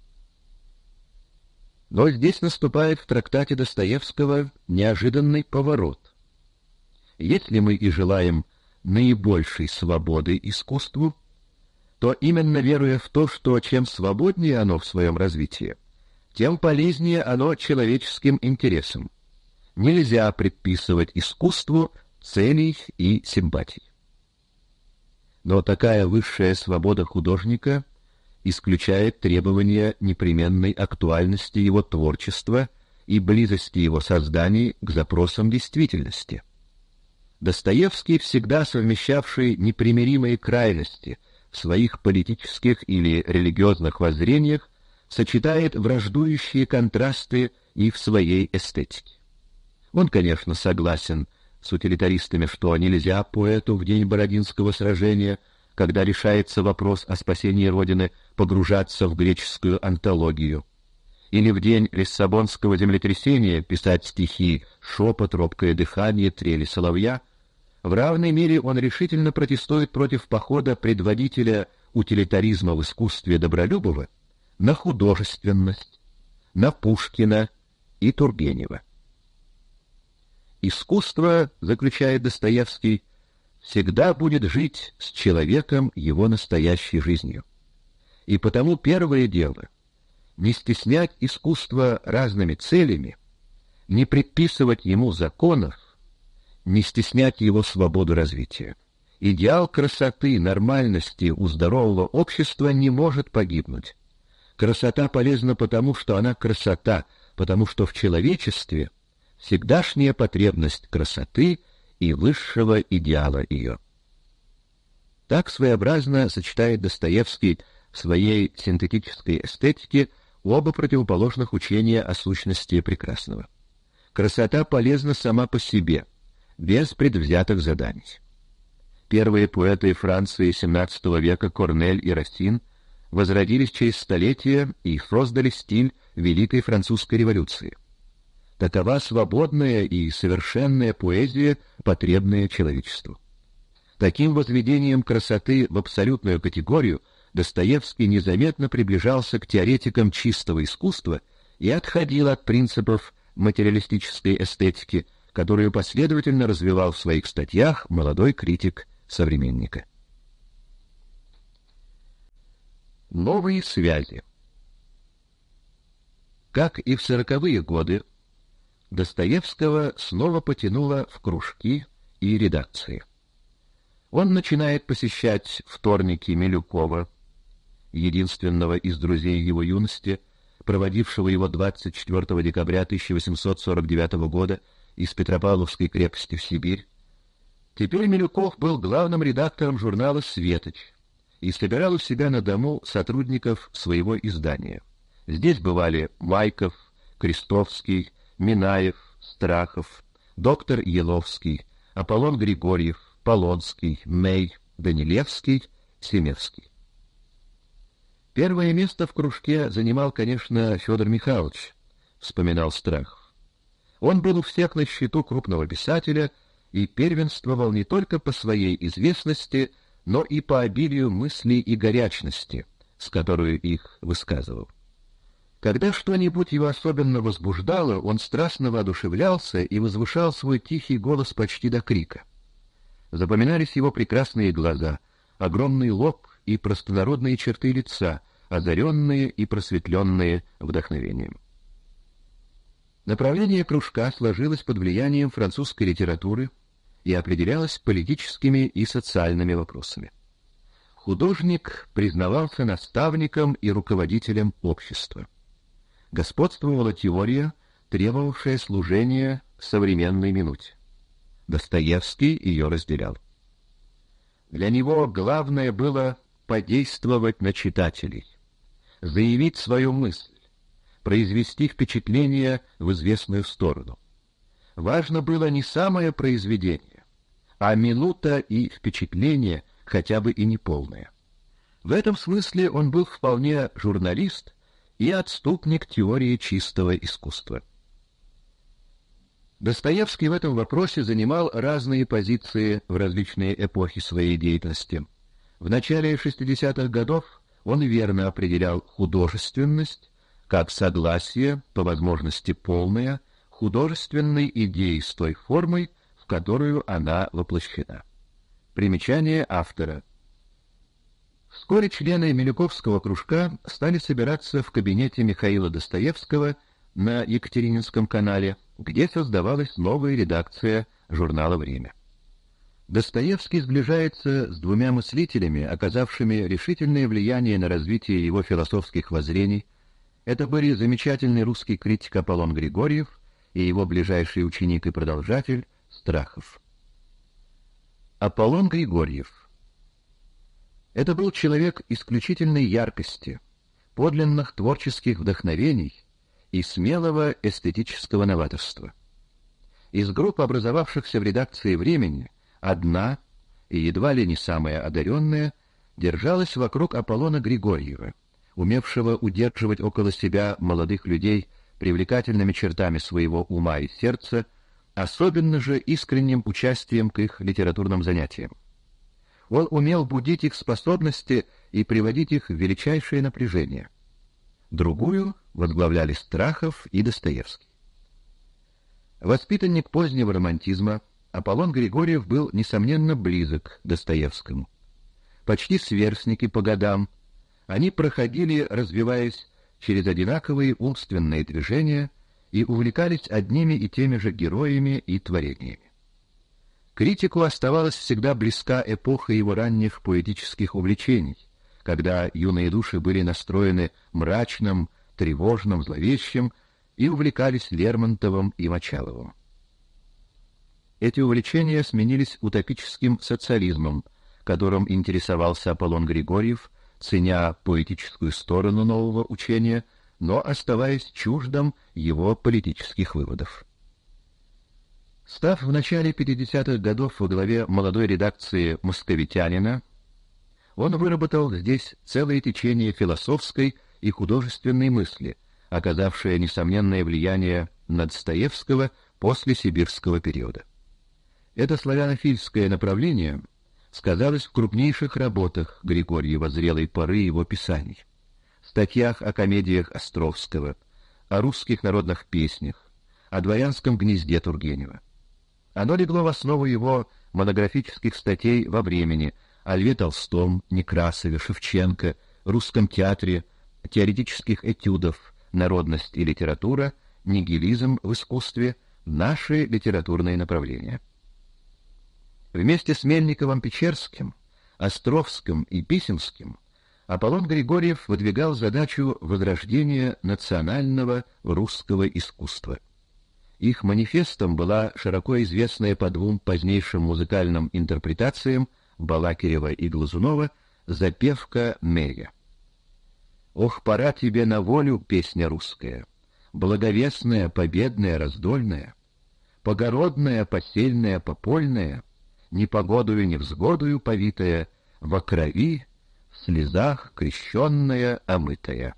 A: Но здесь наступает в трактате Достоевского неожиданный поворот. Если мы и желаем наибольшей свободы искусству, то именно веруя в то, что чем свободнее оно в своем развитии, тем полезнее оно человеческим интересам. Нельзя предписывать искусству целей и симпатий. Но такая высшая свобода художника исключает требования непременной актуальности его творчества и близости его созданий к запросам действительности. Достоевский, всегда совмещавший непримиримые крайности в своих политических или религиозных воззрениях, сочетает враждующие контрасты и в своей эстетике. Он, конечно, согласен с утилитаристами, что нельзя поэту в день Бородинского сражения, когда решается вопрос о спасении Родины, погружаться в греческую антологию, или в день Лиссабонского землетрясения писать стихи «Шепот, робкое дыхание, трели соловья». В равной мере он решительно протестует против похода предводителя утилитаризма в искусстве Добролюбова на художественность, на Пушкина и Тургенева. Искусство, заключает Достоевский, всегда будет жить с человеком его настоящей жизнью. И потому первое дело — не стеснять искусство разными целями, не предписывать ему законов, не стеснять его свободу развития. Идеал красоты, нормальности у здорового общества не может погибнуть. Красота полезна потому, что она красота, потому что в человечестве всегдашняя потребность красоты и высшего идеала ее. Так своеобразно сочетает Достоевский в своей синтетической эстетике оба противоположных учения о сущности прекрасного. Красота полезна сама по себе, без предвзятых заданий. Первые поэты Франции семнадцатого века Корнель и Рассин возродились через столетия и создали стиль Великой Французской революции. Такова свободная и совершенная поэзия, потребная человечеству. Таким возведением красоты в абсолютную категорию Достоевский незаметно приближался к теоретикам чистого искусства и отходил от принципов материалистической эстетики, которую последовательно развивал в своих статьях молодой критик «Современника». Новые связи. Как и в сороковые годы, Достоевского снова потянуло в кружки и редакции. Он начинает посещать вторники Милюкова, единственного из друзей его юности, проводившего его двадцать четвёртого декабря тысяча восемьсот сорок девятого года из Петропавловской крепости в Сибирь. Теперь Милюков был главным редактором журнала «Светоч» и собирал у себя на дому сотрудников своего издания. Здесь бывали Майков, Крестовский, Минаев, Страхов, доктор Еловский, Аполлон Григорьев, Полонский, Мей, Данилевский, Семевский. Первое место в кружке занимал, конечно, Федор Михайлович, вспоминал Страхов. Он был у всех на счету крупного писателя и первенствовал не только по своей известности, но и по обилию мыслей и горячности, с которой их высказывал. Когда что-нибудь его особенно возбуждало, он страстно воодушевлялся и возвышал свой тихий голос почти до крика. Запоминались его прекрасные глаза, огромный лоб и простонародные черты лица, озаренные и просветленные вдохновением. Направление кружка сложилось под влиянием французской литературы и определялось политическими и социальными вопросами. Художник признавался наставником и руководителем общества. Господствовала теория, требовавшая служения современной минуте. Достоевский ее разделял. Для него главное было подействовать на читателей, заявить свою мысль, произвести впечатление в известную сторону. Важно было не самое произведение, а минута и впечатление, хотя бы и неполное. В этом смысле он был вполне журналист и отступник теории чистого искусства. Достоевский в этом вопросе занимал разные позиции в различные эпохи своей деятельности. В начале шестидесятых годов он верно определял художественность как согласие, по возможности полное, художественной идеи с той формой, в которую она воплощена. Примечание автора. Вскоре члены Милюковского кружка стали собираться в кабинете Михаила Достоевского на Екатерининском канале, где создавалась новая редакция журнала «Время». Достоевский сближается с двумя мыслителями, оказавшими решительное влияние на развитие его философских воззрений. Это были замечательный русский критик Аполлон Григорьев и его ближайший ученик и продолжатель Страхов. Аполлон Григорьев. Это был человек исключительной яркости, подлинных творческих вдохновений и смелого эстетического новаторства. Из групп, образовавшихся в редакции «Времени», одна, и едва ли не самая одаренная, держалась вокруг Аполлона Григорьева, умевшего удерживать около себя молодых людей привлекательными чертами своего ума и сердца, особенно же искренним участием к их литературным занятиям. Он умел будить их способности и приводить их в величайшее напряжение. Другую возглавляли Страхов и Достоевский. Воспитанник позднего романтизма, Аполлон Григорьев был, несомненно, близок к Достоевскому. Почти сверстники по годам, они проходили, развиваясь через одинаковые умственные движения, и увлекались одними и теми же героями и творениями. Критику оставалась всегда близка эпоха его ранних поэтических увлечений, когда юные души были настроены мрачным, тревожным, зловещим и увлекались Лермонтовым и Мочаловым. Эти увлечения сменились утопическим социализмом, которым интересовался Аполлон Григорьев, ценя поэтическую сторону нового учения, но оставаясь чуждым его политических выводов. Став в начале пятидесятых годов во главе молодой редакции «Московитянина», он выработал здесь целое течение философской и художественной мысли, оказавшее несомненное влияние на Достоевского после сибирского периода. Это славянофильское направление сказалось в крупнейших работах Григорьева зрелой поры его писаний, статьях о комедиях Островского, о русских народных песнях, о дворянском гнезде Тургенева. Оно легло в основу его монографических статей во «Времени» о Льве Толстом, Некрасове, Шевченко, русском театре, теоретических этюдов «Народность и литература», «Нигилизм в искусстве», «Наши литературные направления». Вместе с Мельниковым-Печерским, Островским и Писемским Аполлон Григорьев выдвигал задачу возрождения национального русского искусства. Их манифестом была широко известная по двум позднейшим музыкальным интерпретациям Балакирева и Глазунова запевка Меря. «Ох, пора тебе на волю, песня русская, благовестная, победная, раздольная. погородная, посельная, попольная, непогодою, невзгодою повитая, во крови, в слезах крещенная, омытая.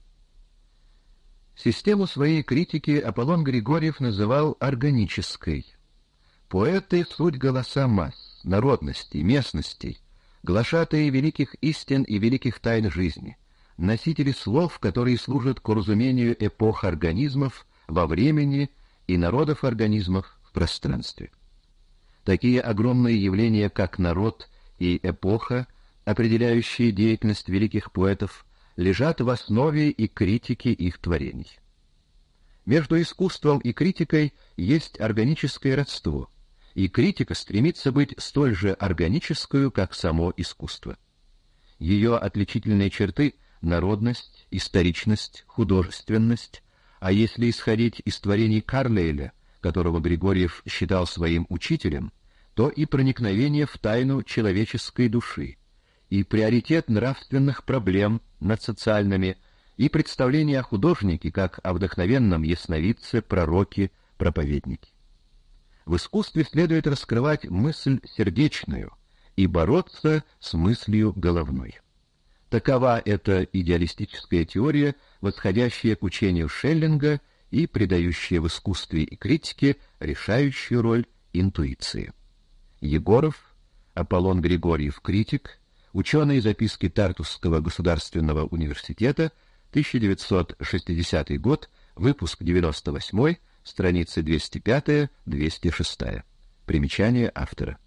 A: Систему своей критики Аполлон Григорьев называл органической. Поэты — суть голоса масс, народностей, местностей, глашатые великих истин и великих тайн жизни, носители слов, которые служат к уразумению эпох организмов во времени и народов организмов в пространстве. Такие огромные явления, как народ и эпоха, определяющие деятельность великих поэтов, лежат в основе и критики их творений. Между искусством и критикой есть органическое родство, и критика стремится быть столь же органическую, как само искусство. Ее отличительные черты — народность, историчность, художественность, а если исходить из творений Карлейля, которого Григорьев считал своим учителем, то и проникновение в тайну человеческой души, и приоритет нравственных проблем над социальными, и представление о художнике как о вдохновенном ясновидце, пророке, проповеднике. В искусстве следует раскрывать мысль сердечную и бороться с мыслью головной. Такова эта идеалистическая теория, восходящая к учению Шеллинга и придающая в искусстве и критике решающую роль интуиции. Егоров, Аполлон Григорьев, критик, ученые записки Тартусского государственного университета, тысяча девятьсот шестидесятый год, выпуск девяносто восьмой, страницы двести пятая — двести шестая. Примечание автора.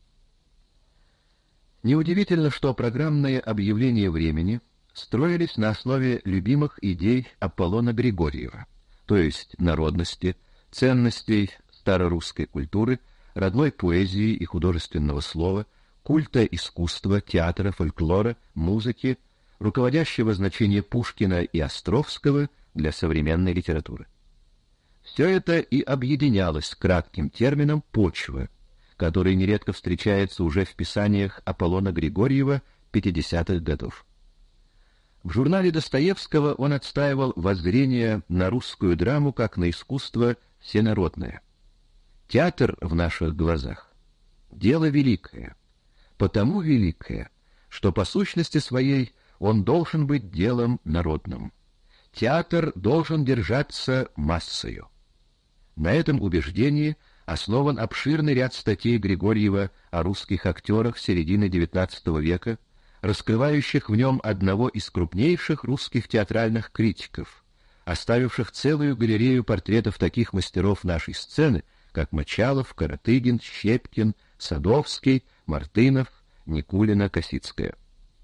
A: Неудивительно, что программные объявления времени строились на основе любимых идей Аполлона Григорьева, то есть народности, ценностей старорусской культуры, родной поэзии и художественного слова, культа искусства, театра, фольклора, музыки, руководящего значения Пушкина и Островского для современной литературы. Все это и объединялось кратким термином «почва», который нередко встречается уже в писаниях Аполлона Григорьева пятидесятых годов. В журнале Достоевского он отстаивал воззрение на русскую драму как на искусство всенародное. Театр в наших глазах — дело великое, потому великое, что по сущности своей он должен быть делом народным. Театр должен держаться массою. На этом убеждении основан обширный ряд статей Григорьева о русских актерах середины девятнадцатого века, раскрывающих в нем одного из крупнейших русских театральных критиков, оставивших целую галерею портретов таких мастеров нашей сцены, как Мочалов, Каратыгин, Щепкин, Садовский, Мартынов, Никулина, Косицкая.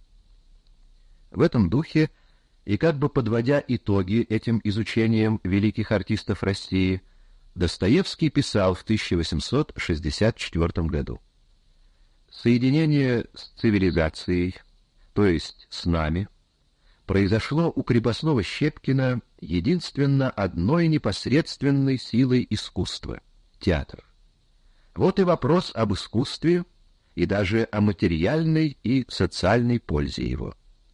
A: В этом духе, и как бы подводя итоги этим изучением великих артистов России, Достоевский писал в тысяча восемьсот шестьдесят четвёртом году: «Соединение с цивилизацией, то есть с нами, произошло у крепостного Щепкина единственно одной непосредственной силой искусства — театр. Вот и вопрос об искусстве и даже о материальной и социальной пользе его».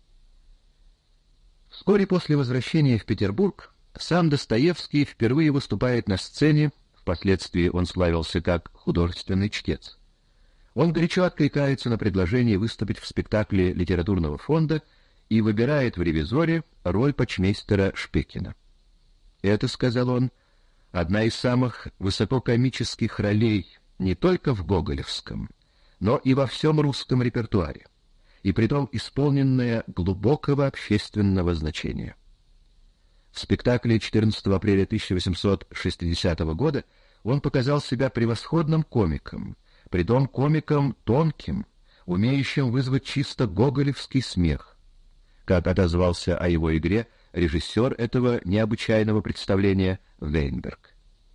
A: Вскоре после возвращения в Петербург сам Достоевский впервые выступает на сцене, впоследствии он славился как художественный чтец. Он горячо откликается на предложение выступить в спектакле литературного фонда и выбирает в «Ревизоре» роль почмейстера Шпекина. «Это, — сказал он, — одна из самых высококомических ролей не только в гоголевском, но и во всем русском репертуаре, и притом исполненная глубокого общественного значения». В спектакле четырнадцатого апреля тысяча восемьсот шестидесятого года он показал себя превосходным комиком, притом комиком тонким, умеющим вызвать чисто гоголевский смех. Как отозвался о его игре режиссер этого необычайного представления Вейнберг.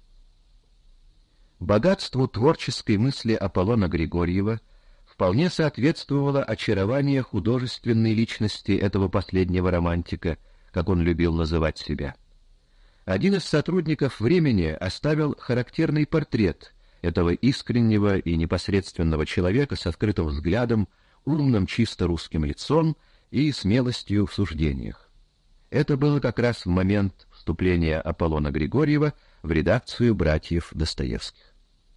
A: Богатству творческой мысли Аполлона Григорьева вполне соответствовало очарование художественной личности этого последнего романтика, как он любил называть себя. Один из сотрудников «Времени» оставил характерный портрет этого искреннего и непосредственного человека с открытым взглядом, умным чисто русским лицом и смелостью в суждениях. Это было как раз в момент вступления Аполлона Григорьева в редакцию братьев Достоевских.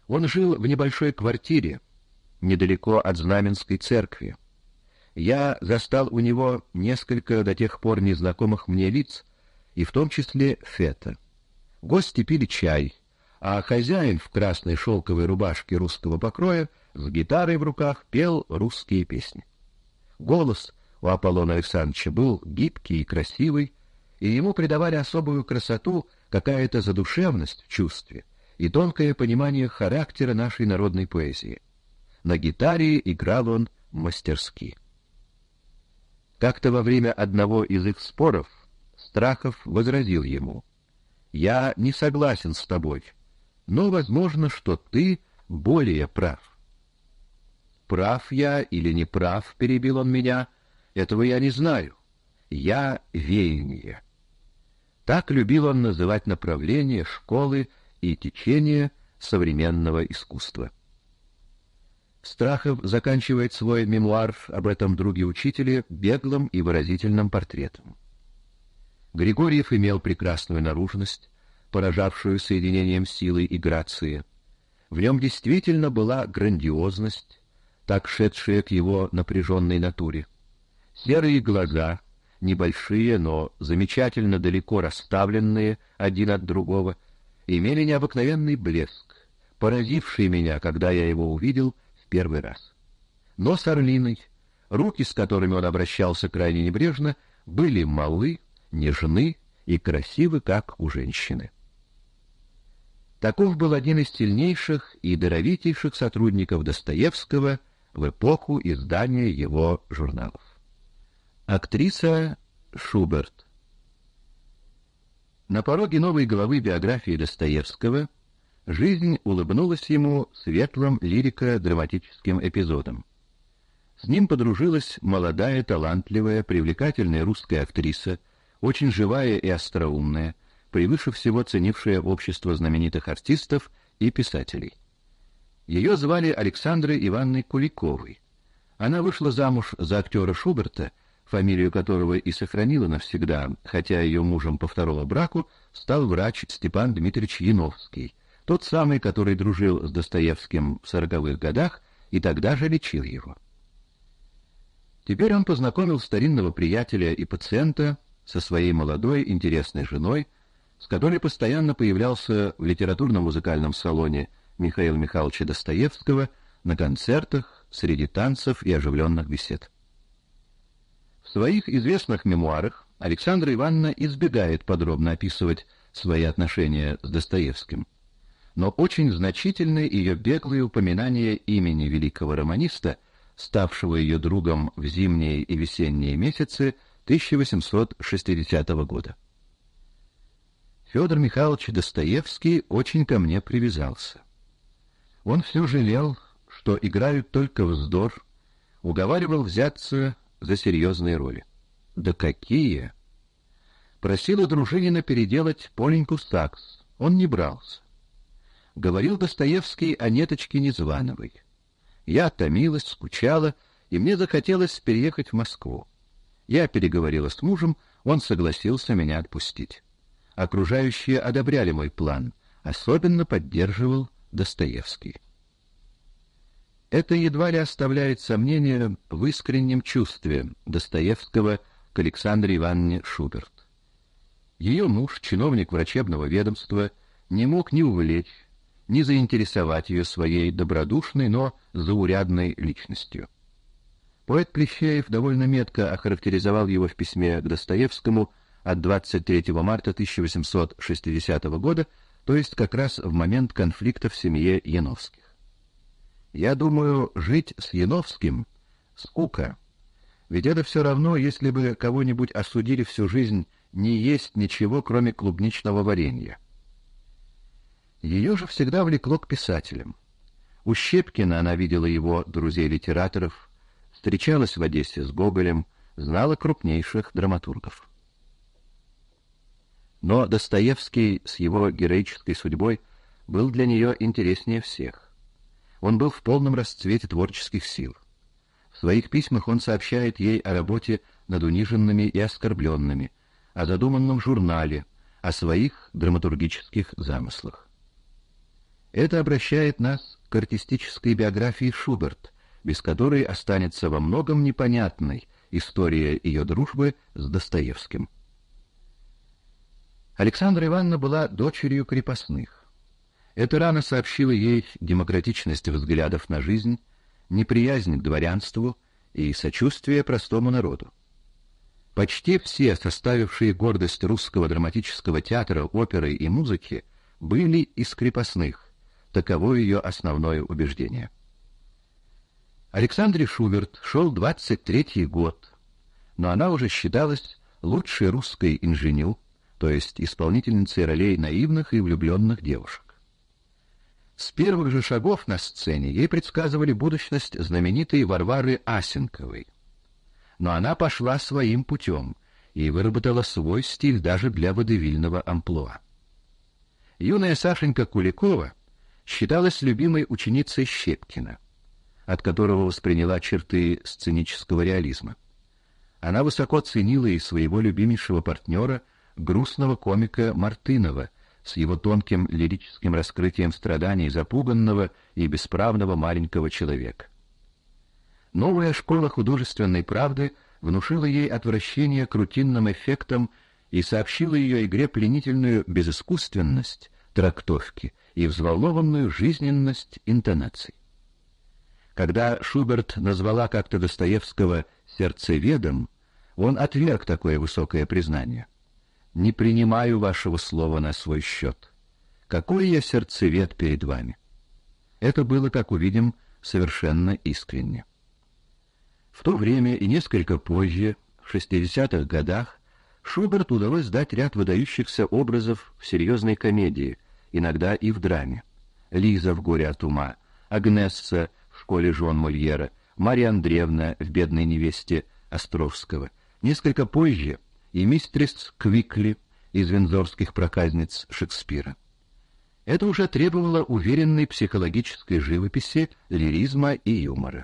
A: Он жил в небольшой квартире, недалеко от Знаменской церкви. Я застал у него несколько до тех пор незнакомых мне лиц, и в том числе Фета. Гости пили чай, а хозяин в красной шелковой рубашке русского покроя с гитарой в руках пел русские песни. Голос у Аполлона Александровича был гибкий и красивый, и ему придавали особую красоту какая-то задушевность в чувстве и тонкое понимание характера нашей народной поэзии. На гитаре играл он мастерски. Как-то во время одного из их споров Страхов возразил ему: «Я не согласен с тобой, но возможно, что ты более прав». «Прав я или не прав?» — перебил он меня. «Этого я не знаю. Я веяние». Так любил он называть направления, школы и течения современного искусства. Страхов заканчивает свой мемуар об этом друге-учителе беглым и выразительным портретом. Григорьев имел прекрасную наружность, поражавшую соединением силы и грации. В нем действительно была грандиозность, так шедшая к его напряженной натуре. Серые глаза, небольшие, но замечательно далеко расставленные один от другого, имели необыкновенный блеск, поразивший меня, когда я его увидел в первый раз. Нос орлиный, руки, с которыми он обращался крайне небрежно, были малы, нежны и красивы, как у женщины. Таков был один из сильнейших и даровитейших сотрудников Достоевского в эпоху издания его журналов. Актриса Шуберт. На пороге новой главы биографии Достоевского жизнь улыбнулась ему светлым лирико-драматическим эпизодом. С ним подружилась молодая, талантливая, привлекательная русская актриса, очень живая и остроумная, превыше всего ценившая общество знаменитых артистов и писателей. Ее звали Александрой Ивановной Куликовой. Она вышла замуж за актера Шуберта, фамилию которого и сохранила навсегда, хотя ее мужем по второму браку стал врач Степан Дмитриевич Яновский, тот самый, который дружил с Достоевским в сороковых годах и тогда же лечил его. Теперь он познакомил старинного приятеля и пациента со своей молодой, интересной женой, с которой постоянно появлялся в литературно-музыкальном салоне Михаила Михайловича Достоевского, на концертах, среди танцев и оживленных бесед. В своих известных мемуарах Александра Ивановна избегает подробно описывать свои отношения с Достоевским, но очень значительны ее беглые упоминания имени великого романиста, ставшего ее другом в зимние и весенние месяцы тысяча восемьсот шестидесятого года. Федор Михайлович Достоевский очень ко мне привязался. Он все жалел, что играют только вздор, уговаривал взяться за серьезные роли. Да какие! Просил у Дружинина переделать Поленьку Сакс. Он не брался. Говорил Достоевский о Неточке Незвановой. Я томилась, скучала, и мне захотелось переехать в Москву. Я переговорила с мужем, он согласился меня отпустить. Окружающие одобряли мой план, особенно поддерживал Достоевский. Это едва ли оставляет сомнения в искреннем чувстве Достоевского к Александре Ивановне Шуберт. Ее муж, чиновник врачебного ведомства, не мог ни увлечь, ни заинтересовать ее своей добродушной, но заурядной личностью. Поэт Плещеев довольно метко охарактеризовал его в письме к Достоевскому от двадцать третьего марта тысяча восемьсот шестидесятого года, то есть как раз в момент конфликта в семье Яновских. «Я думаю, жить с Яновским — скука, ведь это все равно, если бы кого-нибудь осудили всю жизнь не есть ничего, кроме клубничного варенья». Ее же всегда влекло к писателям. У Щепкина она видела его друзей-литераторов, встречалась в Одессе с Гоголем, знала крупнейших драматургов. Но Достоевский с его героической судьбой был для нее интереснее всех. Он был в полном расцвете творческих сил. В своих письмах он сообщает ей о работе над униженными и оскорбленными, о задуманном журнале, о своих драматургических замыслах. Это обращает нас к артистической биографии Шуберт, без которой останется во многом непонятной история ее дружбы с Достоевским. Александра Ивановна была дочерью крепостных. Это рано сообщило ей демократичность взглядов на жизнь, неприязнь к дворянству и сочувствие простому народу. Почти все, составившие гордость русского драматического театра, оперы и музыки, были из крепостных. Таково ее основное убеждение. Александре Шуберт шел двадцать третий год, но она уже считалась лучшей русской инженю, то есть исполнительницей ролей наивных и влюбленных девушек. С первых же шагов на сцене ей предсказывали будущность знаменитой Варвары Асенковой. Но она пошла своим путем и выработала свой стиль даже для водевильного амплуа. Юная Сашенька Куликова считалась любимой ученицей Щепкина, от которого восприняла черты сценического реализма. Она высоко ценила и своего любимейшего партнера, грустного комика Мартынова, с его тонким лирическим раскрытием страданий запуганного и бесправного маленького человека. Новая школа художественной правды внушила ей отвращение к рутинным эффектам и сообщила ее игре пленительную безыскусственность трактовки и взволнованную жизненность интонаций. Когда Шуберт назвала как-то Достоевского сердцеведом, он отверг такое высокое признание. «Не принимаю вашего слова на свой счет. Какой я сердцевед перед вами?» Это было, как увидим, совершенно искренне. В то время и несколько позже, в шестидесятых годах, Шуберт удалось дать ряд выдающихся образов в серьезной комедии, иногда и в драме. Лиза в «Горе от ума», Агнесса в «Школе жен Мольера», Марья Андреевна в «Бедной невесте» Островского. Несколько позже и мистерс Квикли из «Виндзорских проказниц» Шекспира. Это уже требовало уверенной психологической живописи, лиризма и юмора.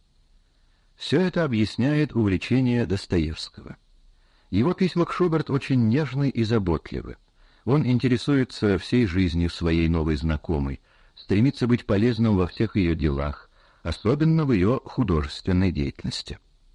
A: Все это объясняет увлечение Достоевского. Его письма к Шуберт очень нежны и заботливы. Он интересуется всей жизнью своей новой знакомой, стремится быть полезным во всех ее делах, особенно в ее художественной деятельности.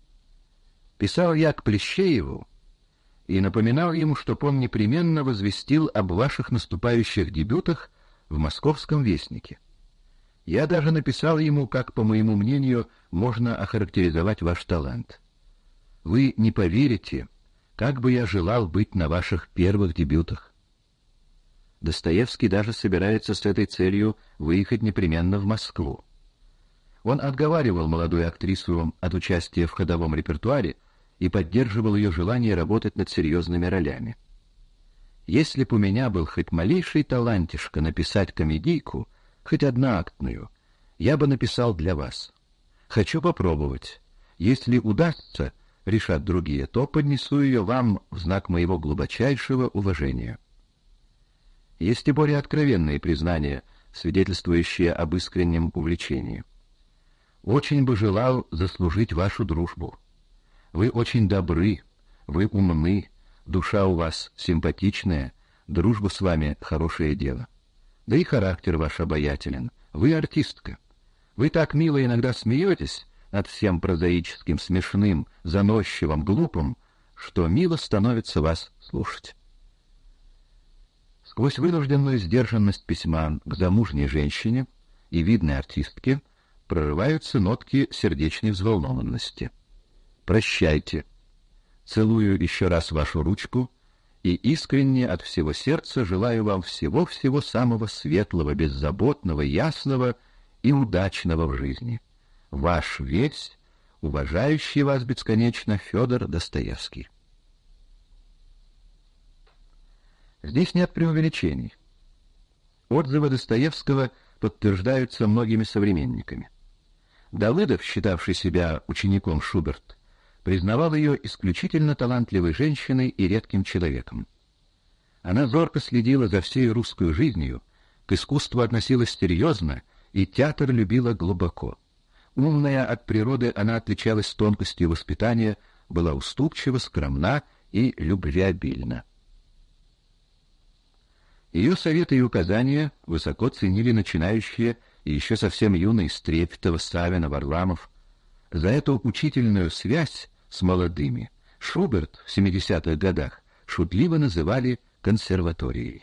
A: Писал я к Плещееву и напоминал ему, чтоб он непременно возвестил об ваших наступающих дебютах в «Московском вестнике». Я даже написал ему, как, по моему мнению, можно охарактеризовать ваш талант. Вы не поверите, как бы я желал быть на ваших первых дебютах. Достоевский даже собирается с этой целью выехать непременно в Москву. Он отговаривал молодую актрису от участия в ходовом репертуаре и поддерживал ее желание работать над серьезными ролями. Если б у меня был хоть малейший талантишко написать комедийку, хоть одноактную, я бы написал для вас. Хочу попробовать. Если удастся, решат другие, то поднесу ее вам в знак моего глубочайшего уважения. Есть и более откровенные признания, свидетельствующие об искреннем увлечении. Очень бы желал заслужить вашу дружбу. Вы очень добры, вы умны, душа у вас симпатичная, дружба с вами — хорошее дело. Да и характер ваш обаятелен. Вы артистка. Вы так мило иногда смеетесь над всем прозаическим, смешным, заносчивым, глупым, что мило становится вас слушать. Сквозь вынужденную сдержанность письма к замужней женщине и видной артистке прорываются нотки сердечной взволнованности. Прощайте. Целую еще раз вашу ручку и искренне от всего сердца желаю вам всего-всего самого светлого, беззаботного, ясного и удачного в жизни. Ваш весь, уважающий вас бесконечно Федор Достоевский. Здесь нет преувеличений. Отзывы Достоевского подтверждаются многими современниками. Давыдов, считавший себя учеником Шуберт, признавал ее исключительно талантливой женщиной и редким человеком. Она зорко следила за всей русской жизнью, к искусству относилась серьезно и театр любила глубоко. Умная от природы, она отличалась тонкостью воспитания, была уступчива, скромна и любвеобильна. Ее советы и указания высоко ценили начинающие и еще совсем юные Стрепетова, Савин, Варламов. За эту учительную связь с молодыми Шуберт в семидесятых годах шутливо называли консерваторией.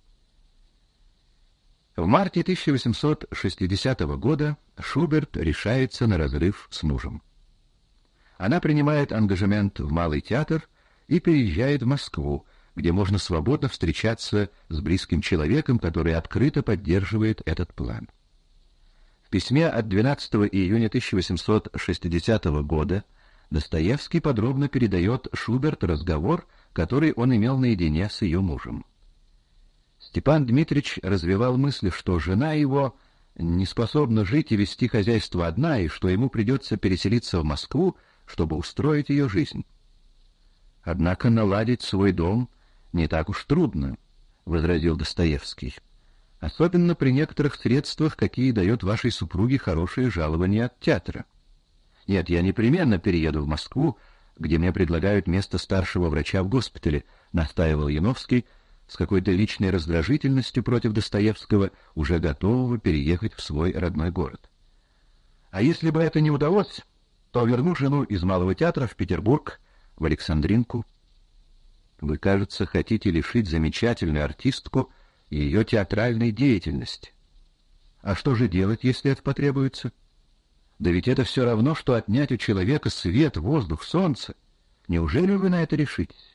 A: В марте тысяча восемьсот шестидесятого года Шуберт решается на разрыв с мужем. Она принимает ангажемент в Малый театр и переезжает в Москву, где можно свободно встречаться с близким человеком, который открыто поддерживает этот план. В письме от двенадцатого июня тысяча восемьсот шестидесятого года Достоевский подробно передает Шуберт разговор, который он имел наедине с ее мужем. Степан Дмитрич развивал мысль, что жена его не способна жить и вести хозяйство одна, и что ему придется переселиться в Москву, чтобы устроить ее жизнь. «Однако наладить свой дом не так уж трудно», — возразил Достоевский, «особенно при некоторых средствах, какие дает вашей супруге хорошее жалование от театра. Нет, я непременно перееду в Москву, где мне предлагают место старшего врача в госпитале», — настаивал Яновский, с какой-то личной раздражительностью против Достоевского, уже готового переехать в свой родной город. «А если бы это не удалось, то верну жену из Малого театра в Петербург, в Александринку». «Вы, кажется, хотите лишить замечательную артистку ее театральной деятельности. А что же делать, если это потребуется? Да ведь это все равно, что отнять у человека свет, воздух, солнце. Неужели вы на это решитесь?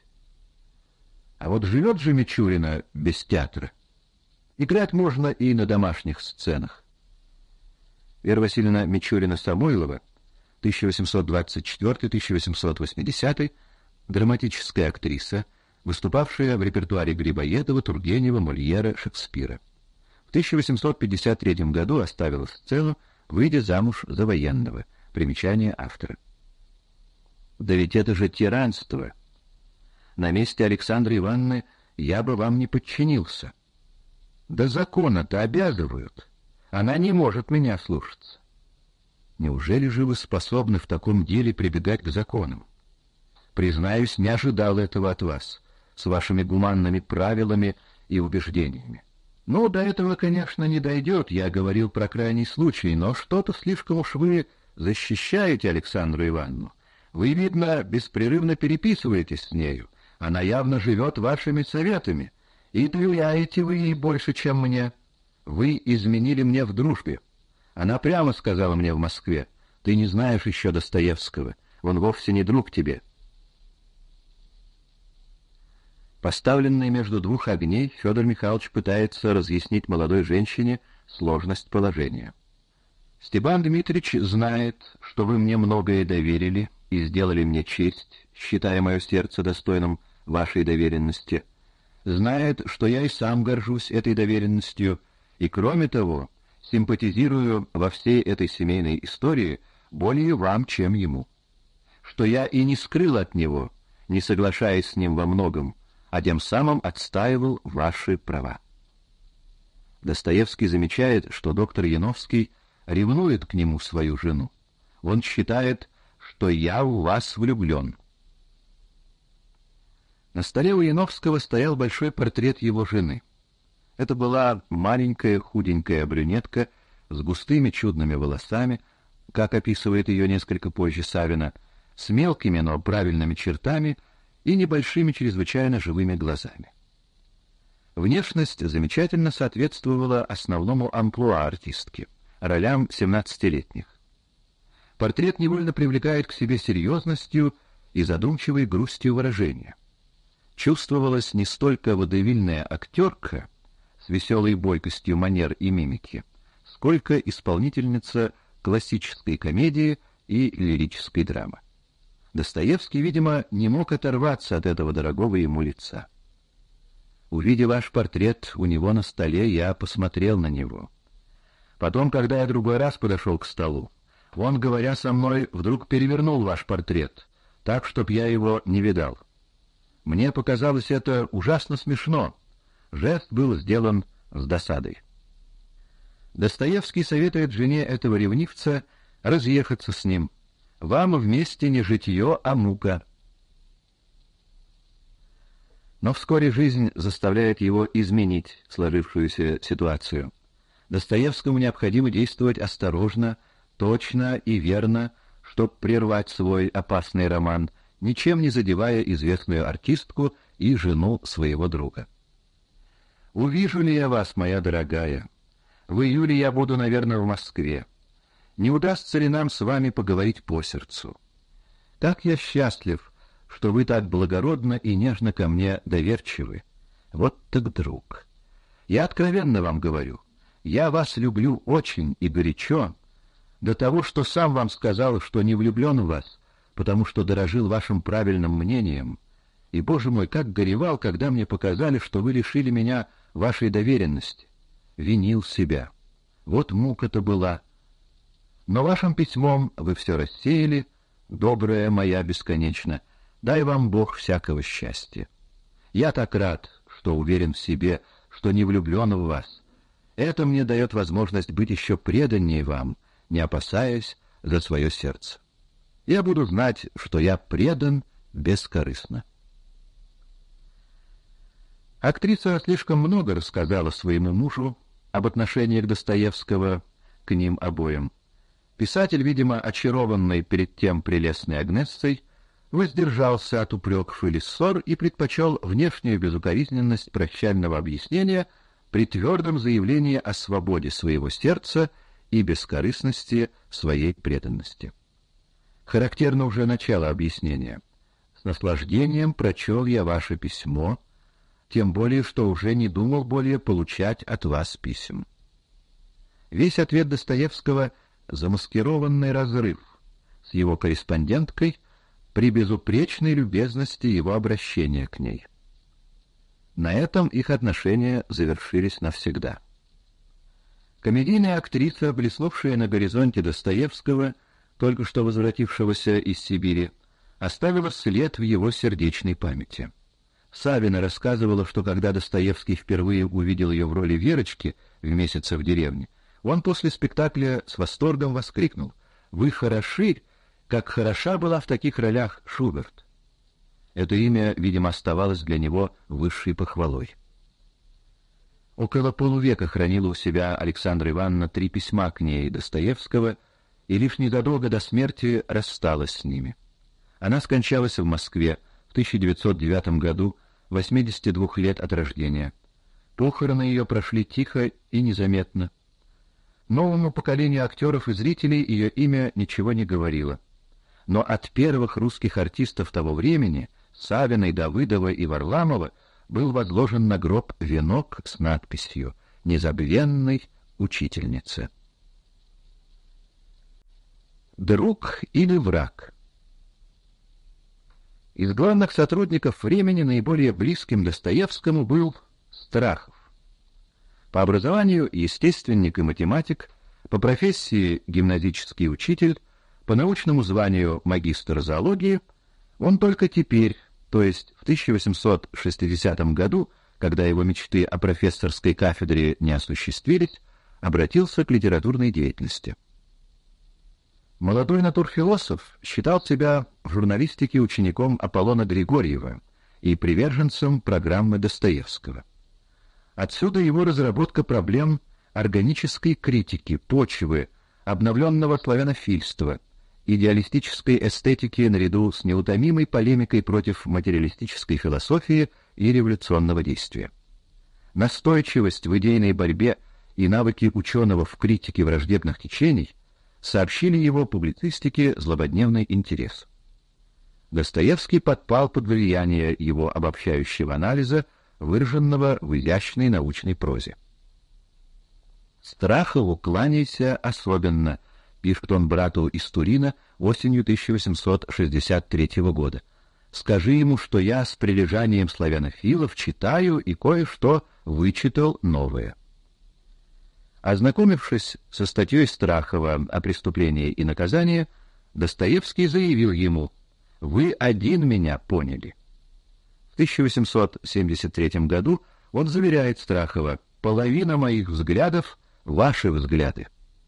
A: А вот живет же Мичурина без театра. Играть можно и на домашних сценах». Вера Васильевна Мичурина-Самойлова, тысяча восемьсот двадцать четвёртый — тысяча восемьсот восьмидесятый, драматическая актриса, выступавшая в репертуаре Грибоедова, Тургенева, Мольера, Шекспира. В тысяча восемьсот пятьдесят третьем году оставила сцену, выйдя замуж за военного. Примечание автора. «Да ведь это же тиранство. На месте Александры Ивановны я бы вам не подчинился». «Да законы-то обязывают. Она не может меня слушаться». «Неужели же вы способны в таком деле прибегать к законам? Признаюсь, не ожидал этого от вас, с вашими гуманными правилами и убеждениями. Ну, до этого, конечно, не дойдет, я говорил про крайний случай, но что-то слишком уж вы защищаете Александру Ивановну. Вы, видно, беспрерывно переписываетесь с нею. Она явно живет вашими советами, и доверяете вы ей больше, чем мне. Вы изменили мне в дружбе. Она прямо сказала мне в Москве: ты не знаешь еще Достоевского, он вовсе не друг тебе». Поставленный между двух огней, Федор Михайлович пытается разъяснить молодой женщине сложность положения. «Степан Дмитрич знает, что вы мне многое доверили и сделали мне честь, считая мое сердце достойным вашей доверенности. Знает, что я и сам горжусь этой доверенностью, и, кроме того, симпатизирую во всей этой семейной истории более вам, чем ему. Что я и не скрыл от него, не соглашаясь с ним во многом, а тем самым отстаивал ваши права». Достоевский замечает, что доктор Яновский ревнует к нему свою жену. Он считает, что я в вас влюблен. На столе у Яновского стоял большой портрет его жены. Это была маленькая худенькая брюнетка с густыми чудными волосами, как описывает ее несколько позже Савина, с мелкими, но правильными чертами и небольшими, чрезвычайно живыми глазами. Внешность замечательно соответствовала основному амплуа артистки — ролям семнадцатилетних. Портрет невольно привлекает к себе серьезностью и задумчивой грустью выражения. Чувствовалась не столько водевильная актерка с веселой бойкостью манер и мимики, сколько исполнительница классической комедии и лирической драмы. Достоевский, видимо, не мог оторваться от этого дорогого ему лица. Увидев ваш портрет у него на столе, я посмотрел на него. Потом, когда я другой раз подошел к столу, он, говоря со мной, вдруг перевернул ваш портрет, так, чтоб я его не видал. Мне показалось это ужасно смешно. Жест был сделан с досадой. Достоевский советует жене этого ревнивца разъехаться с ним. Вам вместе не житье, а мука. Но вскоре жизнь заставляет его изменить сложившуюся ситуацию. Достоевскому необходимо действовать осторожно, точно и верно, чтобы прервать свой опасный роман, ничем не задевая известную артистку и жену своего друга. «Увижу ли я вас, моя дорогая? В июле я буду, наверное, в Москве. Не удастся ли нам с вами поговорить по сердцу? Так я счастлив, что вы так благородно и нежно ко мне доверчивы. Вот так друг. Я откровенно вам говорю, я вас люблю очень и горячо, до того, что сам вам сказал, что не влюблен в вас, потому что дорожил вашим правильным мнением. И, Боже мой, как горевал, когда мне показали, что вы лишили меня вашей доверенности. Винил себя. Вот мука-то была. Но вашим письмом вы все рассеяли, добрая моя бесконечно. Дай вам Бог всякого счастья. Я так рад, что уверен в себе, что не влюблен в вас. Это мне дает возможность быть еще преданнее вам, не опасаясь за свое сердце. Я буду знать, что я предан бескорыстно». Актриса слишком много рассказала своему мужу об отношениях Достоевского к ним обоим. Писатель, видимо, очарованный перед тем прелестной Агнессой, воздержался от упреков или ссор и предпочел внешнюю безукоризненность прощального объяснения при твердом заявлении о свободе своего сердца и бескорыстности своей преданности. Характерно уже начало объяснения. «С наслаждением прочел я ваше письмо, тем более, что уже не думал более получать от вас писем». Весь ответ Достоевского — замаскированный разрыв с его корреспонденткой при безупречной любезности его обращения к ней. На этом их отношения завершились навсегда. Комедийная актриса, блеснувшая на горизонте Достоевского, только что возвратившегося из Сибири, оставила след в его сердечной памяти. Савина рассказывала, что когда Достоевский впервые увидел ее в роли Верочки в «Месяце в деревне», он после спектакля с восторгом воскликнул: «Вы хороши, как хороша была в таких ролях Шуберт». Это имя, видимо, оставалось для него высшей похвалой. Около полувека хранила у себя Александра Ивановна три письма к ней Достоевского и лишь незадолго до смерти рассталась с ними. Она скончалась в Москве в тысяча девятьсот девятом году, восьмидесяти двух лет от рождения. Похороны ее прошли тихо и незаметно. Новому поколению актеров и зрителей ее имя ничего не говорило. Но от первых русских артистов того времени, Савиной, Давыдова и Варламова, был возложен на гроб венок с надписью «Незабвенной учительнице». Друг или враг? Из главных сотрудников «Времени» наиболее близким Достоевскому был Страхов. По образованию естественник и математик, по профессии гимназический учитель, по научному званию магистр зоологии, он только теперь, то есть в тысяча восемьсот шестидесятом году, когда его мечты о профессорской кафедре не осуществились, обратился к литературной деятельности. Молодой натурфилософ считал себя в журналистике учеником Аполлона Григорьева и приверженцем программы Достоевского. Отсюда его разработка проблем органической критики, почвы, обновленного славянофильства, идеалистической эстетики наряду с неутомимой полемикой против материалистической философии и революционного действия. Настойчивость в идейной борьбе и навыки ученого в критике враждебных течений сообщили его публицистике злободневный интерес. Достоевский подпал под влияние его обобщающего анализа, выраженного в изящной научной прозе. «Страхову кланяйся особенно», — пишет он брату из Турина осенью тысяча восемьсот шестьдесят третьего года. «Скажи ему, что я с прилежанием славянофилов читаю и кое-что вычитал новое». Ознакомившись со статьей Страхова о преступлении и наказании, Достоевский заявил ему: «Вы один меня поняли». В тысяча восемьсот семьдесят третьем году он заверяет Страхова: «Половина моих взглядов — ваши взгляды».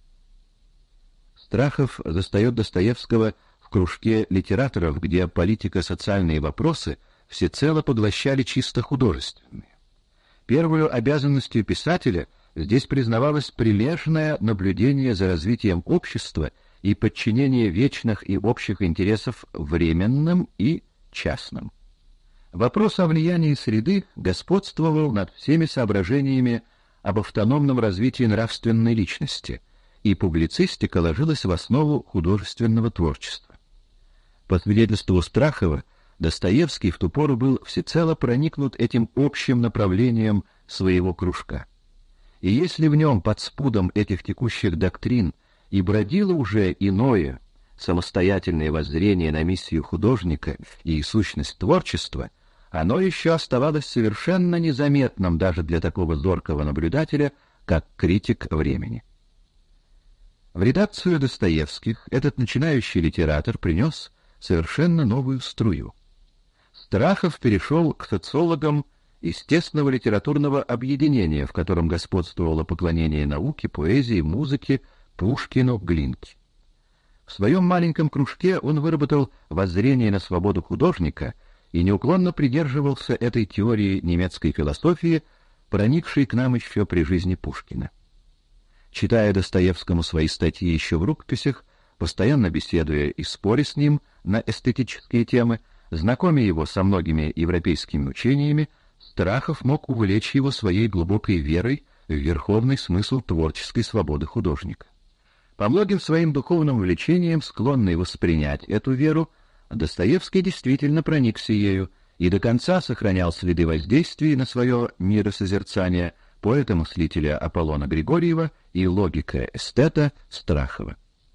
A: Страхов застает Достоевского в кружке литераторов, где политико-социальные вопросы
B: всецело поглощали чисто художественные. Первую обязанностью писателя здесь признавалось прилежное наблюдение за развитием общества и подчинение вечных и общих интересов временным и частным. Вопрос о влиянии среды господствовал над всеми соображениями об автономном развитии нравственной личности, и публицистика ложилась в основу художественного творчества. По свидетельству Страхова, Достоевский в ту пору был всецело проникнут этим общим направлением своего кружка. И если в нем под спудом этих текущих доктрин и бродило уже иное, самостоятельное воззрение на миссию художника и сущность творчества, оно еще оставалось совершенно незаметным даже для такого зоркого наблюдателя, как критик времени. В редакцию Достоевских этот начинающий литератор принес совершенно новую струю. Страхов перешел к социологам естественного литературного объединения, в котором господствовало поклонение науке, поэзии, музыке, Пушкину, Глинке. В своем маленьком кружке он выработал воззрение на свободу художника и неуклонно придерживался этой теории немецкой философии, проникшей к нам еще при жизни Пушкина. Читая Достоевскому свои статьи еще в рукописях, постоянно беседуя и споря с ним на эстетические темы, знакомя его со многими европейскими учениями, Страхов мог увлечь его своей глубокой верой в верховный смысл творческой свободы художника. По многим своим духовным влечениям, склонный воспринять эту веру, Достоевский действительно проникся ею и до конца сохранял следы воздействия на свое миросозерцание поэта-мыслителя Аполлона Григорьева и логика-эстета Страхова.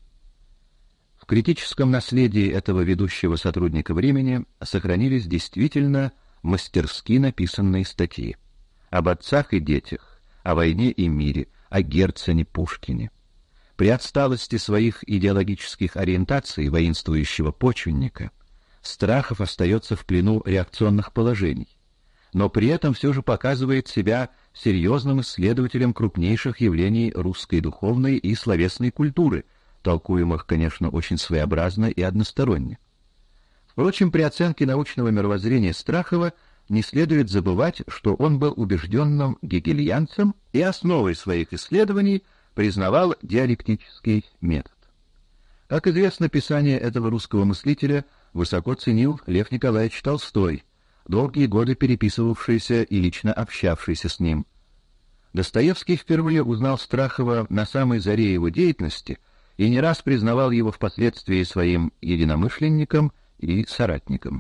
B: В критическом наследии этого ведущего сотрудника времени сохранились действительно мастерски написанные статьи об отцах и детях, о войне и мире, о Герцене, Пушкине. При отсталости своих идеологических ориентаций воинствующего почвенника Страхов остается в плену реакционных положений, но при этом все же показывает себя серьезным исследователем крупнейших явлений русской духовной и словесной культуры, толкуемых, конечно, очень своеобразно и односторонне. Впрочем, при оценке научного мировоззрения Страхова не следует забывать, что он был убежденным гегельянцем и основой своих исследований признавал диалектический метод. Как известно, писание этого русского мыслителя высоко ценил Лев Николаевич Толстой, долгие годы переписывавшийся и лично общавшийся с ним. Достоевский впервые узнал Страхова на самой заре его деятельности и не раз признавал его впоследствии своим единомышленником и соратником.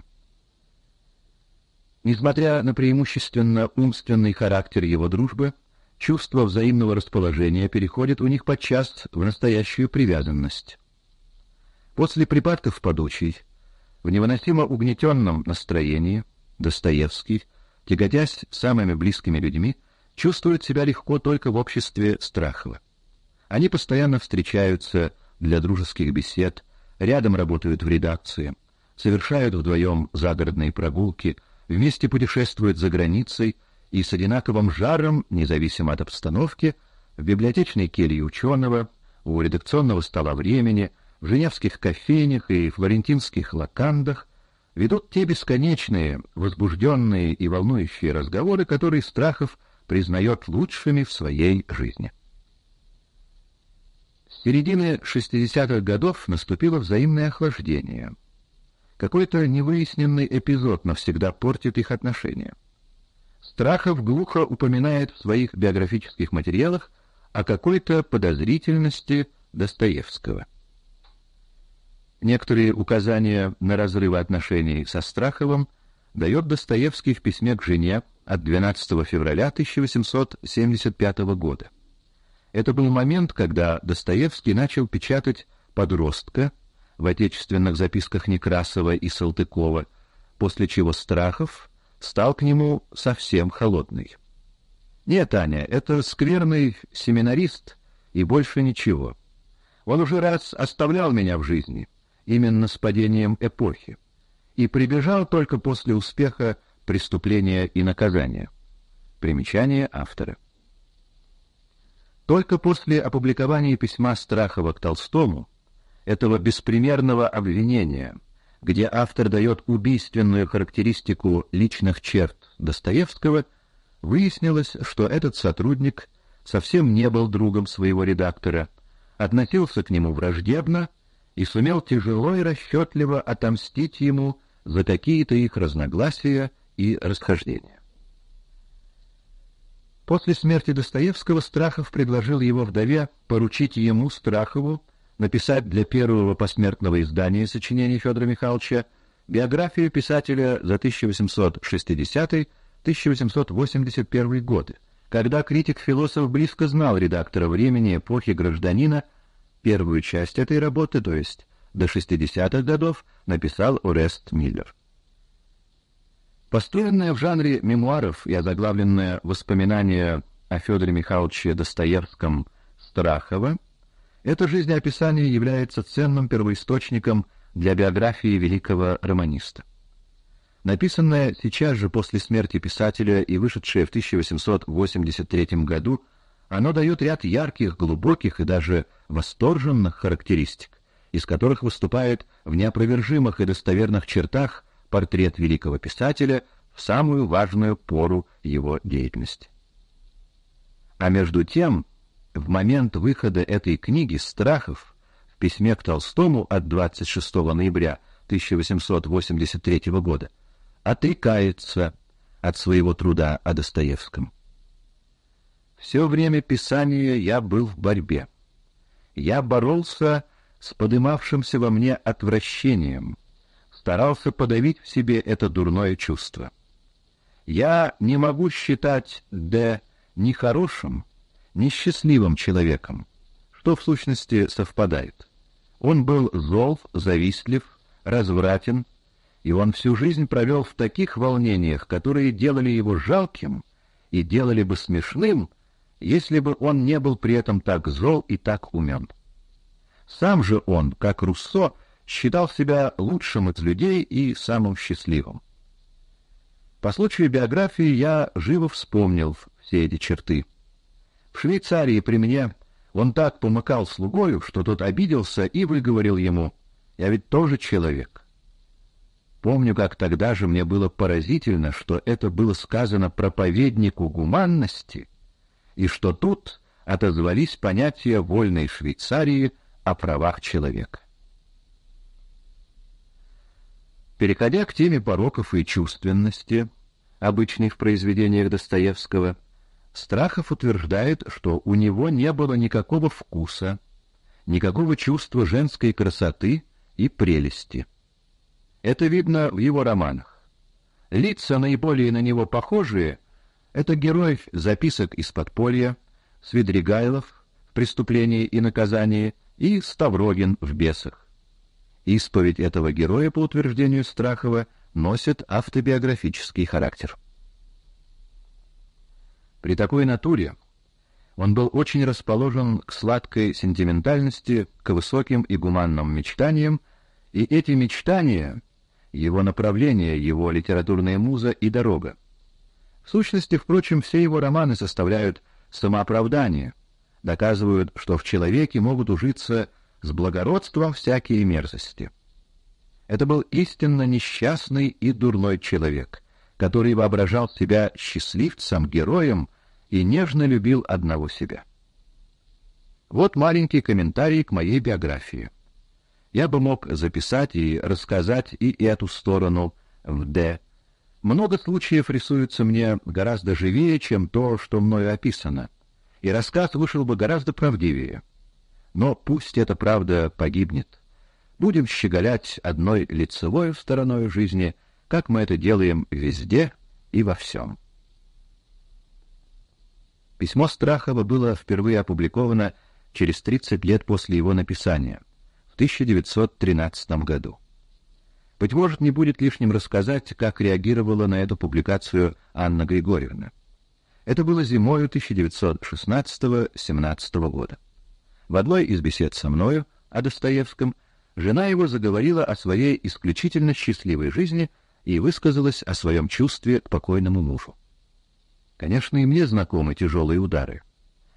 B: Несмотря на преимущественно умственный характер его дружбы, чувство взаимного расположения переходит у них подчас в настоящую привязанность. После припадков подучий, в невыносимо угнетенном настроении, Достоевский, тяготясь самыми близкими людьми, чувствует себя легко только в обществе Страхова. Они постоянно встречаются для дружеских бесед, рядом работают в редакции, совершают вдвоем загородные прогулки, вместе путешествуют за границей и с одинаковым жаром, независимо от обстановки, в библиотечной келье ученого, у редакционного стола «Времени», в женевских кофейнях и флорентинских локандах ведут те бесконечные, возбужденные и волнующие разговоры, которые Страхов признает лучшими в своей жизни. С середины шестидесятых годов наступило взаимное охлаждение. Какой-то невыясненный эпизод навсегда портит их отношения. Страхов глухо упоминает в своих биографических материалах о какой-то подозрительности Достоевского. Некоторые указания на разрывы отношений со Страховым дает Достоевский в письме к жене от двенадцатого февраля тысяча восемьсот семьдесят пятого года. Это был момент, когда Достоевский начал печатать «Подростка» в отечественных записках Некрасова и Салтыкова, после чего Страхов стал к нему совсем холодный. «Нет, Аня, это скверный семинарист и больше ничего. Он уже раз оставлял меня в жизни, именно с падением эпохи, и прибежал только после успеха «Преступления и наказания». Примечание автора. Только после опубликования письма Страхова к Толстому, этого беспримерного обвинения, где автор дает убийственную характеристику личных черт Достоевского, выяснилось, что этот сотрудник совсем не был другом своего редактора, относился к нему враждебно и сумел тяжело и расчетливо отомстить ему за какие-то их разногласия и расхождения. После смерти Достоевского Страхов предложил его вдове поручить ему, Страхову, написать для первого посмертного издания сочинений Федора Михайловича биографию писателя за тысяча восемьсот шестидесятый — тысяча восемьсот восемьдесят первый годы, когда критик-философ близко знал редактора «Времени» эпохи «Гражданина». Первую часть этой работы, то есть до шестидесятых годов, написал Орест Миллер. Построенная в жанре мемуаров и озаглавленная «Воспоминания о Федоре Михайловиче Достоевском» Страхова, это жизнеописание является ценным первоисточником для биографии великого романиста. Написанное сейчас же после смерти писателя и вышедшее в тысяча восемьсот восемьдесят третьем году, оно дает ряд ярких, глубоких и даже восторженных характеристик, из которых выступает в неопровержимых и достоверных чертах портрет великого писателя в самую важную пору его деятельности. А между тем, в момент выхода этой книги Страхов в письме к Толстому от двадцать шестого ноября тысяча восемьсот восемьдесят третьего года отрекается от своего труда о Достоевском. «Все время писания я был в борьбе. Я боролся с подымавшимся во мне отвращением, старался подавить в себе это дурное чувство. Я не могу считать Д. ни хорошим, ни счастливым человеком, что в сущности совпадает. Он был зол, завистлив, развратен, и он всю жизнь провел в таких волнениях, которые делали его жалким и делали бы смешным, если бы он не был при этом так зол и так умен. Сам же он, как Руссо, считал себя лучшим из людей и самым счастливым. По случаю биографии я живо вспомнил все эти черты. В Швейцарии при мне он так помыкал слугою, что тот обиделся и выговорил ему: «Я ведь тоже человек». Помню, как тогда же мне было поразительно, что это было сказано проповеднику гуманности, и что тут отозвались понятия вольной Швейцарии о правах человека. Переходя к теме пороков и чувственности, обычной в произведениях Достоевского, Страхов утверждает, что у него не было никакого вкуса, никакого чувства женской красоты и прелести. Это видно в его романах. Лица, наиболее на него похожие, это герой «Записок из подполья», Свидригайлов в «Преступлении и наказании» и Ставрогин в «Бесах». Исповедь этого героя, по утверждению Страхова, носит автобиографический характер. При такой натуре он был очень расположен к сладкой сентиментальности, к высоким и гуманным мечтаниям, и эти мечтания — его направление, его литературная муза и дорога. В сущности, впрочем, все его романы составляют самооправдание, доказывают, что в человеке могут ужиться с благородством всякие мерзости. Это был истинно несчастный и дурной человек, который воображал себя счастливцем, героем и нежно любил одного себя. Вот маленький комментарий к моей биографии. Я бы мог записать и рассказать и эту сторону в «Д». Много случаев рисуется мне гораздо живее, чем то, что мною описано, и рассказ вышел бы гораздо правдивее. Но пусть эта правда погибнет. Будем щеголять одной лицевой стороной жизни, как мы это делаем везде и во всем. Письмо Страхова было впервые опубликовано через тридцать лет после его написания, в тысяча девятьсот тринадцатом году. Быть может, не будет лишним рассказать, как реагировала на эту публикацию Анна Григорьевна. Это было зимою тысяча девятьсот шестнадцатого — семнадцатого года. В одной из бесед со мною о Достоевском жена его заговорила о своей исключительно счастливой жизни и высказалась о своем чувстве к покойному мужу. Конечно, и мне знакомы тяжелые удары.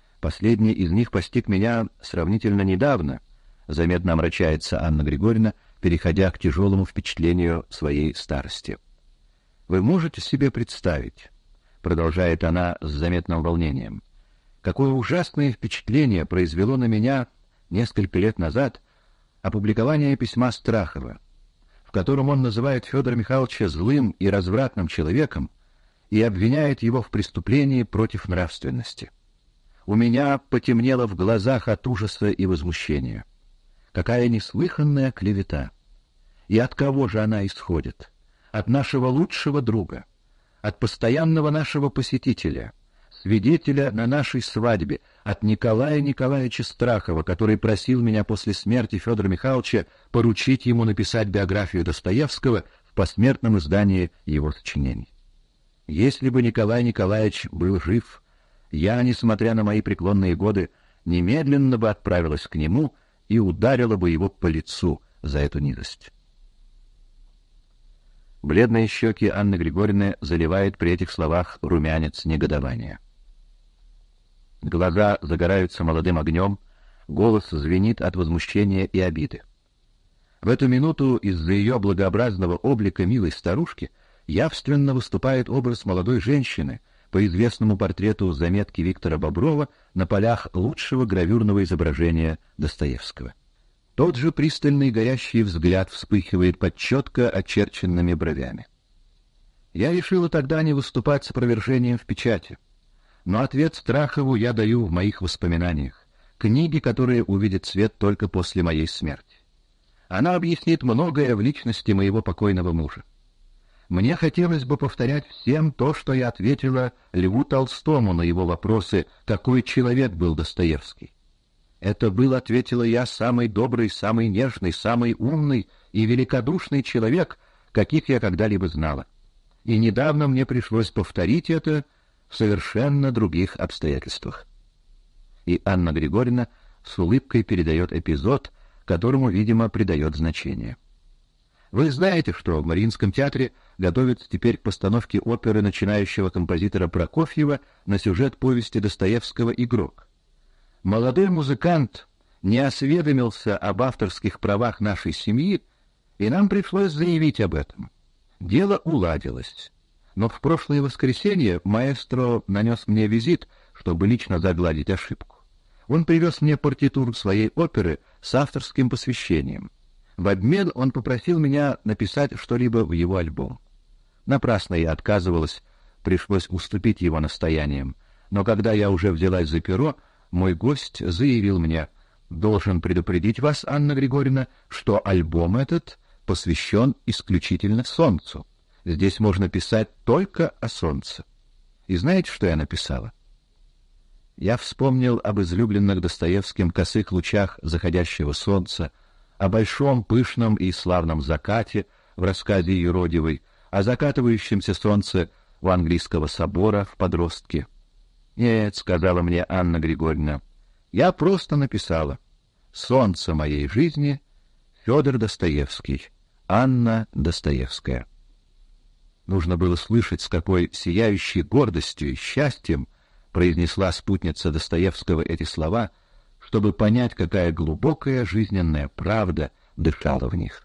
B: Последний из них постиг меня сравнительно недавно, заметно омрачается Анна Григорьевна, переходя к тяжелому впечатлению своей старости. «Вы можете себе представить, — продолжает она с заметным волнением, — какое ужасное впечатление произвело на меня несколько лет назад опубликование письма Страхова, в котором он называет Федора Михайловича злым и развратным человеком и обвиняет его в преступлении против нравственности. У меня потемнело в глазах от ужаса и возмущения. Какая неслыханная клевета! И от кого же она исходит? От нашего лучшего друга, от постоянного нашего посетителя, свидетеля на нашей свадьбе, от Николая Николаевича Страхова, который просил меня после смерти Федора Михайловича поручить ему написать биографию Достоевского в посмертном издании его сочинений. Если бы Николай Николаевич был жив, я, несмотря на мои преклонные годы, немедленно бы отправилась к нему и ударила бы его по лицу за эту низость». Бледные щеки Анны Григорьевны заливает при этих словах румянец негодования. Глаза загораются молодым огнем, голос звенит от возмущения и обиды. В эту минуту из-за ее благообразного облика милой старушки явственно выступает образ молодой женщины по известному портрету заметки Виктора Боброва на полях лучшего гравюрного изображения Достоевского. Тот же пристальный горящий взгляд вспыхивает под четко очерченными бровями. Я решила тогда не выступать с опровержением в печати, но ответ Страхову я даю в моих воспоминаниях, книге, которая увидит свет только после моей смерти. Она объяснит многое в личности моего покойного мужа. Мне хотелось бы повторять всем то, что я ответила Льву Толстому на его вопросы, какой человек был Достоевский. Это был, ответила я, самый добрый, самый нежный, самый умный и великодушный человек, каких я когда-либо знала. И недавно мне пришлось повторить это в совершенно других обстоятельствах. И Анна Григорьевна с улыбкой передает эпизод, которому, видимо, придает значение. Вы знаете, что в Мариинском театре готовятся теперь к постановке оперы начинающего композитора Прокофьева на сюжет повести Достоевского «Игрок». Молодой музыкант не осведомился об авторских правах нашей семьи, и нам пришлось заявить об этом. Дело уладилось. Но в прошлое воскресенье маэстро нанес мне визит, чтобы лично загладить ошибку. Он привез мне партитуру своей оперы с авторским посвящением. В обмен он попросил меня написать что-либо в его альбом. Напрасно я отказывалась, пришлось уступить его настояниям, но когда я уже взялась за перо, мой гость заявил мне: «Должен предупредить вас, Анна Григорьевна, что альбом этот посвящен исключительно солнцу. Здесь можно писать только о солнце». И знаете, что я написала? Я вспомнил об излюбленных Достоевским косых лучах заходящего солнца, о большом, пышном и славном закате в рассказе юродивой, о закатывающемся солнце у английского собора в «Подростке». «Нет», — сказала мне Анна Григорьевна, — «я просто написала: солнце моей жизни — Федор Достоевский, Анна Достоевская». Нужно было слышать, с какой сияющей гордостью и счастьем произнесла спутница Достоевского эти слова, чтобы понять, какая глубокая жизненная правда дышала в них.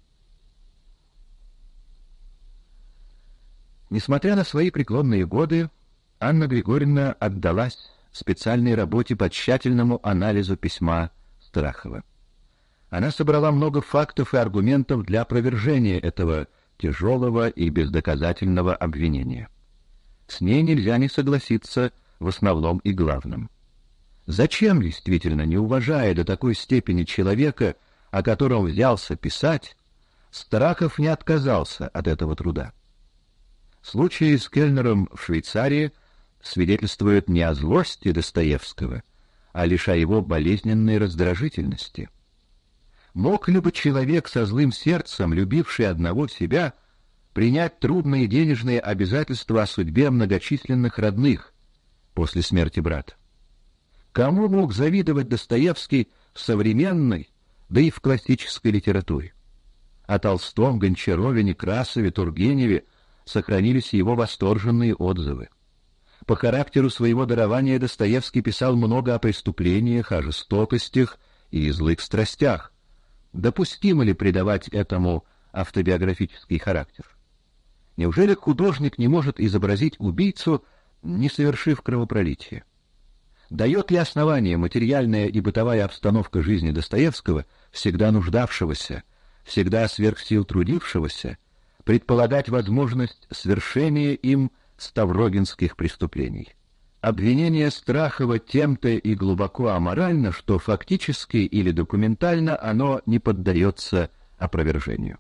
B: Несмотря на свои преклонные годы, Анна Григорьевна отдалась специальной работе по тщательному анализу письма Страхова. Она собрала много фактов и аргументов для опровержения этого тяжелого и бездоказательного обвинения. С ней нельзя не согласиться в основном и главном. Зачем, действительно, не уважая до такой степени человека, о котором взялся писать, Страхов не отказался от этого труда? Случай с Кельнером в Швейцарии свидетельствует не о злости Достоевского, а лишь о его болезненной раздражительности. Мог ли бы человек со злым сердцем, любивший одного себя, принять трудные денежные обязательства о судьбе многочисленных родных после смерти брата? Кому мог завидовать Достоевский в современной, да и в классической литературе? О Толстом, Гончарове, Некрасове, Тургеневе сохранились его восторженные отзывы. По характеру своего дарования Достоевский писал много о преступлениях, о жестокостях и злых страстях. допустимо ли придавать этому автобиографический характер? Неужели художник не может изобразить убийцу, не совершив кровопролитие? Дает ли основание материальная и бытовая обстановка жизни Достоевского, всегда нуждавшегося, всегда сверх сил трудившегося, предполагать возможность свершения им ставрогинских преступлений? Обвинение Страхова тем-то и глубоко аморально, что фактически или документально оно не поддается опровержению.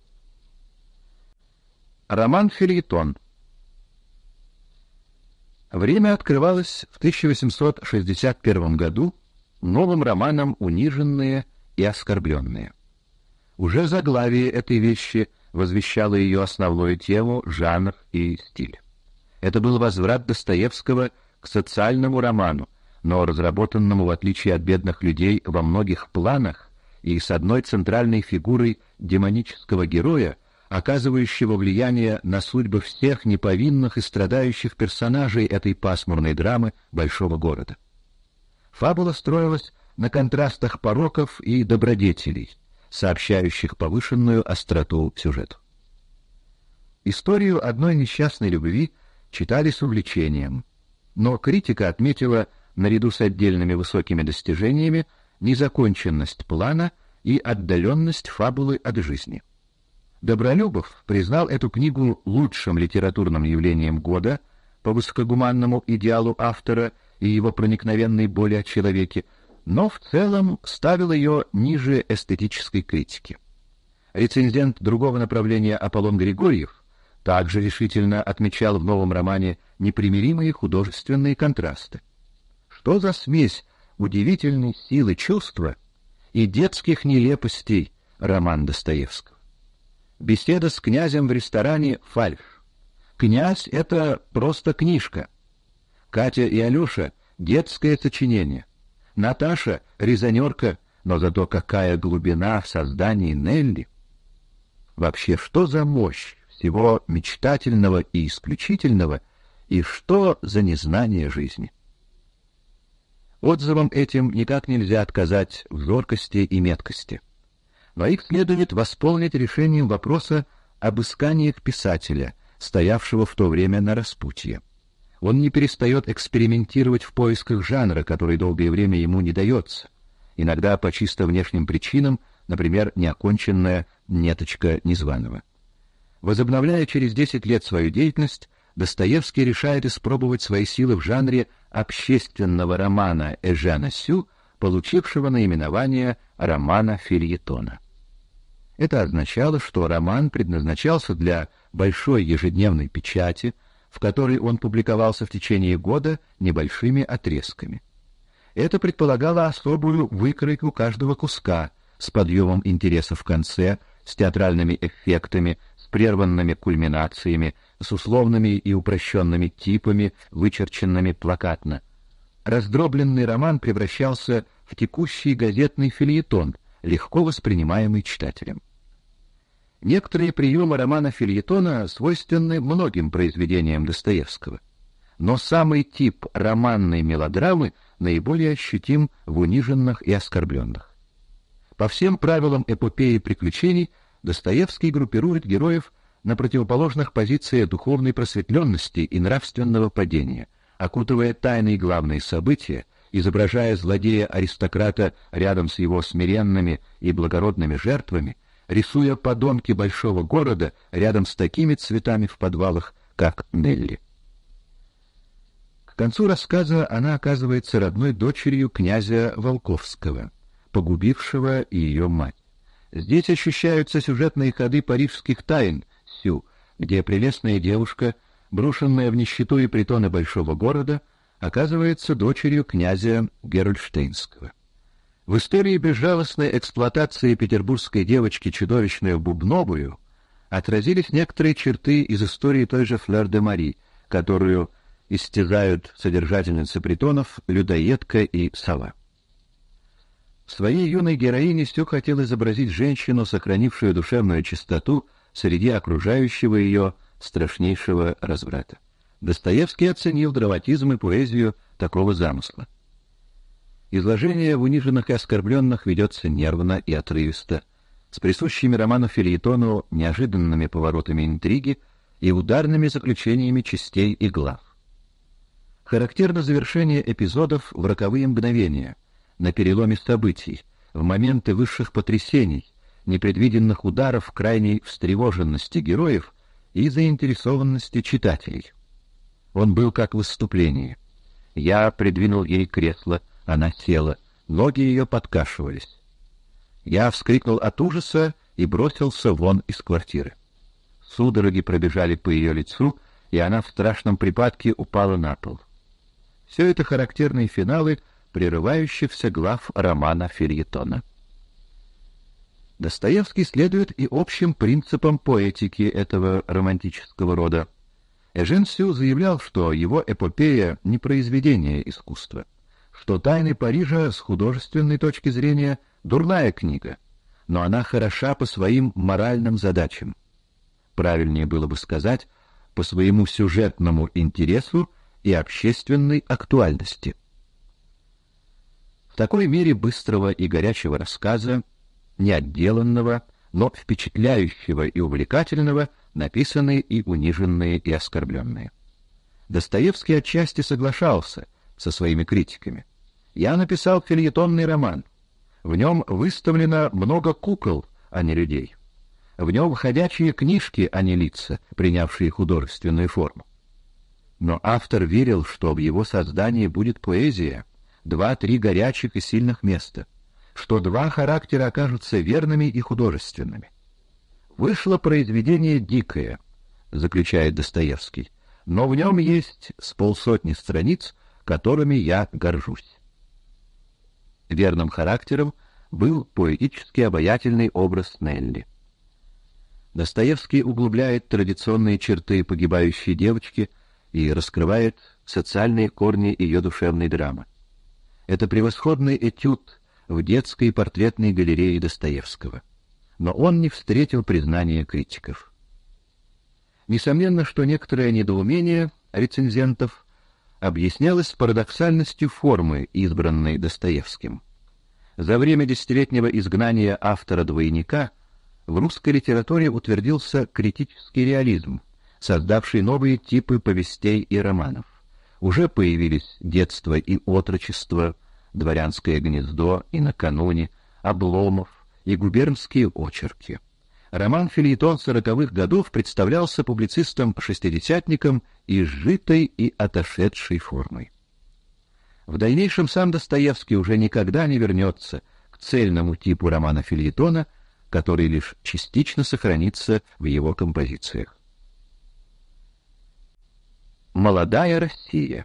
B: Роман-фельетон. Время открывалось в тысяча восемьсот шестьдесят первом году новым романом «Униженные и оскорбленные». Уже заглавие этой вещи возвещало ее основную тему, жанр и стиль. Это был возврат Достоевского к социальному роману, но разработанному, в отличие от «Бедных людей», во многих планах и с одной центральной фигурой демонического героя, оказывающего влияние на судьбы всех неповинных и страдающих персонажей этой пасмурной драмы большого города. Фабула строилась на контрастах пороков и добродетелей, сообщающих повышенную остроту сюжету. Историю одной несчастной любви читали с увлечением, но критика отметила, наряду с отдельными высокими достижениями, незаконченность плана и отдаленность фабулы от жизни. Добролюбов признал эту книгу лучшим литературным явлением года по высокогуманному идеалу автора и его проникновенной боли о человеке, но в целом ставил ее ниже эстетической критики. Рецензент другого направления Аполлон Григорьев также решительно отмечал в новом романе непримиримые художественные контрасты. Что за смесь удивительной силы чувства и детских нелепостей роман Достоевского? Беседа с князем в ресторане — фальшь. Князь — это просто книжка. Катя и Алеша — детское сочинение. Наташа — резонерка, но зато какая глубина в создании Нелли. Вообще, что за мощь всего мечтательного и исключительного, и что за незнание жизни? Отзывам этим никак нельзя отказать в зоркости и меткости, но их следует восполнить решением вопроса об исканиях писателя, стоявшего в то время на распутье. Он не перестает экспериментировать в поисках жанра, который долгое время ему не дается, иногда по чисто внешним причинам, например, неоконченная «Неточка Незваного». Возобновляя через десять лет свою деятельность, Достоевский решает испробовать свои силы в жанре общественного романа Эжена Сю, получившего наименование романа-фельетона. Это означало, что роман предназначался для большой ежедневной печати, в которой он публиковался в течение года небольшими отрезками. Это предполагало особую выкройку каждого куска с подъемом интереса в конце, с театральными эффектами, с прерванными кульминациями, с условными и упрощенными типами, вычерченными плакатно. Раздробленный роман превращался в текущий газетный фельетон, легко воспринимаемый читателем. Некоторые приемы романа-фельетона свойственны многим произведениям Достоевского, но самый тип романной мелодрамы наиболее ощутим в «Униженных и оскорбленных». По всем правилам эпопеи приключений Достоевский группирует героев на противоположных позициях духовной просветленности и нравственного падения, окутывая тайные главные события, изображая злодея-аристократа рядом с его смиренными и благородными жертвами, рисуя подонки большого города рядом с такими цветами в подвалах, как Нелли. К концу рассказа она оказывается родной дочерью князя Волковского, погубившего и ее мать. Здесь ощущаются сюжетные ходы парижских тайн Сю, где прелестная девушка, брошенная в нищету и притоны большого города, оказывается дочерью князя Герольдштейнского. В истории безжалостной эксплуатации петербургской девочки чудовищную Бубновую отразились некоторые черты из истории той же Флёр де Мари, которую истязают содержательницы притонов, людоедка и сова. В своей юной героине Сю хотел изобразить женщину, сохранившую душевную чистоту среди окружающего ее страшнейшего разврата. Достоевский оценил драматизм и поэзию такого замысла. Изложение в униженных и оскорбленных ведется нервно и отрывисто, с присущими роману фельетону неожиданными поворотами интриги и ударными заключениями частей и глав. Характерно завершение эпизодов в роковые мгновения, на переломе событий, в моменты высших потрясений, непредвиденных ударов, крайней встревоженности героев и заинтересованности читателей. Он был как в выступлении. Я придвинул ей кресло, она села, ноги ее подкашивались. Я вскрикнул от ужаса и бросился вон из квартиры. Судороги пробежали по ее лицу, и она в страшном припадке упала на пол. Все это характерные финалы прерывающихся глав романа фельетона. Достоевский следует и общим принципам поэтики этого романтического рода. Эжен Сю заявлял, что его эпопея не произведение искусства, что «Тайны Парижа» с художественной точки зрения дурная книга, но она хороша по своим моральным задачам. Правильнее было бы сказать, по своему сюжетному интересу и общественной актуальности. В такой мере быстрого и горячего рассказа, неотделанного, но впечатляющего и увлекательного, написаны и униженные, и оскорбленные. Достоевский отчасти соглашался со своими критиками. «Я написал фельетонный роман. В нем выставлено много кукол, а не людей. В нем ходячие книжки, а не лица, принявшие художественную форму». Но автор верил, что в его создании будет поэзия, два-три горячих и сильных места, что два характера окажутся верными и художественными. «Вышло произведение дикое», — заключает Достоевский, «но в нем есть с полсотни страниц, которыми я горжусь». Верным характером был поэтически обаятельный образ Нелли. Достоевский углубляет традиционные черты погибающей девочки и раскрывает социальные корни ее душевной драмы. Это превосходный этюд в детской портретной галерее Достоевского. Но он не встретил признания критиков. Несомненно, что некоторое недоумение рецензентов объяснялось парадоксальностью формы, избранной Достоевским. За время десятилетнего изгнания автора-двойника в русской литературе утвердился критический реализм, создавший новые типы повестей и романов. Уже появились «Детство и отрочество», «Дворянское гнездо» и «Накануне», «Обломов» и «Губернские очерки». Роман-фельетон сороковых годов представлялся публицистам-шестидесятникам изжитой и отошедшей формой. В дальнейшем сам Достоевский уже никогда не вернется к цельному типу романа-фельетона, который лишь частично сохранится в его композициях. Молодая Россия.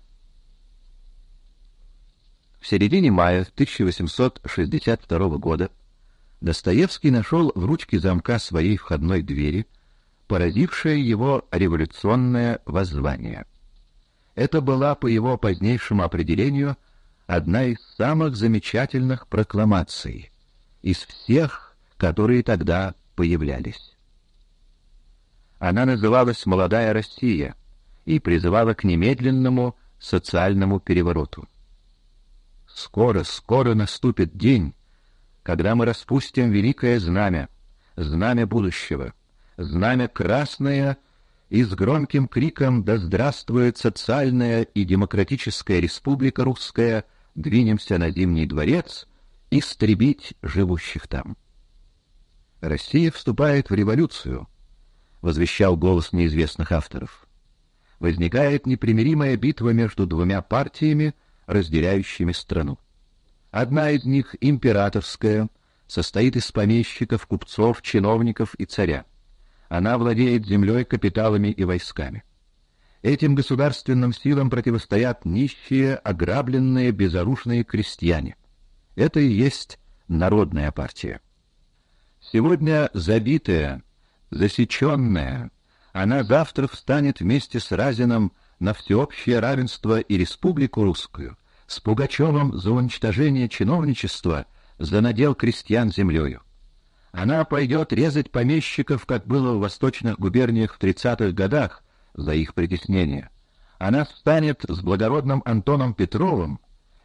B: В середине мая тысяча восемьсот шестьдесят второго года Достоевский нашел в ручке замка своей входной двери поразившее его революционное воззвание. Это была, по его позднейшему определению, одна из самых замечательных прокламаций из всех, которые тогда появлялись. Она называлась «Молодая Россия» и призывала к немедленному социальному перевороту. Скоро, скоро наступит день, когда мы распустим великое знамя, знамя будущего, знамя красное, и с громким криком «Да здравствует социальная и демократическая республика русская!» двинемся на Зимний дворец истребить живущих там. «Россия вступает в революцию», — возвещал голос неизвестных авторов. Возникает непримиримая битва между двумя партиями, разделяющими страну. Одна из них, императорская, состоит из помещиков, купцов, чиновников и царя. Она владеет землей, капиталами и войсками. Этим государственным силам противостоят нищие, ограбленные, безоружные крестьяне. Это и есть народная партия. Сегодня забитая, засеченная, она завтра встанет вместе с Разиным на всеобщее равенство и республику русскую, с Пугачевым за уничтожение чиновничества, за надел крестьян землею. Она пойдет резать помещиков, как было в восточных губерниях в тридцатых годах, за их притеснение. Она встанет с благородным Антоном Петровым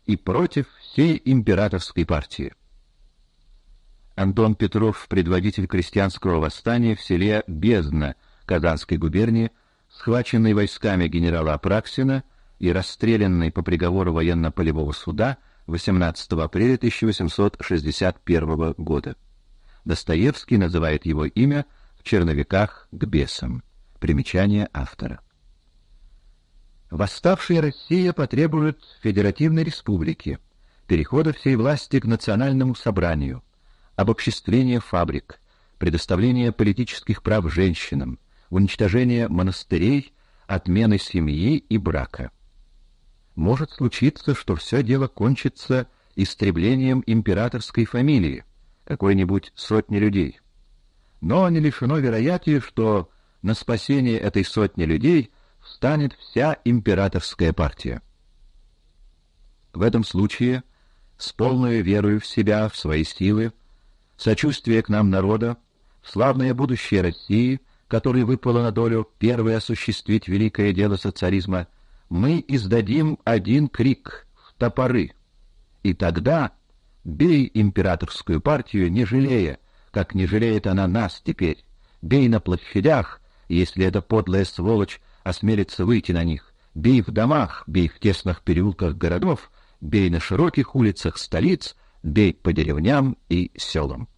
B: и против всей императорской партии. Антон Петров, предводитель крестьянского восстания в селе Бездна Казанской губернии, схваченный войсками генерала Апраксина и расстрелянный по приговору военно-полевого суда восемнадцатого апреля тысяча восемьсот шестьдесят первого года. Достоевский называет его имя в черновиках к бесам. Примечание автора. Восставшая Россия потребует федеративной республики, перехода всей власти к национальному собранию, обобществления фабрик, предоставления политических прав женщинам, уничтожения монастырей, отмены семьи и брака. Может случиться, что все дело кончится истреблением императорской фамилии, какой-нибудь сотни людей. Но не лишено вероятия, что на спасение этой сотни людей встанет вся императорская партия. В этом случае, с полной верою в себя, в свои силы, сочувствие к нам народа, в славное будущее России, которой выпало на долю первой осуществить великое дело социализма, мы издадим один крик в топоры, и тогда бей императорскую партию, не жалея, как не жалеет она нас теперь, бей на площадях, если эта подлая сволочь осмелится выйти на них, бей в домах, бей в тесных переулках городов, бей на широких улицах столиц, бей по деревням и селам.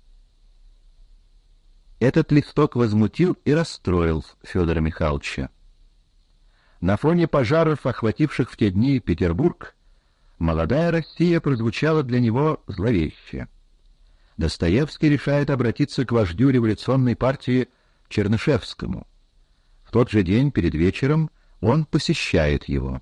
B: Этот листок возмутил и расстроил Федора Михайловича. На фоне пожаров, охвативших в те дни Петербург, молодая Россия прозвучала для него зловеще. Достоевский решает обратиться к вождю революционной партии Чернышевскому. В тот же день, перед вечером, он посещает его.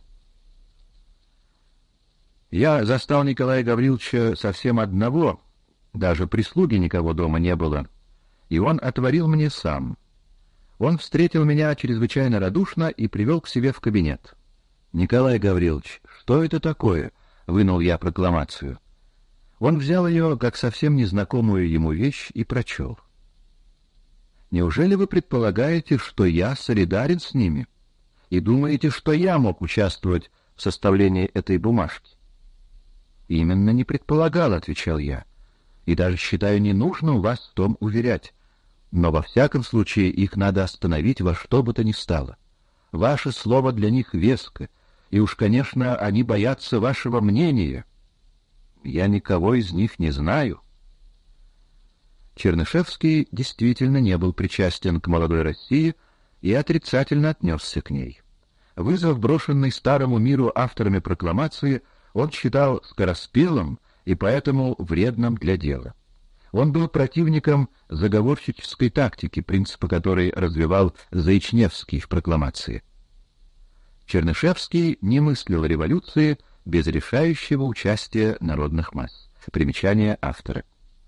B: Я застал Николая Гавриловича совсем одного, даже прислуги никого дома не было, и он отворил мне сам. Он встретил меня чрезвычайно радушно и привел к себе в кабинет. «Николай Гаврилович, что это такое?» — вынул я прокламацию. Он взял ее, как совсем незнакомую ему вещь, и прочел. «Неужели вы предполагаете, что я солидарен с ними? И думаете, что я мог участвовать в составлении этой бумажки?» «Именно не предполагал», — отвечал я, — «и даже считаю ненужным вас в том уверять. Но во всяком случае их надо остановить во что бы то ни стало. Ваше слово для них веско, и уж, конечно, они боятся вашего мнения. Я никого из них не знаю». Чернышевский действительно не был причастен к молодой России и отрицательно отнесся к ней. Вызов, брошенный старому миру авторами прокламации, он считал скороспелым и поэтому вредным для дела. Он был противником заговорщической тактики, принципы которой развивал Заичневский в прокламации. Чернышевский не мыслил революции без решающего участия народных масс. Примечание автора.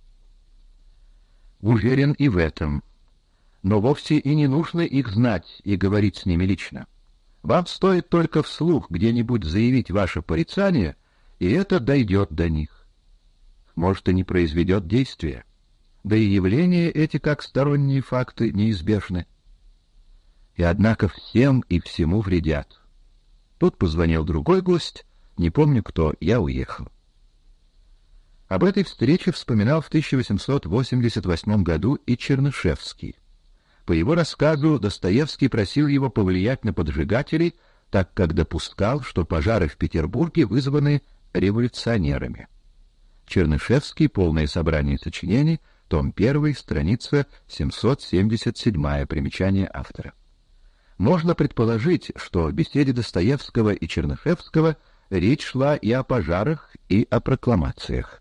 B: Уверен и в этом. Но вовсе и не нужно их знать и говорить с ними лично. Вам стоит только вслух где-нибудь заявить ваше порицание, и это дойдет до них. Может, и не произведет действия. Да и явления эти, как сторонние факты, неизбежны. И однако всем и всему вредят. Тут позвонил другой гость, не помню кто, я уехал. Об этой встрече вспоминал в тысяча восемьсот восемьдесят восьмом году и Чернышевский. По его рассказу, Достоевский просил его повлиять на поджигателей, так как допускал, что пожары в Петербурге вызваны революционерами. Чернышевский, полное собрание сочинений, том первый, страница семьсот семьдесят семь, примечание автора. Можно предположить, что в беседе Достоевского и Чернышевского речь шла и о пожарах, и о прокламациях.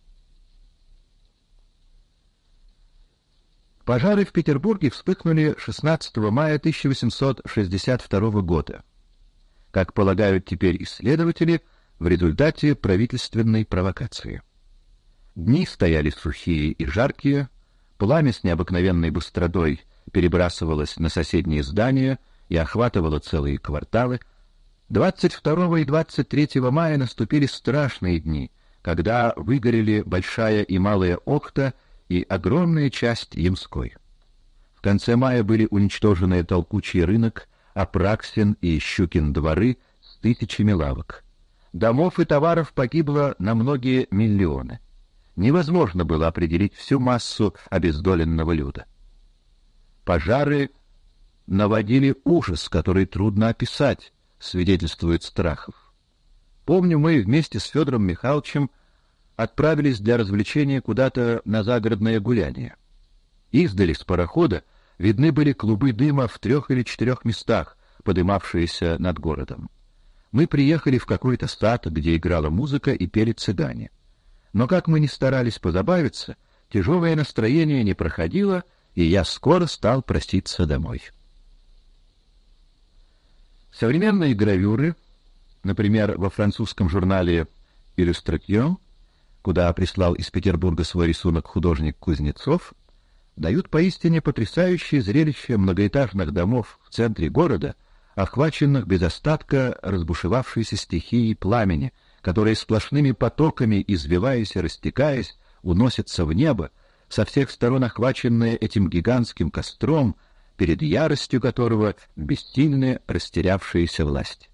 B: Пожары в Петербурге вспыхнули шестнадцатого мая тысяча восемьсот шестьдесят второго года. Как полагают теперь исследователи, в результате правительственной провокации. Дни стояли сухие и жаркие, пламя с необыкновенной быстротой перебрасывалось на соседние здания и охватывало целые кварталы. двадцать второго и двадцать третьего мая наступили страшные дни, когда выгорели Большая и Малая Охта и огромная часть Ямской. В конце мая были уничтожены Толкучий рынок, Апраксин и Щукин дворы с тысячами лавок. Домов и товаров погибло на многие миллионы. Невозможно было определить всю массу обездоленного люда. Пожары наводили ужас, который трудно описать, свидетельствует Страхов. Помню, мы вместе с Федором Михайловичем отправились для развлечения куда-то на загородное гуляние. Издали с парохода видны были клубы дыма в трех или четырех местах, подымавшиеся над городом. Мы приехали в какой-то стад, где играла музыка и пели цыгане. Но как мы ни старались позабавиться, тяжелое настроение не проходило, и я скоро стал проситься домой. Современные гравюры, например, во французском журнале «Иллюстрацион», куда прислал из Петербурга свой рисунок художник Кузнецов, дают поистине потрясающее зрелище многоэтажных домов в центре города, охваченных без остатка разбушевавшейся стихией пламени, которые сплошными потоками, извиваясь и растекаясь, уносятся в небо, со всех сторон охваченные этим гигантским костром, перед яростью которого бессильны растерявшиеся власти.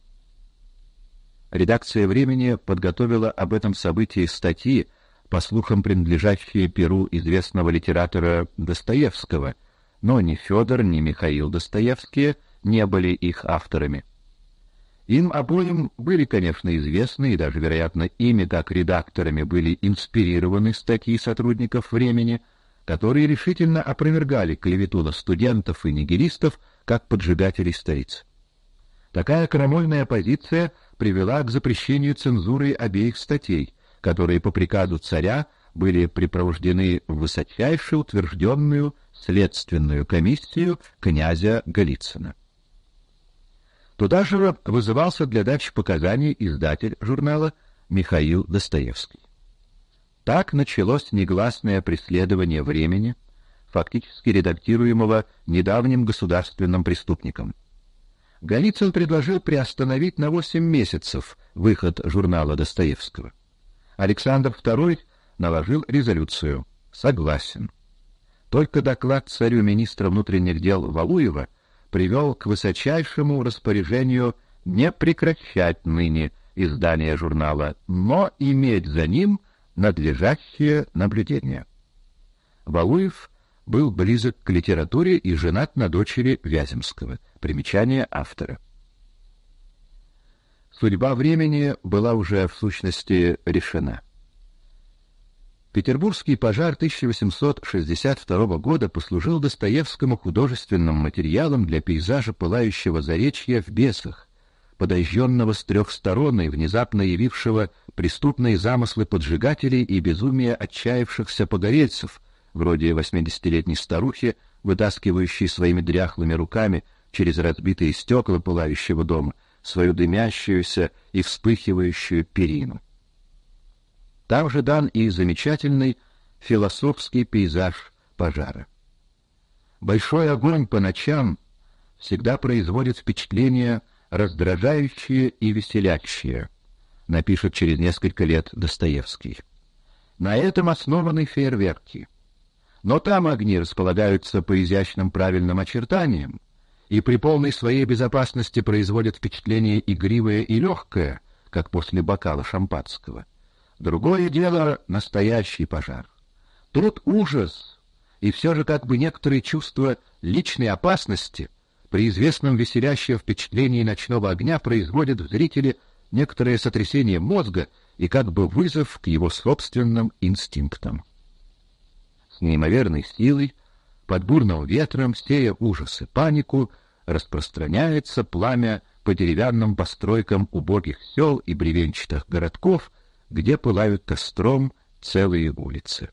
B: Редакция «Времени» подготовила об этом событии статьи, по слухам принадлежащие перу известного литератора Достоевского, но ни Федор, ни Михаил Достоевские не были их авторами. Им обоим были, конечно, известны, и даже, вероятно, ими, как редакторами, были инспирированы статьи сотрудников «Времени», которые решительно опровергали клевету на студентов и нигилистов, как поджигателей столицы. Такая крамольная позиция привела к запрещению цензуры обеих статей, которые по приказу царя были припровождены в высочайше утвержденную следственную комиссию князя Голицына. Туда же вызывался для дачи показаний издатель журнала Михаил Достоевский. Так началось негласное преследование «Времени», фактически редактируемого недавним государственным преступником. Голицын предложил приостановить на восемь месяцев выход журнала Достоевского. Александр второй наложил резолюцию «Согласен». Только доклад царю министра внутренних дел Валуева привел к высочайшему распоряжению не прекращать ныне издание журнала, но иметь за ним надлежащее наблюдение. Валуев был близок к литературе и женат на дочери Вяземского. Примечание автора. Судьба «Времени» была уже в сущности решена. Петербургский пожар тысяча восемьсот шестьдесят второго года послужил Достоевскому художественным материалом для пейзажа пылающего заречья в Бесах, подожженного с трех сторон и внезапно явившего преступные замыслы поджигателей и безумие отчаявшихся погорельцев, вроде восьмидесятилетней старухи, вытаскивающей своими дряхлыми руками через разбитые стекла пылающего дома свою дымящуюся и вспыхивающую перину. Там же дан и замечательный философский пейзаж пожара. Большой огонь по ночам всегда производит впечатление раздражающее и веселящее, напишет через несколько лет Достоевский. На этом основаны фейерверки. Но там огни располагаются по изящным правильным очертаниям, и при полной своей безопасности производят впечатление игривое и легкое, как после бокала шампанского. Другое дело — настоящий пожар. Тут ужас, и все же как бы некоторые чувства личной опасности при известном веселящем впечатлении ночного огня производят в зрителе некоторое сотрясение мозга и как бы вызов к его собственным инстинктам. С неимоверной силой, под бурным ветром, сея ужас и панику, распространяется пламя по деревянным постройкам убогих сел и бревенчатых городков, где пылают костром целые улицы.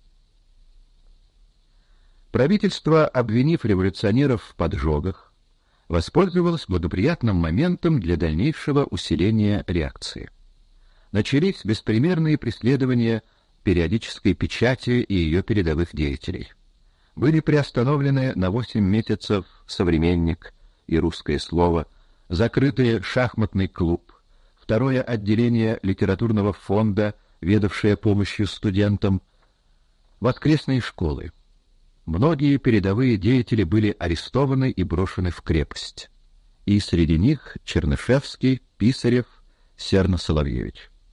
B: Правительство, обвинив революционеров в поджогах, воспользовалось благоприятным моментом для дальнейшего усиления реакции. Начались беспримерные преследования периодической печати и ее передовых деятелей. Были приостановлены на восемь месяцев «Современник» и «Русское слово», закрытый шахматный клуб, второе отделение литературного фонда, ведавшее помощью студентам, воскресные школы. Многие передовые деятели были арестованы и брошены в крепость. И среди них Чернышевский, Писарев, Серно-Соловьевич.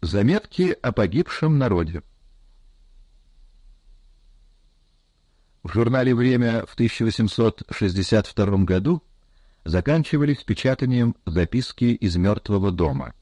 B: Заметки о погибшем народе. В журнале «Время» в тысяча восемьсот шестьдесят втором году заканчивались печатанием записки из мертвого дома.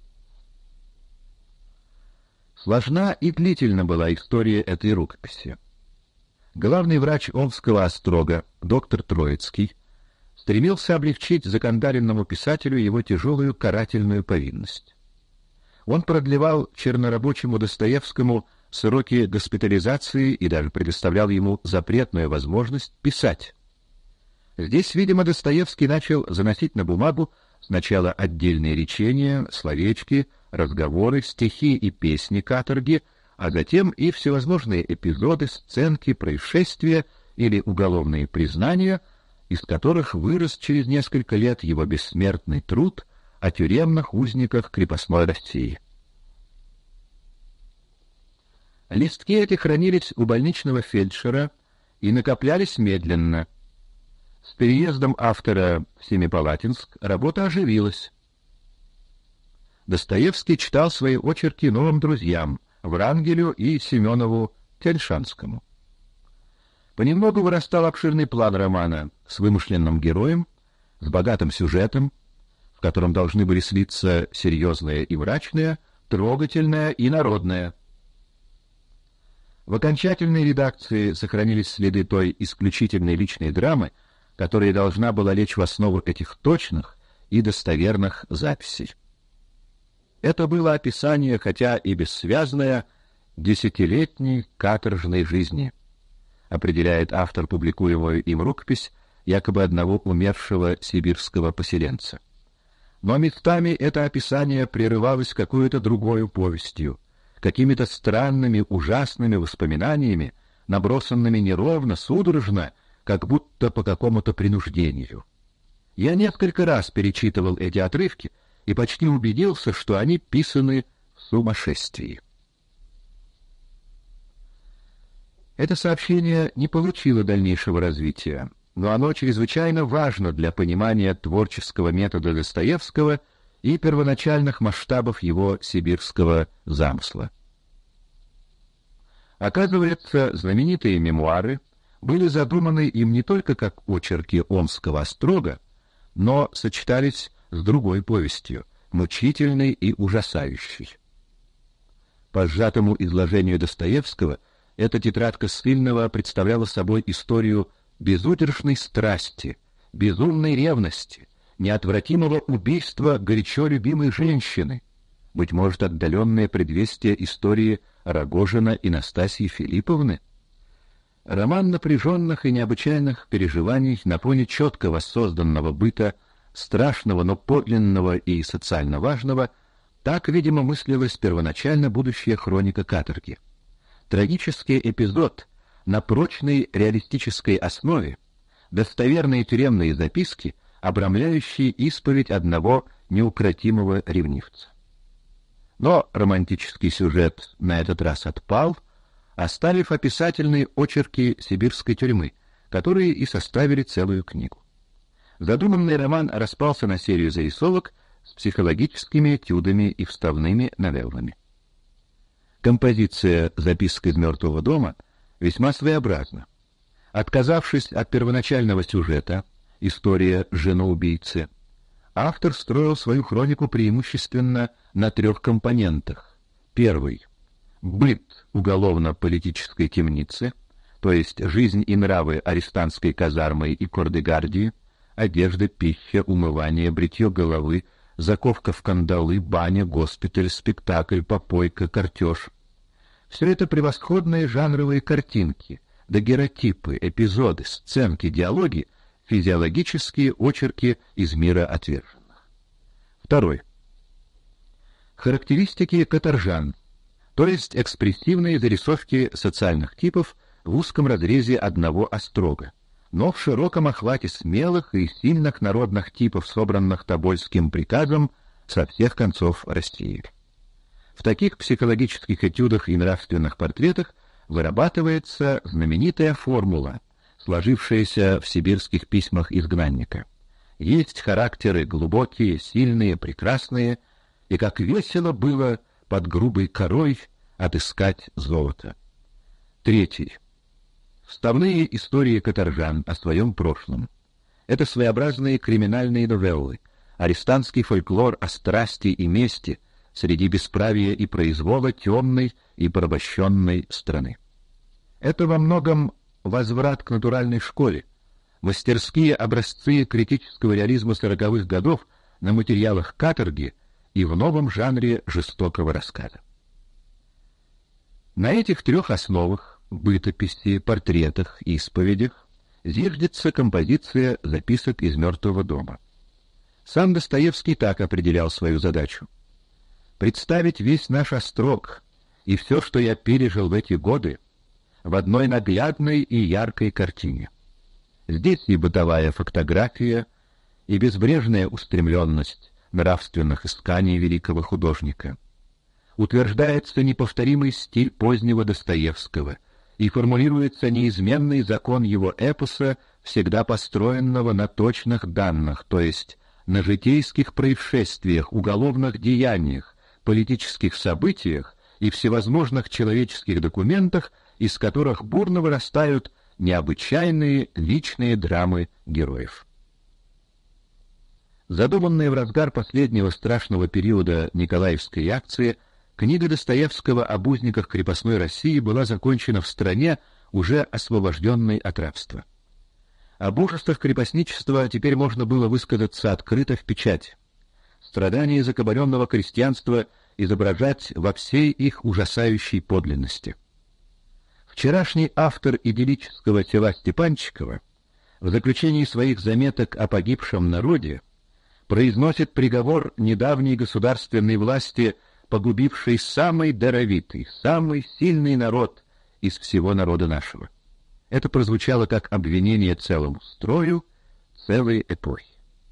B: Сложна и длительна была история этой рукописи. Главный врач Омского острога, доктор Троицкий, стремился облегчить закондаренному писателю его тяжелую карательную повинность. Он продлевал чернорабочему Достоевскому сроки госпитализации и даже предоставлял ему запретную возможность писать. Здесь, видимо, Достоевский начал заносить на бумагу сначала отдельные речения, словечки, разговоры, стихи и песни каторги, а затем и всевозможные эпизоды, сценки, происшествия или уголовные признания, из которых вырос через несколько лет его бессмертный труд о тюремных узниках крепостной России. Листки эти хранились у больничного фельдшера и накоплялись медленно. С переездом автора в Семипалатинск работа оживилась. Достоевский читал свои очерки новым друзьям Врангелю и Семенову Тельшанскому. Понемногу вырастал обширный план романа с вымышленным героем, с богатым сюжетом, в котором должны были слиться серьезное и мрачное, трогательное и народное. В окончательной редакции сохранились следы той исключительной личной драмы, которая должна была лечь в основу этих точных и достоверных записей. Это было описание, хотя и бессвязное, десятилетней каторжной жизни, определяет автор публикуемую им рукопись якобы одного умершего сибирского поселенца. Но местами это описание прерывалось какой-то другой повестью, какими-то странными, ужасными воспоминаниями, набросанными неровно, судорожно, как будто по какому-то принуждению. Я несколько раз перечитывал эти отрывки и почти убедился, что они писаны в сумасшествии. Это сообщение не получило дальнейшего развития, но оно чрезвычайно важно для понимания творческого метода Достоевского и первоначальных масштабов его сибирского замысла. Оказывается, знаменитые мемуары были задуманы им не только как очерки Омского острога, но сочетались с другой повестью, мучительной и ужасающей. По сжатому изложению Достоевского, эта тетрадка ссыльного представляла собой историю безудержной страсти, безумной ревности, неотвратимого убийства горячо любимой женщины, быть может, отдаленное предвестие истории Рогожина и Настасьи Филипповны. Роман напряженных и необычайных переживаний на фоне четко воссозданного быта, страшного, но подлинного и социально важного, так, видимо, мыслилась первоначально будущая хроника каторги. Трагический эпизод на прочной реалистической основе, достоверные тюремные записки, обрамляющие исповедь одного неукротимого ревнивца. Но романтический сюжет на этот раз отпал, оставив описательные очерки сибирской тюрьмы, которые и составили целую книгу. Задуманный роман распался на серию зарисовок с психологическими этюдами и вставными новеллами. Композиция «Записка из мертвого дома» весьма своеобразна. Отказавшись от первоначального сюжета, история жены-убийцы, автор строил свою хронику преимущественно на трех компонентах. Первый — быт уголовно-политической темницы, то есть жизнь и нравы арестантской казармы и кордегардии, одежда, пища, умывание, бритье головы, заковка в кандалы, баня, госпиталь, спектакль, попойка, картеж. Все это превосходные жанровые картинки, дагеротипы, эпизоды, сценки, диалоги, физиологические очерки из мира отверженных. Второй. Характеристики каторжан, то есть экспрессивные зарисовки социальных типов в узком разрезе одного острога, но в широком охвате смелых и сильных народных типов, собранных Тобольским приказом со всех концов России. В таких психологических этюдах и нравственных портретах вырабатывается знаменитая формула, сложившаяся в сибирских письмах изгнанника. Есть характеры глубокие, сильные, прекрасные, и как весело было под грубой корой отыскать золото. Третий. Вставные истории каторжан о своем прошлом. Это своеобразные криминальные новеллы, арестантский фольклор о страсти и мести среди бесправия и произвола темной и порабощенной страны. Это во многом возврат к натуральной школе, мастерские образцы критического реализма сороковых годов на материалах каторги и в новом жанре жестокого рассказа. На этих трех основах — бытописи, портретах, исповедях — зиждется композиция записок из «Мертвого дома». Сам Достоевский так определял свою задачу: представить весь наш острог и все, что я пережил в эти годы, в одной наглядной и яркой картине. Здесь и бытовая фотография, и безбрежная устремленность нравственных исканий великого художника. Утверждается неповторимый стиль позднего Достоевского, и формулируется неизменный закон его эпоса, всегда построенного на точных данных, то есть на житейских происшествиях, уголовных деяниях, политических событиях и всевозможных человеческих документах, из которых бурно вырастают необычайные личные драмы героев. Задуманная в разгар последнего страшного периода Николаевской акции, книга Достоевского об узниках крепостной России была закончена в стране, уже освобожденной от рабства. Об ужасах крепостничества теперь можно было высказаться открыто в печать. Страдания закабаленного крестьянства изображать во всей их ужасающей подлинности. Вчерашний автор идиллического села Степанчиково в заключении своих заметок о погибшем народе произносит приговор недавней государственной власти, погубившей самый даровитый, самый сильный народ из всего народа нашего. Это прозвучало как обвинение целому строю, целой эпохи.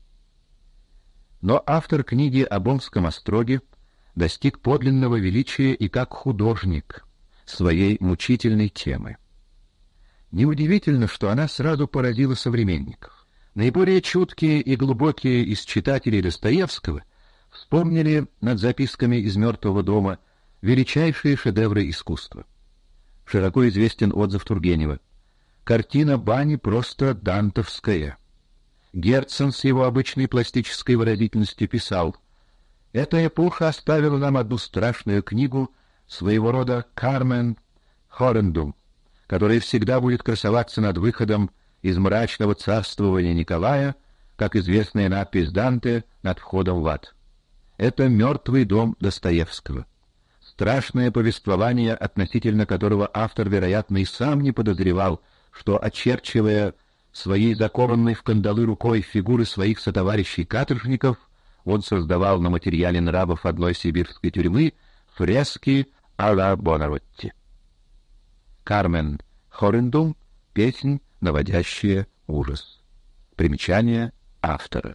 B: Но автор книги об Омском остроге достиг подлинного величия и как художник своей мучительной темы. Неудивительно, что она сразу поразила современников. Наиболее чуткие и глубокие из читателей Достоевского вспомнили над записками из «Мертвого дома» величайшие шедевры искусства. Широко известен отзыв Тургенева: «Картина бани просто дантовская». Герцен с его обычной пластической выразительностью писал: «Эта эпоха оставила нам одну страшную книгу, своего рода «Кармен Хоррендум», которая всегда будет красоваться над выходом из мрачного царствования Николая, как известная надпись Данте над входом в ад. Это «Мертвый дом» Достоевского. Страшное повествование, относительно которого автор, вероятно, и сам не подозревал, что, очерчивая своей закованной в кандалы рукой фигуры своих сотоварищей-каторжников, он создавал на материале нравов одной сибирской тюрьмы фрески а-ла Бонаротти. Кармен Хоррендум — песнь, наводящая ужас. Примечание автора.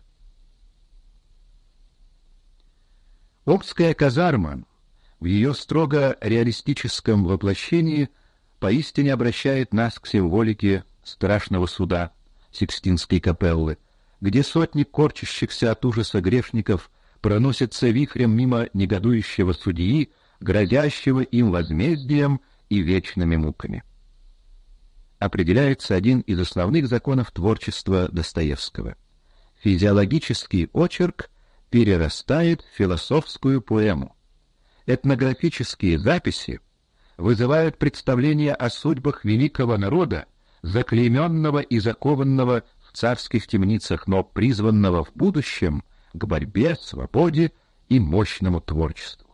B: Омская казарма в ее строго реалистическом воплощении поистине обращает нас к символике страшного суда Сикстинской капеллы, где сотни корчащихся от ужаса грешников проносятся вихрем мимо негодующего судьи, грозящего им возмездием и вечными муками. Определяется один из основных законов творчества Достоевского. Физиологический очерк перерастает в философскую поэму. Этнографические записи вызывают представления о судьбах великого народа, заклейменного и закованного в царских темницах, но призванного в будущем к борьбе, свободе и мощному творчеству.